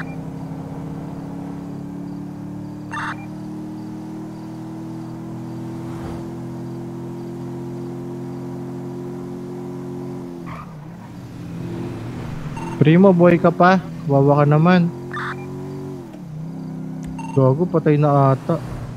Primo, boy ka pa. Wawa ka naman. Gago, patay na ata.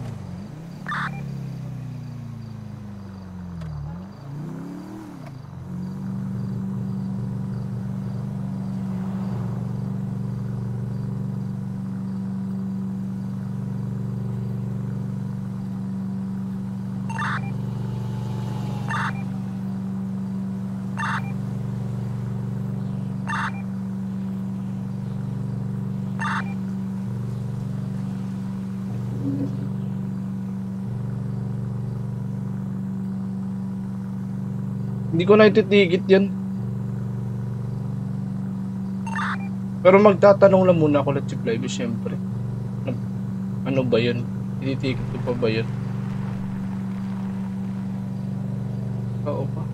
Hindi ko na ititigit yan. Pero magtatanong lang muna ako, Let's Live, syempre. Ano, ano ba yun? Ititigit ko pa ba yun? Oo pa.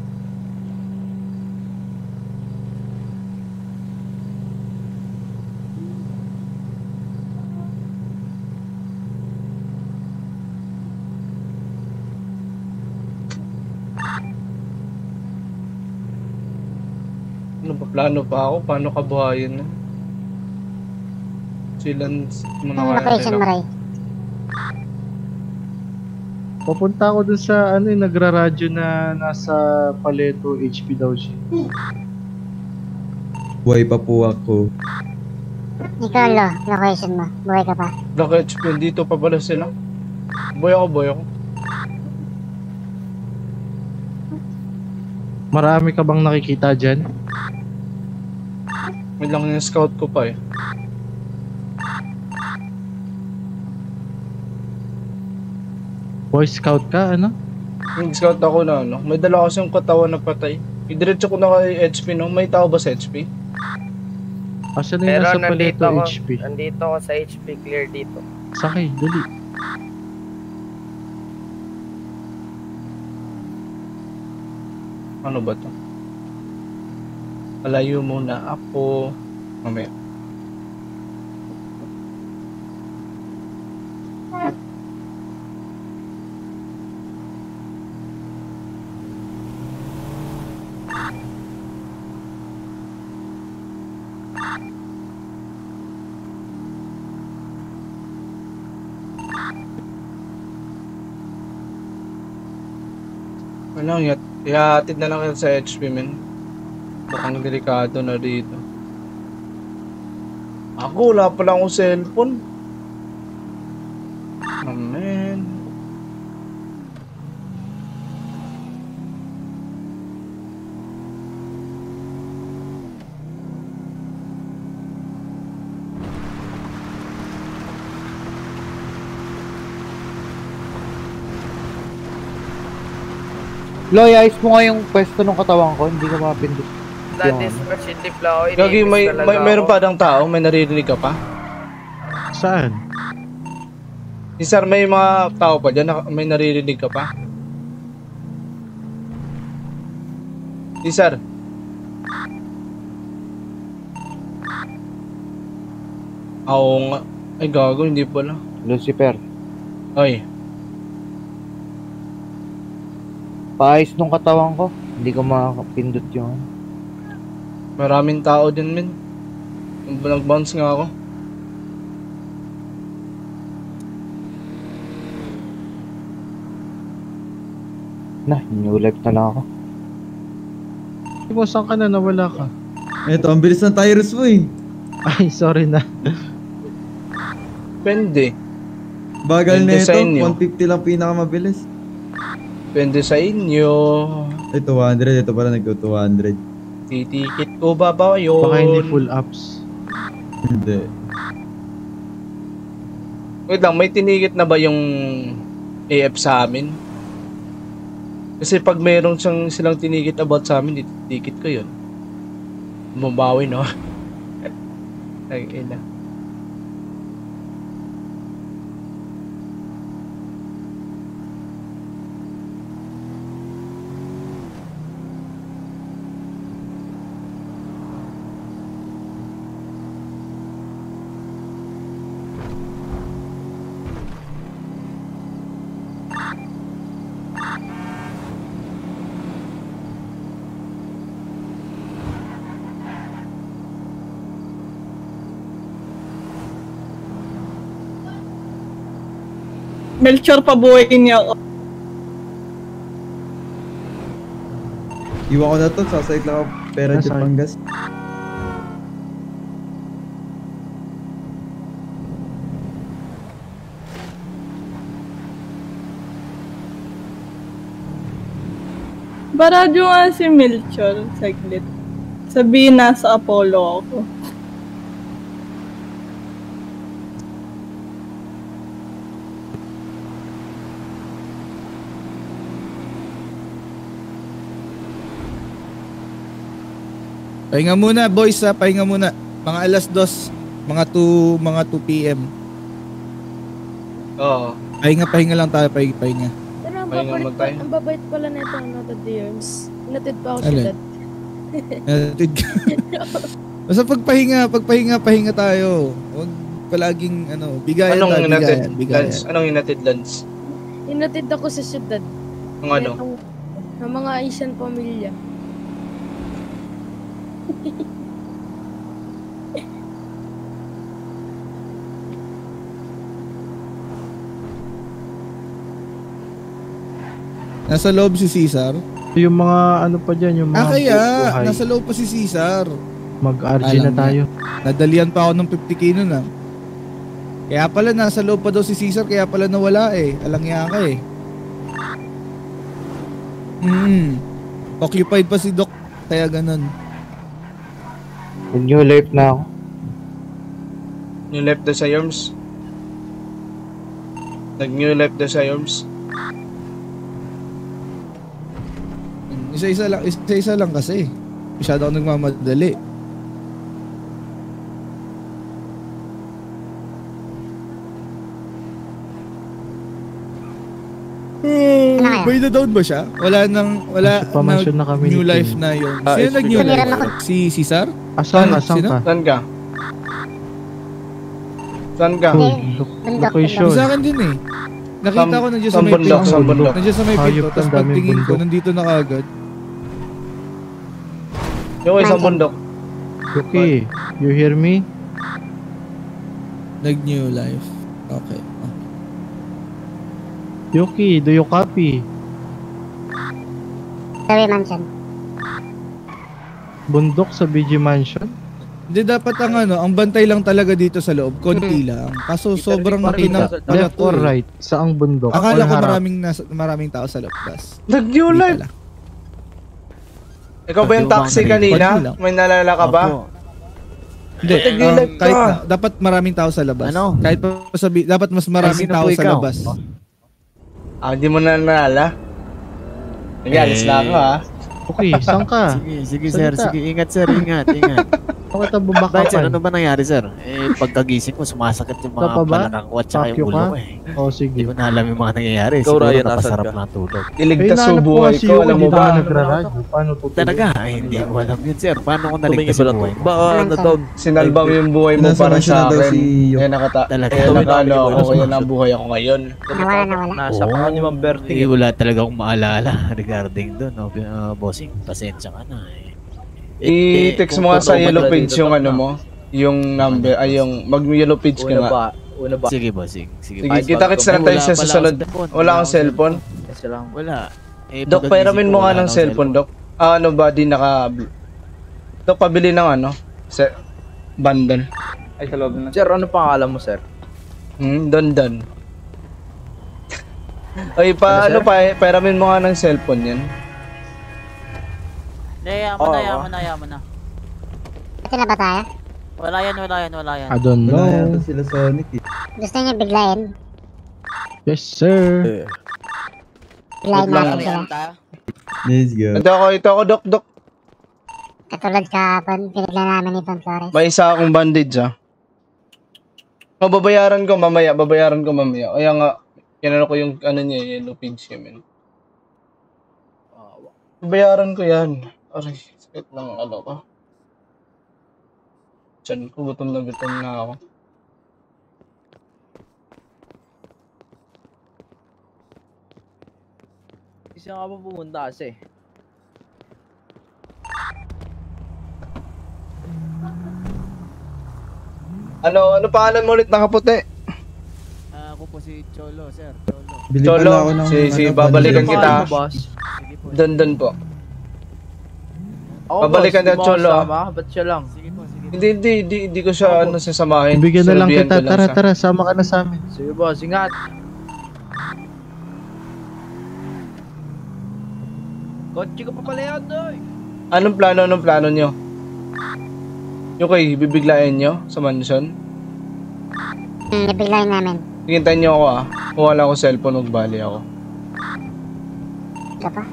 Ano pa, plano pa ako? Paano kabuhayin na? Silang muna Yung location mo, Ray. Papunta ako dun sa ano yung nagra-radyo na nasa Paleto H P daw siya. Buhay pa po ako. Ikaw, Lo, location mo. Buhay ka pa. Block H P, dito pa pala sila. Boy ako, boy ako. Marami ka bang nakikita dyan? May lang yung scout ko pa eh. Boy Scout ka, ano? Yung scout ako na ano, may dala kasi yung katawan na patay. Idiretso ko na kay H P, no? May tao ba sa H P? Asan na yung Pero nasa nandito Paleto ako, H P? nandito ako sa H P, clear dito. Sakay, dali. Ano ba to? Palayo muna ako. Mamaya. Ano, ihatid na lang yan sa H P, men. Mukhang delikado na dito. Ako, wala pala akong cellphone. Oh, man. Loy, ayos mo nga yung pwesto ng katawan ko, hindi ka mapindot. Na-dispatch yung tipla ako, Gagi, iniibis may, talaga may meron ako. pa adang tao, may naririnig ka pa? Saan? Si sir, may mga tao pa dyan, na- may naririnig ka pa? Si sir. Oo nga. Ay gago, hindi pala. Lucifer, Ay, paayos nung katawan ko, hindi ko makapindot yun. maraming tao din, men. Nag-bounce nga ako. Na, new life na lang ako. Mo, saan ka na? Nawala ka. Eto, ang bilis ng tires mo eh. Ay, sorry na. Depende. Bagal Depende na sa ito, inyo. one fifty lang pinakamabilis. Depende sa inyo. Ay, two hundred. Ito pala nagko two hundred. Titikit ko ba ba yun? Baka hindi full ups. Hindi. Wait lang, may tinigit na ba yung A F sa amin? Kasi pag mayroon siyang silang tinigit about sa amin, titikit ko yun. Bumabawi, no? Ay, ina. Melchor, pabuhayin niya ako. Iwan ko na to, sasayit lang ako pera dyan panggas. Baradyo nga si Melchor, saglit. Sabihin nasa Apollo ako. Pahinga muna boys ha, pahinga muna. Mga alas dos, mga two, mga two p m Oo. Pahinga, pahinga lang tayo, pahinga, pahinga. Pero ang Pahinga babait, mag tayo. ang babait pala na ito, ano, to the years. Inatid pa ako Alin? si Dad. Natid ka. Basta pagpahinga, pagpahinga, pahinga tayo. Huwag palaging, ano, bigayan Anong tayo, hinatid, bigayan, bigayan. Lance? Anong hinatid, Lance? Inatid ako sa syudad. Ang ano? Ng, ng mga Asian pamilya. Nasa loob si Cesar. Yung mga ano pa dyan, yung mga Ah, kaya, buhay. nasa loob pa si Cesar. Mag-R G na Alam tayo. niya. Nadalian pa ako ng fifty K nun ah. Kaya pala nasa loob pa daw si Cesar, kaya pala nawala eh. Alangya ka eh. Hmm. Occupied pa si Doc, kaya ganun. New life na ako. New life daw sa Yorms? Nag-new life daw sa Yorms? Isa-isa lang, isa-isa lang kasi. Masyado ako nagmamadali. Ano Bay na down ba siya? Wala nang, wala Pamansyón na kami new ni life Tim. na yun. Ah, Sino nag-new Sumiran life? ako. Si Cesar? Asan, asan Sino? ka? Saan ka? Saan ka? Uy, Bundok, lo- bundok. location. Sa akin din eh. Nakita Sam- ko nandiyan sa sam may bundok, pinto. sam bundok. Nandiyan sa may Hayop pinto. ka, Tapos daming pagtingin ko, bundok. nandito na kaagad. Yung isang bundok. Okay, you hear me? Nag-new life. Okay. Ah. Yuki, do you copy? Sabi mansion. Bundok sa B G Mansion? Hindi dapat ang ano, ang bantay lang talaga dito sa loob, konti lang. Kaso sobrang Left kinapala or right? Saang bundok? Akala Or ko harap? maraming nas, maraming tao sa labas. Nag-new Hindi life! pala. Ikaw ba yung taxi kanina? May nalala ka ba? Hindi, Ba't nag-new um, life ka? kahit na, dapat maraming tao sa labas. Ano? Kahit pa sabi, dapat mas maraming sino tao po sa ikaw? labas. Ah, hindi mo na nalala? Nag-alis na ako ha. Okay, saan ka? Sige, sige sir, Salita. sige, ingat sir, ingat, ingat. Bakit ang Bakit sir, bumakapan? ano ba nangyari sir? Eh, pagkagising ko, sumasakit yung mga Ito pa ba? balakang ko at saka Fuck yung you ulo ka? ko eh. Oh, Hindi sige. ko na alam yung mga nangyayari. Ikaw, Siguro Ryan, napasarap nasaan ka? na tulog. Iligtas Eh, sa nahanap ko buhay si ko, Yuki, alam mo hindi ba? na nagraradyo. Paano tutuloy? Talaga, ay, hindi ko alam yun sir. Paano ko Tumingin naligtas ba na yung to? buhay mo? Baka na down. Sinalba mo yung buhay mo Nasa para mansion sa na daw akin. si Yuki. Kaya nakata... Talaga. Kaya Tumingin nakano na ako, ako, kaya nasa nabuhay ako ngayon. Nawala, nawala. Nasa Oo. mga ni Ma'am Bertie. Eh, wala talaga akong maalala regarding doon. No? Uh, bossing, pasensya ka na eh. I-text kung mo nga sa totoo ba yellow talaga page dito, yung Doc, ano na? mo. Yung number, ay yung mag-yellow page ka Una nga. ba? Una ba? Sige bossing, sige. Sige, Kahit kita-kits bago- na tayo Wala sa pala susunod. akong cellphone. Wala kang akong cellphone? Kasi lang. Wala. Eh, Dok, pagkagising pairamin ko, mo nga wala ng akong cellphone, Dok. Ah, ano ba, di naka... Dok, pabili ng ano? Se bundle. Ay, sa loob na. Sir, ano pangalan mo, sir? Hmm, don don. Ay, pa, ano, Ano, sir? pa, pairamin mo nga ng cellphone yan. Yaman na, yaman na, yaman na. Ito na ba tayo? Wala yan, wala yan, wala yan. I don't Wala know. yata sila Sonic eh. Gusto niya biglayin? Yes, sir. Eh. Biglayin Wait lang. natin sila. Let's go. Ito ako, ito ako, Dok, Dok. Katulad kahapon, pinigla namin ni Don Flores. May isa akong bandage, ah. O, babayaran ko mamaya, babayaran ko mamaya. Kaya nga, kinano ko yung, ano niya, yellow page niya, men. Babayaran ko yan. Aray, sakit ng ano ko. Diyan ko, gutom na gutom na ako. Kasi nga ba pumunta kasi? Ano, ano pangalan mo ulit nakaputi? Ah, Ako po si Cholo, sir. Cholo. Bili Cholo, pala ako ng si, si ano, babalikan bundle. kita. boss. Doon, doon po. Ako, Babalikan boss, na, di mo Cholo, ako ah. sama, ba't siya lang? Hindi, hindi, hindi, hindi ko siya ano sasamahin. Bigyan na lang Sinabihan kita. ko lang Tara, siya. tara. Sama ka na sa amin. Sige boss, ingat. Kotse ka pa pala yan, doy. Anong plano, anong plano nyo? Yung kay, bibiglayin nyo sa mansion? Hmm, nabiglayin namin. Hintayin nyo ako ah. Kuha lang ako cellphone, magbali ako. Ika pa?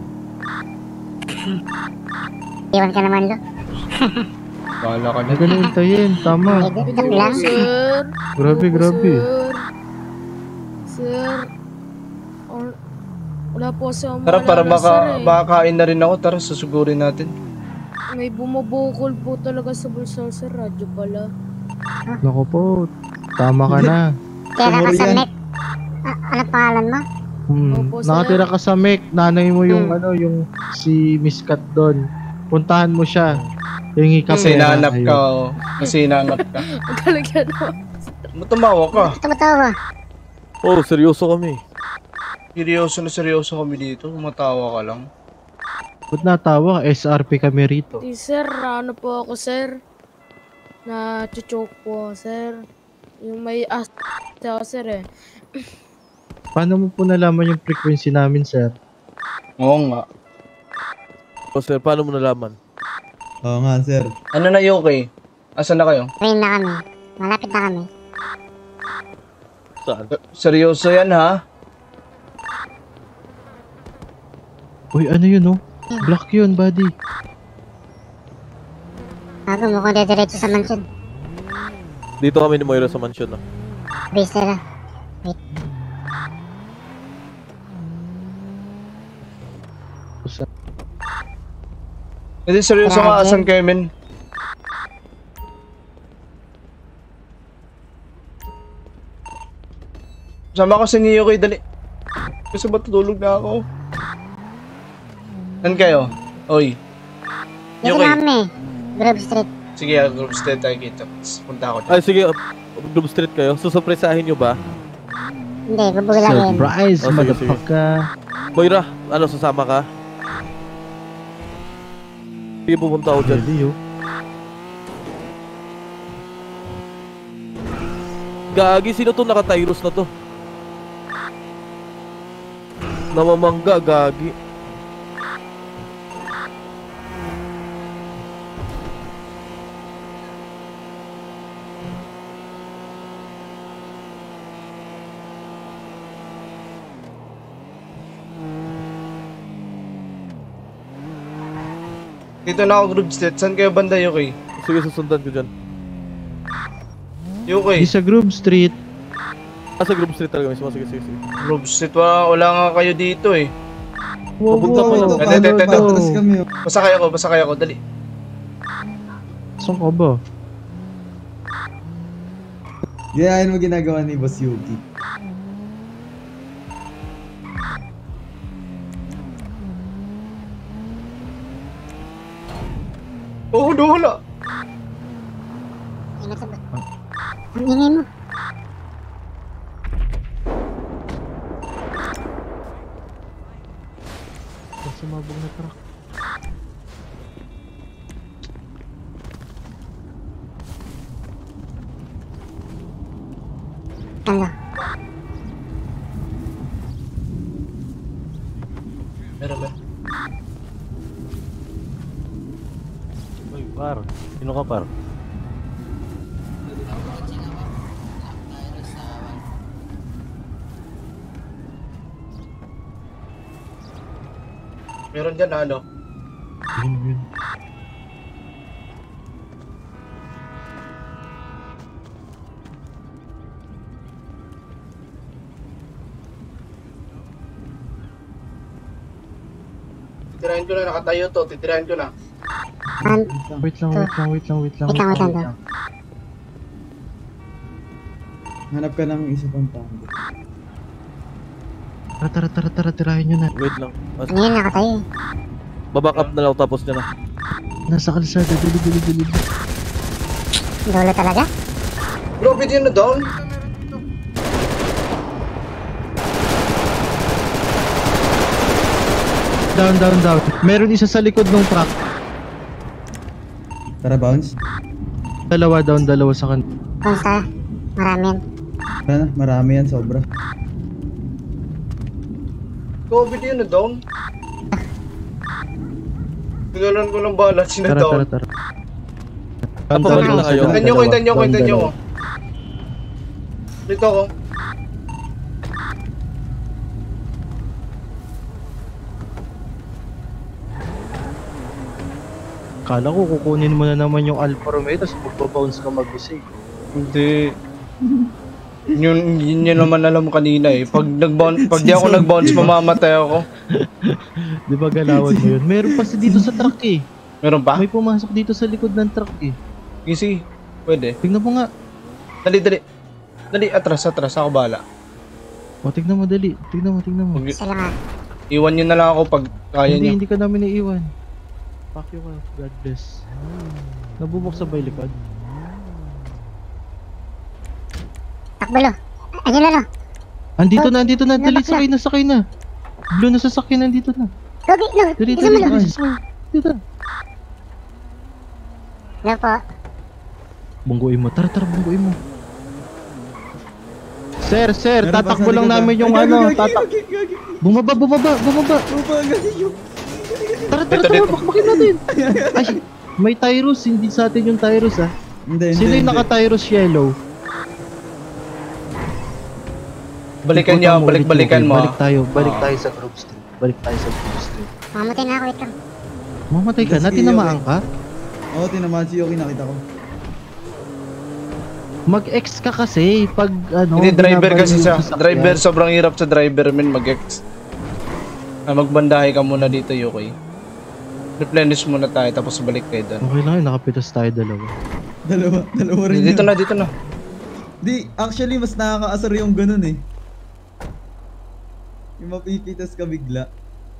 Iwan ka naman, Lo. Bahala ka Huwag ka na hintayin. Tama. Joke lang. Sir. Grabe, grabe. Sir. Sir. Or, wala po sa Tara, para maalala, baka, sir, eh. makakain na rin ako. Tara, susugurin natin. May bumubukol po talaga sa bulsa, sir. Radyo pala. Naku po. Tama ka na. Kaya ka sa Mek. Ah, ano pangalan mo? Hmm. Opo, sir. Nakatira ka sa Mek. Nanay mo yung Hmm. ano, yung si Miss Kat doon. Puntahan mo siya. Hingi ka Kasi pera. hinanap ka, Ayun. oh. Kasi hinanap ka. Ang galing yan, boss. Ba't tumawa ka? Tumatawa. Oh, seryoso kami. Seryoso na seryoso kami dito. Tumatawa ka lang. Ba't natawa? S R P kami rito. Di, sir. Ano po ako, sir? Na chuchok po, sir. Yung may as ako, sir, eh. Paano mo po nalaman yung frequency namin, sir? Oo nga. Oh, sir, paano mo nalaman? Oo nga, sir. Ano na yung okay? Asan na kayo? Rain na kami. Malapit na kami. Saan? Seryoso yan ha? Uy, ano yun, oh? Black yun, buddy. Ako mukhang dediretso sa mansion. Dito kami ni Moira sa mansion, no? Base na lang. Wait. Hindi, seryoso nga. Asan kayo, men? Sama ko si Neo kayo, dali. Kasi ba tutulog na ako? Saan kayo? Oy. Dito Yuki. kami. Grove Street. Sige, ah, group stay tayo kita. Punta ako dyan. Ay, sige. uh, Globe Street kayo. Susurpresahin nyo ba? Hindi, bubulangin. Surprise, Oh, sige, motherfucker. Moira, ano, sasama ka? Sige, pupunta ako dyan. Really, oh. Gagi, sino to naka-Tyros na to? Namamangga, gagi. Dito na ako group state. Saan kayo banda, Yuki? Sige, susundan ko dyan. Yuki. Di sa Grove Street. Ah, sa Grove Street talaga mismo. Sige, sige, sige. Group state, wala, wala nga kayo dito eh. Wow, Papunta pa lang. Ito, ito, ito. Patras kami. oh. Pasakay ako, pasakay ako. Dali. Saan ka ba? Gayahin mo ginagawa ni Boss Yuki. Oo, oh, wala. Ingat sa ba? Ang ingay mo. Sumabog na truck. Ano? Meron ba? Uy, par. Sino ka, par? Meron dyan na ano? Yun, yun. Titirahin ko na, nakatayo to. Titirahin ko na. One, Wait lang, wait lang, wait lang, wait lang. Wait lang, wait lang, daw. Hanap ka ng isa pang tao. Tara, tara, tara, tara, tirahin nyo na. Wait lang. As- Ngayon nakatayo eh. Baback up na lang tapos nyo na. Nasa kalsada, dali, dali, dali. Dolo talaga? Bro, pwede yun na down? down, down, down. Meron isa sa likod ng truck. Tara, bounce. Dalawa down, dalawa sa kan. Bounce tayo. Marami yan. Tara na, marami yan, sobra. COVID yun na down. Tinalan ko ng bala, sina Tara, down. tara, tara. Papabalik na kayo. Hintayin nyo ko, hintayin nyo ko, hintayin nyo ko. Dito ako. Kala ko kukunin mo na naman yung Alfa Romeo tapos magbabounce ka mag-isa eh. Hindi. Yun, yun, yun naman alam mo kanina eh. Pag, nag-bounce, pag di ako nag-bounce, mamamatay ako. Di ba galawan mo yun? Meron pa si dito sa truck eh. Meron pa? May pumasok dito sa likod ng truck eh. Easy. Pwede. Tingnan mo nga. Dali, dali. Dali, atras, atras. Ako bala. O, tignan mo dali. Tignan mo, tignan mo. Salamat. Iwan nyo na lang ako pag kaya Hindi, nyo. hindi ka namin iiwan. Fuck you ka. God bless. Nabubuksan ba yung likod? Takbalo. Ayun na, no? Andito na, andito na. Dali, Nabakla. sakay na, sakay na. Blue na sasakyan, nandito na. Gogi, no. Dali, Isa dali, mo, no? dali, sasakay. Dito na. Ano po? Bungguin mo. Tara, tara, bungguin mo. Sir, sir, Meron pa tatakbo sa lang likod, namin ah. yung Ay, ano, gagi, gagi, tatak... gagi, gagi. Bumaba, bumaba, bumaba. Tara, tara, tara, bakbakin natin. Ay, may Tyrus, hindi sa atin yung Tyrus ah. Hindi, Sino hindi, yung hindi. naka-Tyrus yellow? Balikan nyo, Ikutan ulit balik-balikan yung- mo. Balik tayo, balik Ah. tayo sa Grove Street. Balik tayo sa Grove Street. Mamatay na ako, wait lang. Mamatay ka na, Sige, tinamaan okay. ka? Oo, tinamaan si Yoki, nakita ko. Mag-X ka kasi pag ano, Hindi, driver binabalik kasi yung siya. sasakyan. Driver, sobrang hirap sa driver, men, mag-ex. Ah, magbandahe ka muna dito, Yuki. Replenish muna tayo, tapos balik kayo doon. Okay lang yun, nakapitas tayo dalawa. Dalawa, dalawa rin Dito yun. na, dito na. Di, actually, mas nakakaasar yung ganun eh. Yung mapipitas ka bigla.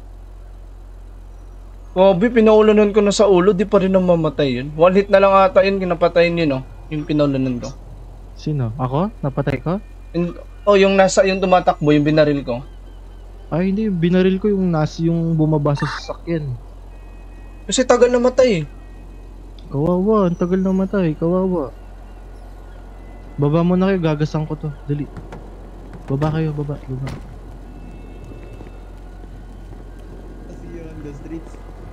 Grabe, pinaulanan ko na sa ulo, di pa rin namamatay yun. One hit na lang ata yun, kinapatayin yun, no? Yung pinaulanan ko. Sino? Ako? Napatay ka? And, oh, yung nasa, yung tumatakbo, yung binaril ko. Ay hindi, binaril ko yung nasi yung bumaba sa sasakyan. Kasi tagal namatay eh. Kawawa, ang tagal na matay, kawawa. Baba mo na kayo, gagasan ko to. Dali. Baba kayo, baba, baba. See you on the streets.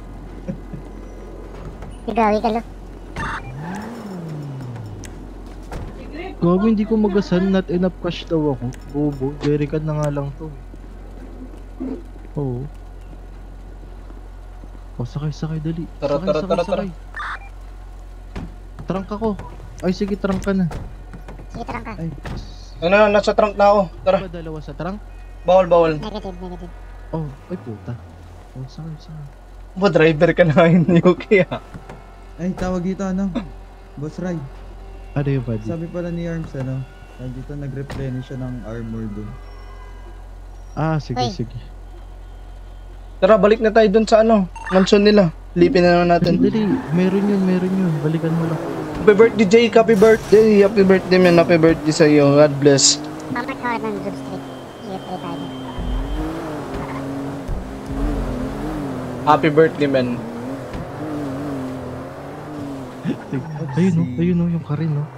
Gawi ka, lo. Gabi, hindi ko magasan, not enough cash daw ako. Bobo, jerrycan na nga lang to. Oo. Oh, sakay, sakay, dali. Tara, Sakay, tara, sakay, tara, tara. sakay. Trunk ako. Ay, sige, trunk ka na. Sige, tarang ka. Ay, Ano na, nasa trunk na ako. Tara. ba dalawa sa trunk? Bawal, bawal. Negative, negative. Oh, ay puta. Oh, sakay, sakay. Ba, driver ka na ngayon, Yuki ah. Ay, tawag dito ano? Boss Rai. Ano yung buddy? Sabi pala ni Arms ano? Sabi dito nag-replenish siya ng armor dun. Ah, sige, Ay. sige. Tara, balik na tayo dun sa ano, mansion nila. Lipin na naman natin. Dali, meron yun, meron yun. Balikan mo lang. Happy birthday, Jake. Happy birthday. Happy birthday, man. Happy birthday sa iyo. God bless. Pamak ka ng Grove Street. Sige, try tayo. Happy birthday, man. Ayun oh, ayun oh, yung karin oh.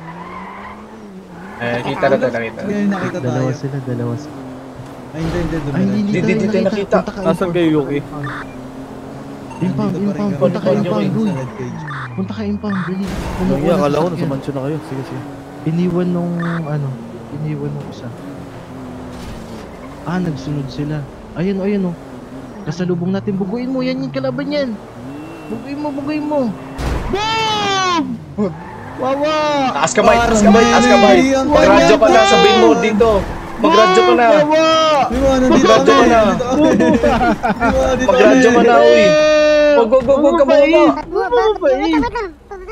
Eh, kita na tayo, nakita. Ngayon nakita tayo. Dalawa sila, dalawa sila. Ay, hindi, hindi. Ay, hindi, hindi Hindi, hindi tayo nakita. Punta ka Nasaan kayo, Yuki? Impound, impound. Punta ka impound, Uy. Punta ka impound, dali. Kumukuha Iya, ng akala ko sasakyan. nasa mansion na kayo. Sige, sige. Iniwan nung ano, iniwan nung isa. Ah, nagsunod sila. Ayun oh, ayun oh. Kasalubong natin, buguin mo, yan yung kalaban yan. Buguin mo, buguin mo. Boom! Wawa! Taas kamay, taas kamay, taas kamay. Magradyo ka na, sabihin mo dito. Magradyo ka na. Magradyo ka na. Magradyo ka na, uy. Wag, wag, wag, wag ka mama. Buba, wait lang.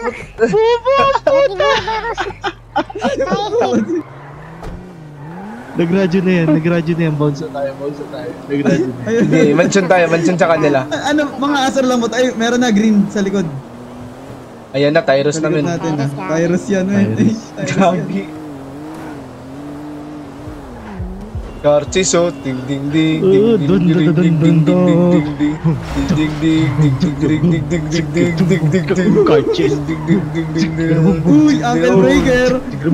Buba! Nagradyo na yan, nagradyo na yan. Bounce na tayo, bounce na tayo. Nagradyo na yan. Hindi, mansion tayo, mansion sa kanila. Ano, mga asar lang mo. Ay, meron na green sa likod. Ayan na, Tyrus Sa likod namin. natin ah. Tyrus yan, men. Tyrus. Tyrus yan. Grabe. Carchiso, ding ding ding ding ding ding ding ding ding ding ding ding ding ding ding ding ding ding ding Carchis ding ding ding ding ding. Uy, Uncle Breaker!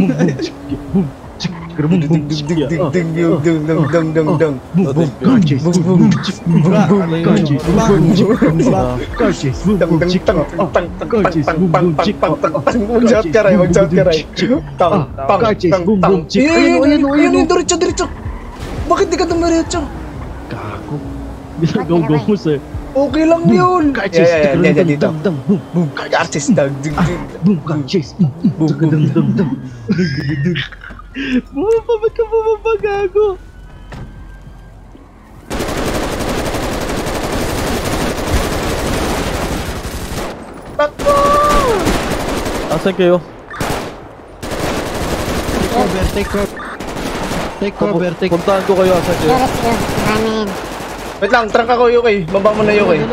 Mag-shout ka rin, mag-shout ka rin. Tang, tang, tang, tang. Ayun, ayun, ayun, ayun, diretso, diretso. Bakit di ka dumiretso? Gago. Ginagaw mo sir. Okay lang yun. Carchis, Yeah, yeah, yeah, dito. dang, boom, boom, Carchis, dang, ding, ding. boom, Carchis, boom, boom, dang, dang, dang. Bumaba, ba't ka bumaba, gago? Takbo! Asan kayo? Take cover, take cover. Take cover, take cover. Puntahan ko kayo, asan kayo? Let's go. Ramen. Wait lang, trunk ako, Yuki. Baba mo na, Yuki.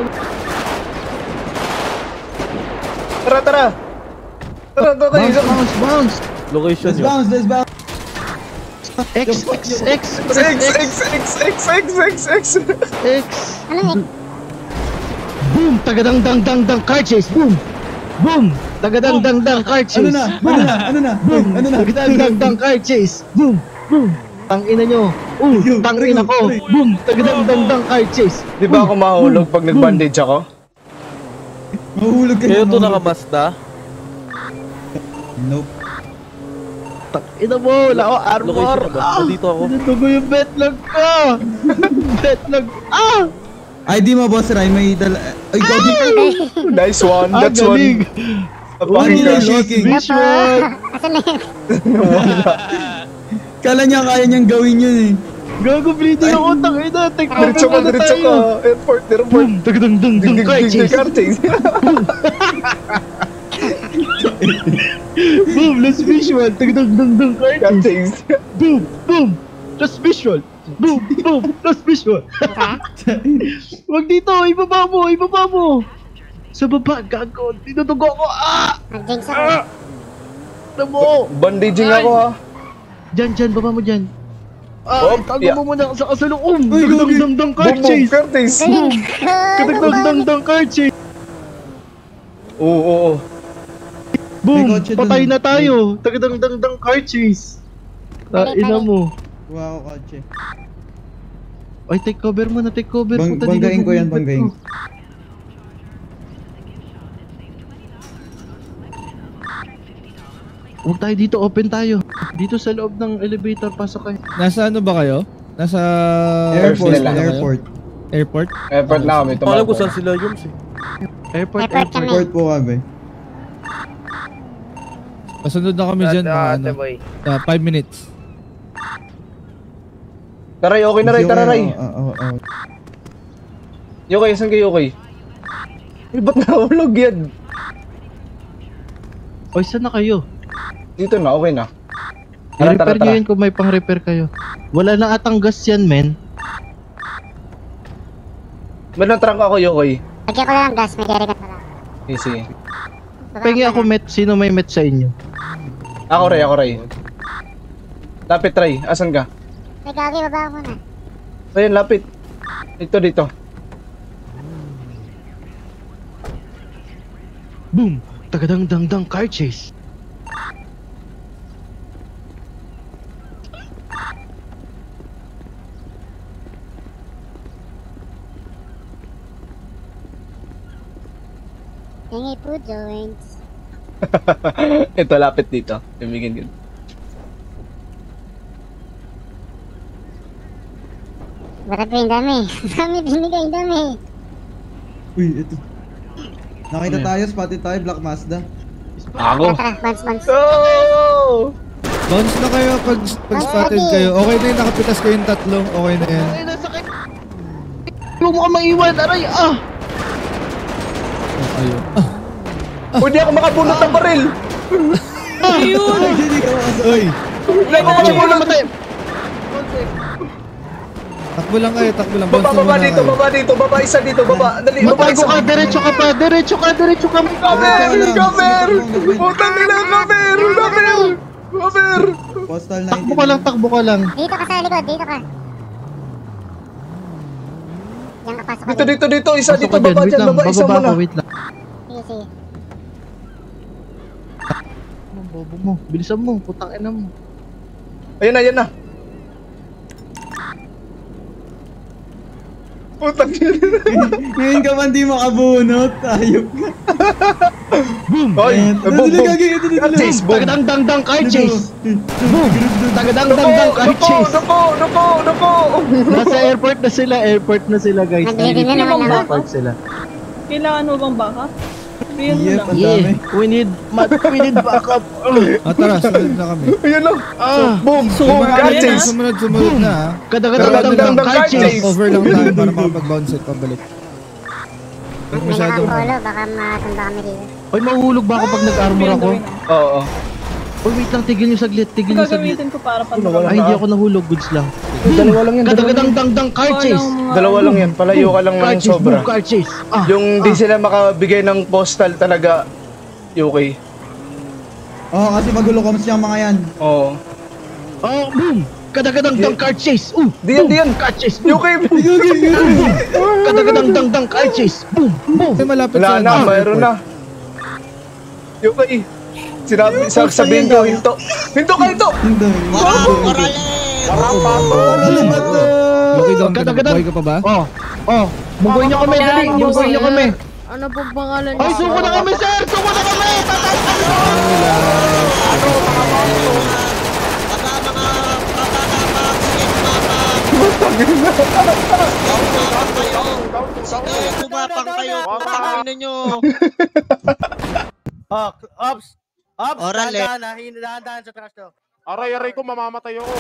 Tara, tara! Tara, tara, Bounce, bounce, bounce! Location Let's nyo. bounce, let's bounce! X, X, X, X, X, X, X, X, X, X, X. X. Ano eh? Boom! Tagadang dang dang dang car chase! Boom! Boom! Tagadang dang dang car chase! Ano na? Ano na? Ano na? Boom! Ano na? Tagadang dang dang car chase! Boom! Boom! Tangina nyo! Uh! Tangina ko! Boom! Tagadang dang dang car chase! Di ba ako mahulog pag nag-bandage ako? Mahulog ka. Kayo to naka-Mazda? Nope. Tangina mo! Wala ako armor! Location na ba? Nandito ako. Nadugo yung betlog ko! Betlog! Ah! I D mo, Boss Ray. May dala... Ay, gabi ka. Nice one, Ah, that's one. galing! One nila shaking. Visual! Asan na yun? Kala niya kaya niyang gawin yun eh. Gago, bleeding ako! Tangina! Take over Diretso ka, muna diretso tayo! ka. Airport, airport. Boom! Tagadang dang dang car chase! Carchase. Boom! Last visual! Tagadang dang dang car chase! Carchase. Boom! Boom! Last visual! Boom! Boom! Last visual! Wag dito! Ibaba mo! Ibaba mo! Sa baba! Gago! Tinutugo ako! Ah! Mag-jinx ako. Ah! Ano mo? Bandaging ako ha. Dyan, dyan! Baba mo dyan! Ah! Oh, Tago yeah. mo muna sa kasaloob! Tagadang dang dang car Boom, boom, chase! Carchase. Tagadang dang dang car chase! Oo, oo, oo. Boom! May kotse dun. Patay na tayo! Tagadang dang dang car chase! Balik, Ina balik. mo! Wow, kotse. Ay, take cover mo na, take cover. Bang, Puta, banggain ko yan, dinubog banggain. ko. Huwag tayo dito, open tayo. Dito sa loob ng elevator, pasok kayo. Nasa ano ba kayo? Nasa... Airport, nila. kayo? airport. Airport? Airport na kami. Alam ko tumakbo. saan sila yung eh. Airport, Airport airport. kami. Airport po kami. Pasunod na kami dyan, mga ano, boy. five minutes. Taray, okay na ray, tara ray. Oo, oo, oo. Yuki, saan kayo, Yuki? Eh, ba't nahulog yan? Oy, saan na kayo? Dito na, okay na. Tara, tara, I-repair nyo tara. yun kung may pang-repair kayo. Wala na atang gas yan, men. Ba't natrunk ako, Yuki? Lagyan ko na lang gas. May carry ka pala. Sige, sige. Pengi ako met. Sino may met sa inyo? Ako ray, ako ray. Lapit ray, asan ka? May gagi, baba mo na. Ayun, lapit. Dito, dito. Boom! Tagadang dang dang car chase. Hingi po joints. Ito, lapit dito. Tumingin yun. Bakit po yung dami? Dami binigay, dami. Uy, ito. Nakita tayo, spotted tayo, Black Mazda. Ako? Tara, bounce, bounce. Oh! Bounce na kayo pag, pag spotted kayo. Okay na yun, nakapitas kayong tatlo. Okay na yan. Ay, nasa kayo. Huwag mo ka maiwan, aray! Ah! Ayun. Pwede ako makabunot ng baril! Ayun! Hindi ka makasakay. Uy! Hindi ako makabunot! Takbo lang kayo, takbo lang. Baba, Bounce na baba muna dito, kayo. baba dito, baba isa dito, baba. Dali, baba Matago isa. ka, diretso ka pa, diretso ka, diretso ka. Kamer! Kamer! Putang ina, kamer! Kamer! Kamer! Postal Takbo ka lang, ninety-nine. takbo ka lang. Dito ka sa likod, dito ka. Diyan ka pasok. Dito, dito, dito. Isa Pasok dito, ka dyan, baba wait dyan. lang, Baba, isa bababa muna. ako, wait lang. Sige, sige. Ang bobo mo, bilisan mo, putang ina mo. Ayan na, ayan na. Putang ina. Ngayon ka man di makabunot. Ayop ka. Boom! Oy, boom, boom. Car chase, boom. Tagadang dang dang car chase! Boom! Tagadang dang dang car Duko, chase! duko, duko, duko. Nasa airport na sila, airport na sila guys. Nagbibili na naman ako. Airport sila. Kailangan mo bang baka? Yun mo Yep, lang. ang Yeah, dami. we need, ma- we need backup. Ah, tara, sunod na kami. Ayan na. Ah, Boom, so boom, car marami na. chase. Sumunod, sumunod na ha. Kadagadang Pero dang ano dang lang, car chase! over lang tayo para makapag-bounce at pabalik. Huwag Hindi masyadong... nakapolo, baka matanda kami dito. Oy, mahulog ba ako pag nag-armor ako? Oo. Oy, wait lang, tigil nyo saglit, tigil nyo saglit. Gagamitin ko para Ay, pantawag. hindi ako nahulog, goods lang. Dalawa lang yan. Kadagadang dang dang car chase! Dalawa lang yan. Palayo ka lang Car ng chase, sobra. boom, car chase! Ah, Yung di sila makabigay ng postal talaga. Okay. Oo, kasi magulo ko mas yung mga yan. Oo. oh, boom! Kadagadang dang car chase! Uh, Diyan, diyan. car chase! Boom! Okay. Kadagadang dang dang car chase! Boom! Boom! Ay, malapit Wala sa na, ano, mayroon na. Okay. Sinabi, sa sabihin ko, hinto. Hinto ka, hinto! Hindi. Okay, doon ka na. Kadagadang- Buhay ka pa ba? Oh, oh, munggoy nyo kami, dali, munggoy nyo kami. Ano pong pangalan Ay, suko na kami, sir! Suko na kami! Tatay kami! Sige, kumapang kayo. Putangin nyo. Oh, ops! Ops! Oral eh. Dahan-dahan, ah. Hin- dahan-dahan sa trash to. Aray-aray ko, mamamatay ako.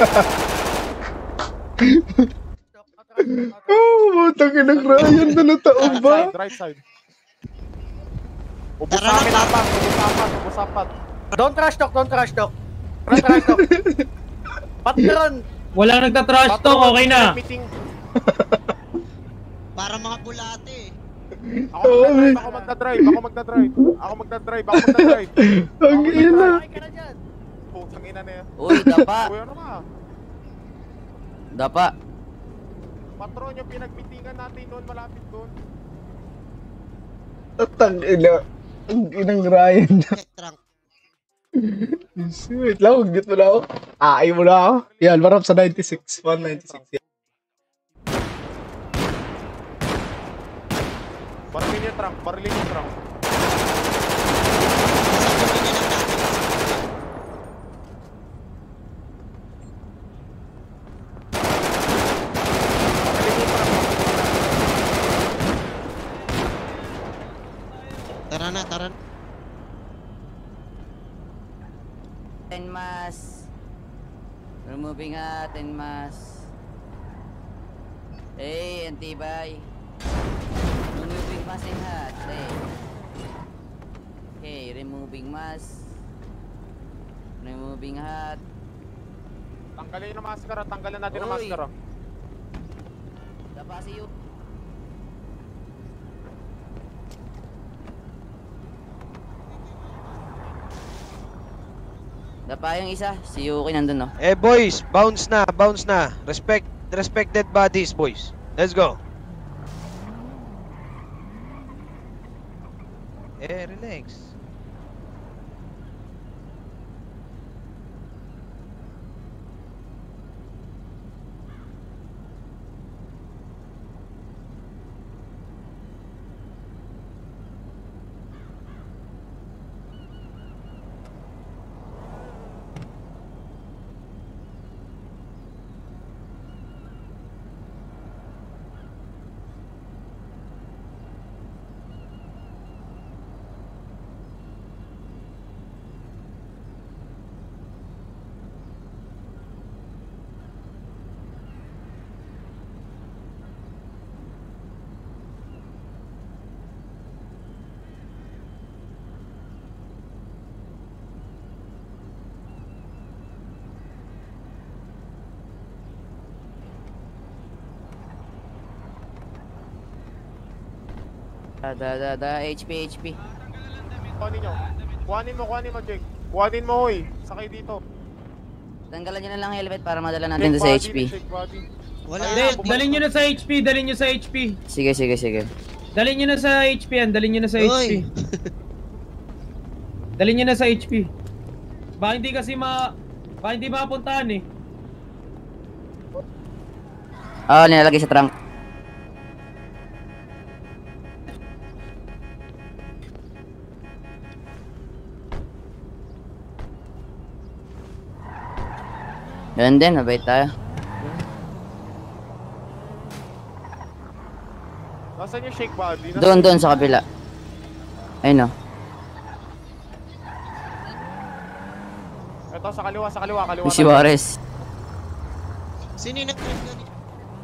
Oh, butang ina Ryan na nataon ba? Right side, right side. Ubus sa amin apat, ubus apat, ubus apat. Don't trash talk, don't trash talk. Don't trash talk. Patron! Walang nagtatrash talk, okay na. Meeting. Para mga bulate. Ako magdadrive, ako magdadrive, ako magdadrive. Ako magdadrive, ako magdadrive. Ang ina. Putang ina na yan. Uy, dapa. Uy, ano ka? Dapa. Patron, yung pinagmitingan natin doon, malapit doon. Tatang ina. Ang inang Ryan na. Wait lang, mag-mute mo na ako. Ah, ayaw mo na ako. Yan, marap sa ninety-six. one ninety-six. Yan. Barilin yung trunk, barilin yung trunk. Tara na, tara na. Ten mas. Removing nga, ten mas. Hey, antibay. Removing mas in hat. Hey. Okay, removing mas. Removing hat. Tanggalin yung maskara, tanggalin natin ang Uy. maskara. Dapa si you. Dapa yung isa, si Yuki nandun no. Eh boys, bounce na, bounce na. Respect, respect dead bodies, boys. Let's go. Eh, relax. Da da da da, H P, H P. Kuhanin nyo. Kuhanin mo, kuhanin mo, Jake. Kuhanin mo, hoy. Sakay dito. Tanggalan nyo na lang helmet para madala natin Shake sa body, H P. shake body. Wala. Dal- dalhin nyo na sa H P, dalhin nyo sa H P. Sige, sige, sige. Dalhin nyo na sa H P yan, dalhin nyo na sa H P. Dalhin nyo na sa H P. Baka hindi kasi ma... Baka hindi makapuntahan eh. Oo, nilalagay sa trunk. Ganun din, mabait tayo. Nasaan yung shake body? Nasaan Doon, yung- doon sa kabila. Ayun o. Ito, sa kaliwa, sa kaliwa, kaliwa. Si Juarez. Sino yung nag-trip na ni?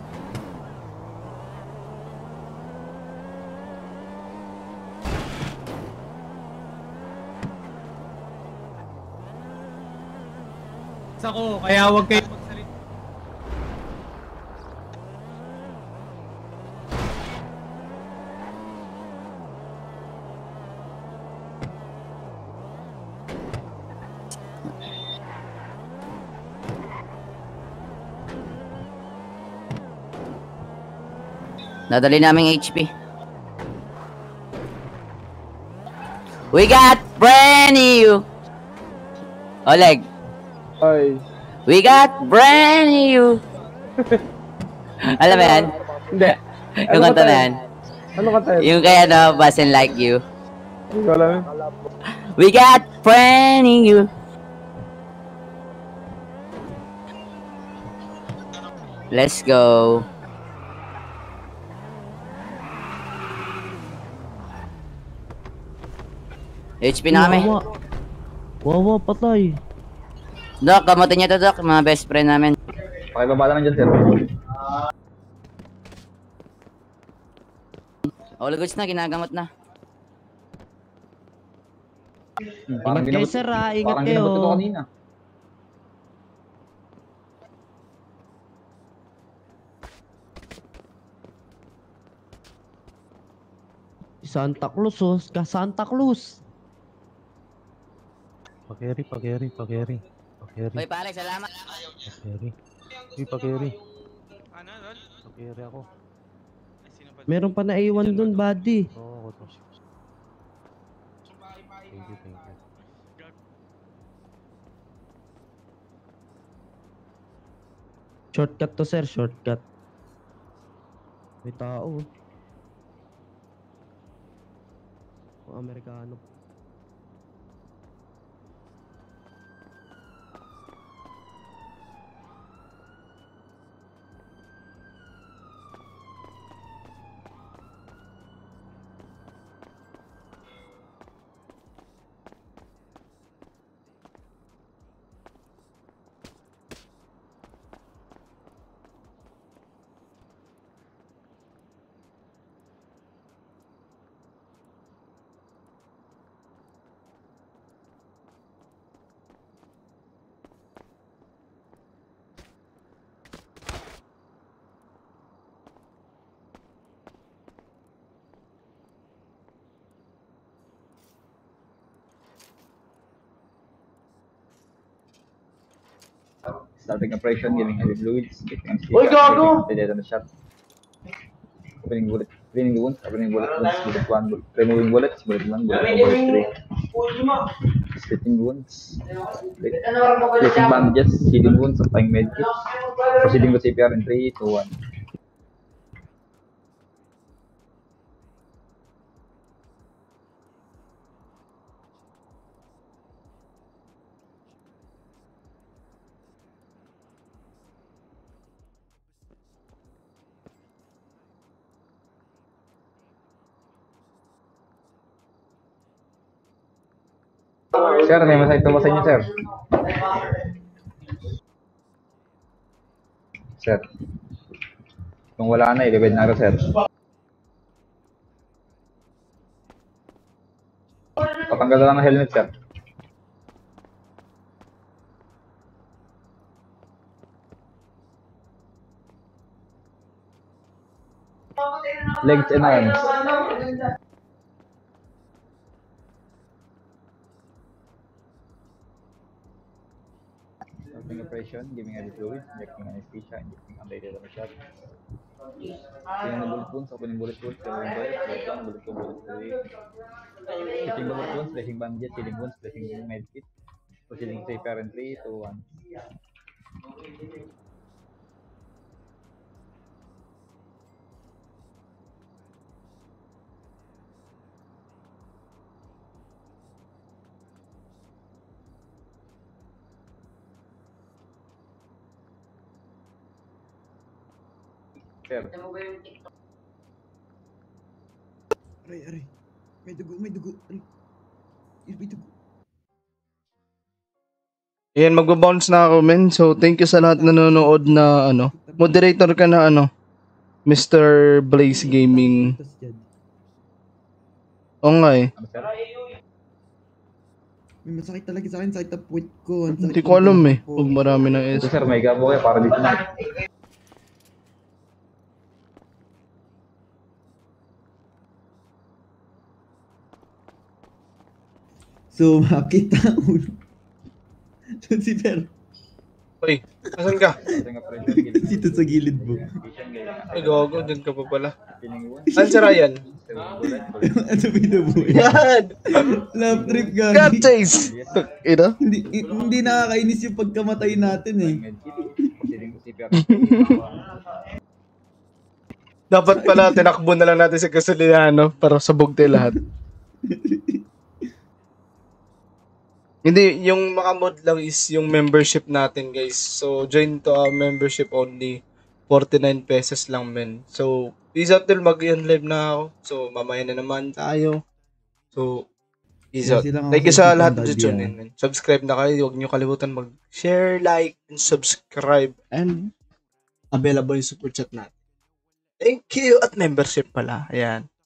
Ako, kaya huwag kayo magsalita. Nadali namin H P. We got brand new. Oleg. Ay. We got brand new. Alam mo yan? Hindi. Yung kanta na yan. Ano kanta yan? Yung kaya na Basin Like You. Hindi ko alam. We got brand new. Let's go. H P na kami. Wawa, patay. Doc, gamutin niyo to, Doc. Mga best friend namin. Pakibaba naman dyan, sir. All goods na, ginagamot na. Ingat kayo, sir, ha? Ingat Parang kayo. ginabot ito kanina. Santa Cruz, oh. Ka Santa Cruz. Pageri, pageri, pageri. Pageri. Hoy, pare, salamat. Pageri. Uy, pageri. Ano, Lol? Pageri ako. Meron pa na iwan dun, buddy. Oo, ako to. Thank you, thank you. Shortcut to, sir. Shortcut. May tao. Mga Amerikano. Starting operation, giving heavy fluids. Uy, gago! Tetanus shot. Opening bullet, cleaning the wounds, opening bullet wounds, bullet one, bullet, removing bullets, bullet one, bullet two, bullet three. Slitting wounds, placing bandages, healing wounds, applying medkit. Proceeding with C P R in three, two, one. Sir, may masakit po ba sa inyo, sir? Sir. Kung wala na, ilibid na ako, sir. Patanggal na lang ang helmet, sir. Legs and arms. Starting operation. compression, giving heavy fluids, injecting anesthesia, injecting anti-tetanus shot. Cleaning the bullet wounds, opening bullet wounds, clearing bullet, bullet one, bullet two, bullet three. Stitching the bullet wounds, placing bandages, sealing wounds, placing med kit. Proceeding to C P R in three, two, one. Sir. Aray, aray. May dugo, may dugo. Aray. May dugo. Ayan, magbabounce na ako, men. So, thank you sa lahat na nanonood na, ano, moderator ka na, ano, Mister Blaze Gaming. Oo nga eh. May masakit talaga sa akin, sakit na puwit ko. Hindi ko alam eh, pag marami ng S. Ito sir, may gabo kayo para dito na. So, makita ulo. Si Per. Uy, asan ka? Dito sa gilid mo. Ay, gago, dyan ka pa pala. Saan si Ryan? Ano binabuhay? Yan! Love trip gagi. Cat chase! Ito? Hindi, hindi nakakainis yung pagkamatay natin eh. Dapat pala, tinakbo na lang natin si Gasoliniano para sabog tayo lahat. Hindi, yung makamod lang is yung membership natin, guys. So, join to our membership only. forty-nine pesos lang, men. So, peace out till mag-live na ako. So, mamaya na naman tayo. So, peace out. Thank you sa lahat na tune in, men. Subscribe na kayo. Huwag nyo kalimutan mag-share, like, and subscribe. And, available yung super chat natin. Thank you! At membership pala. Ayan.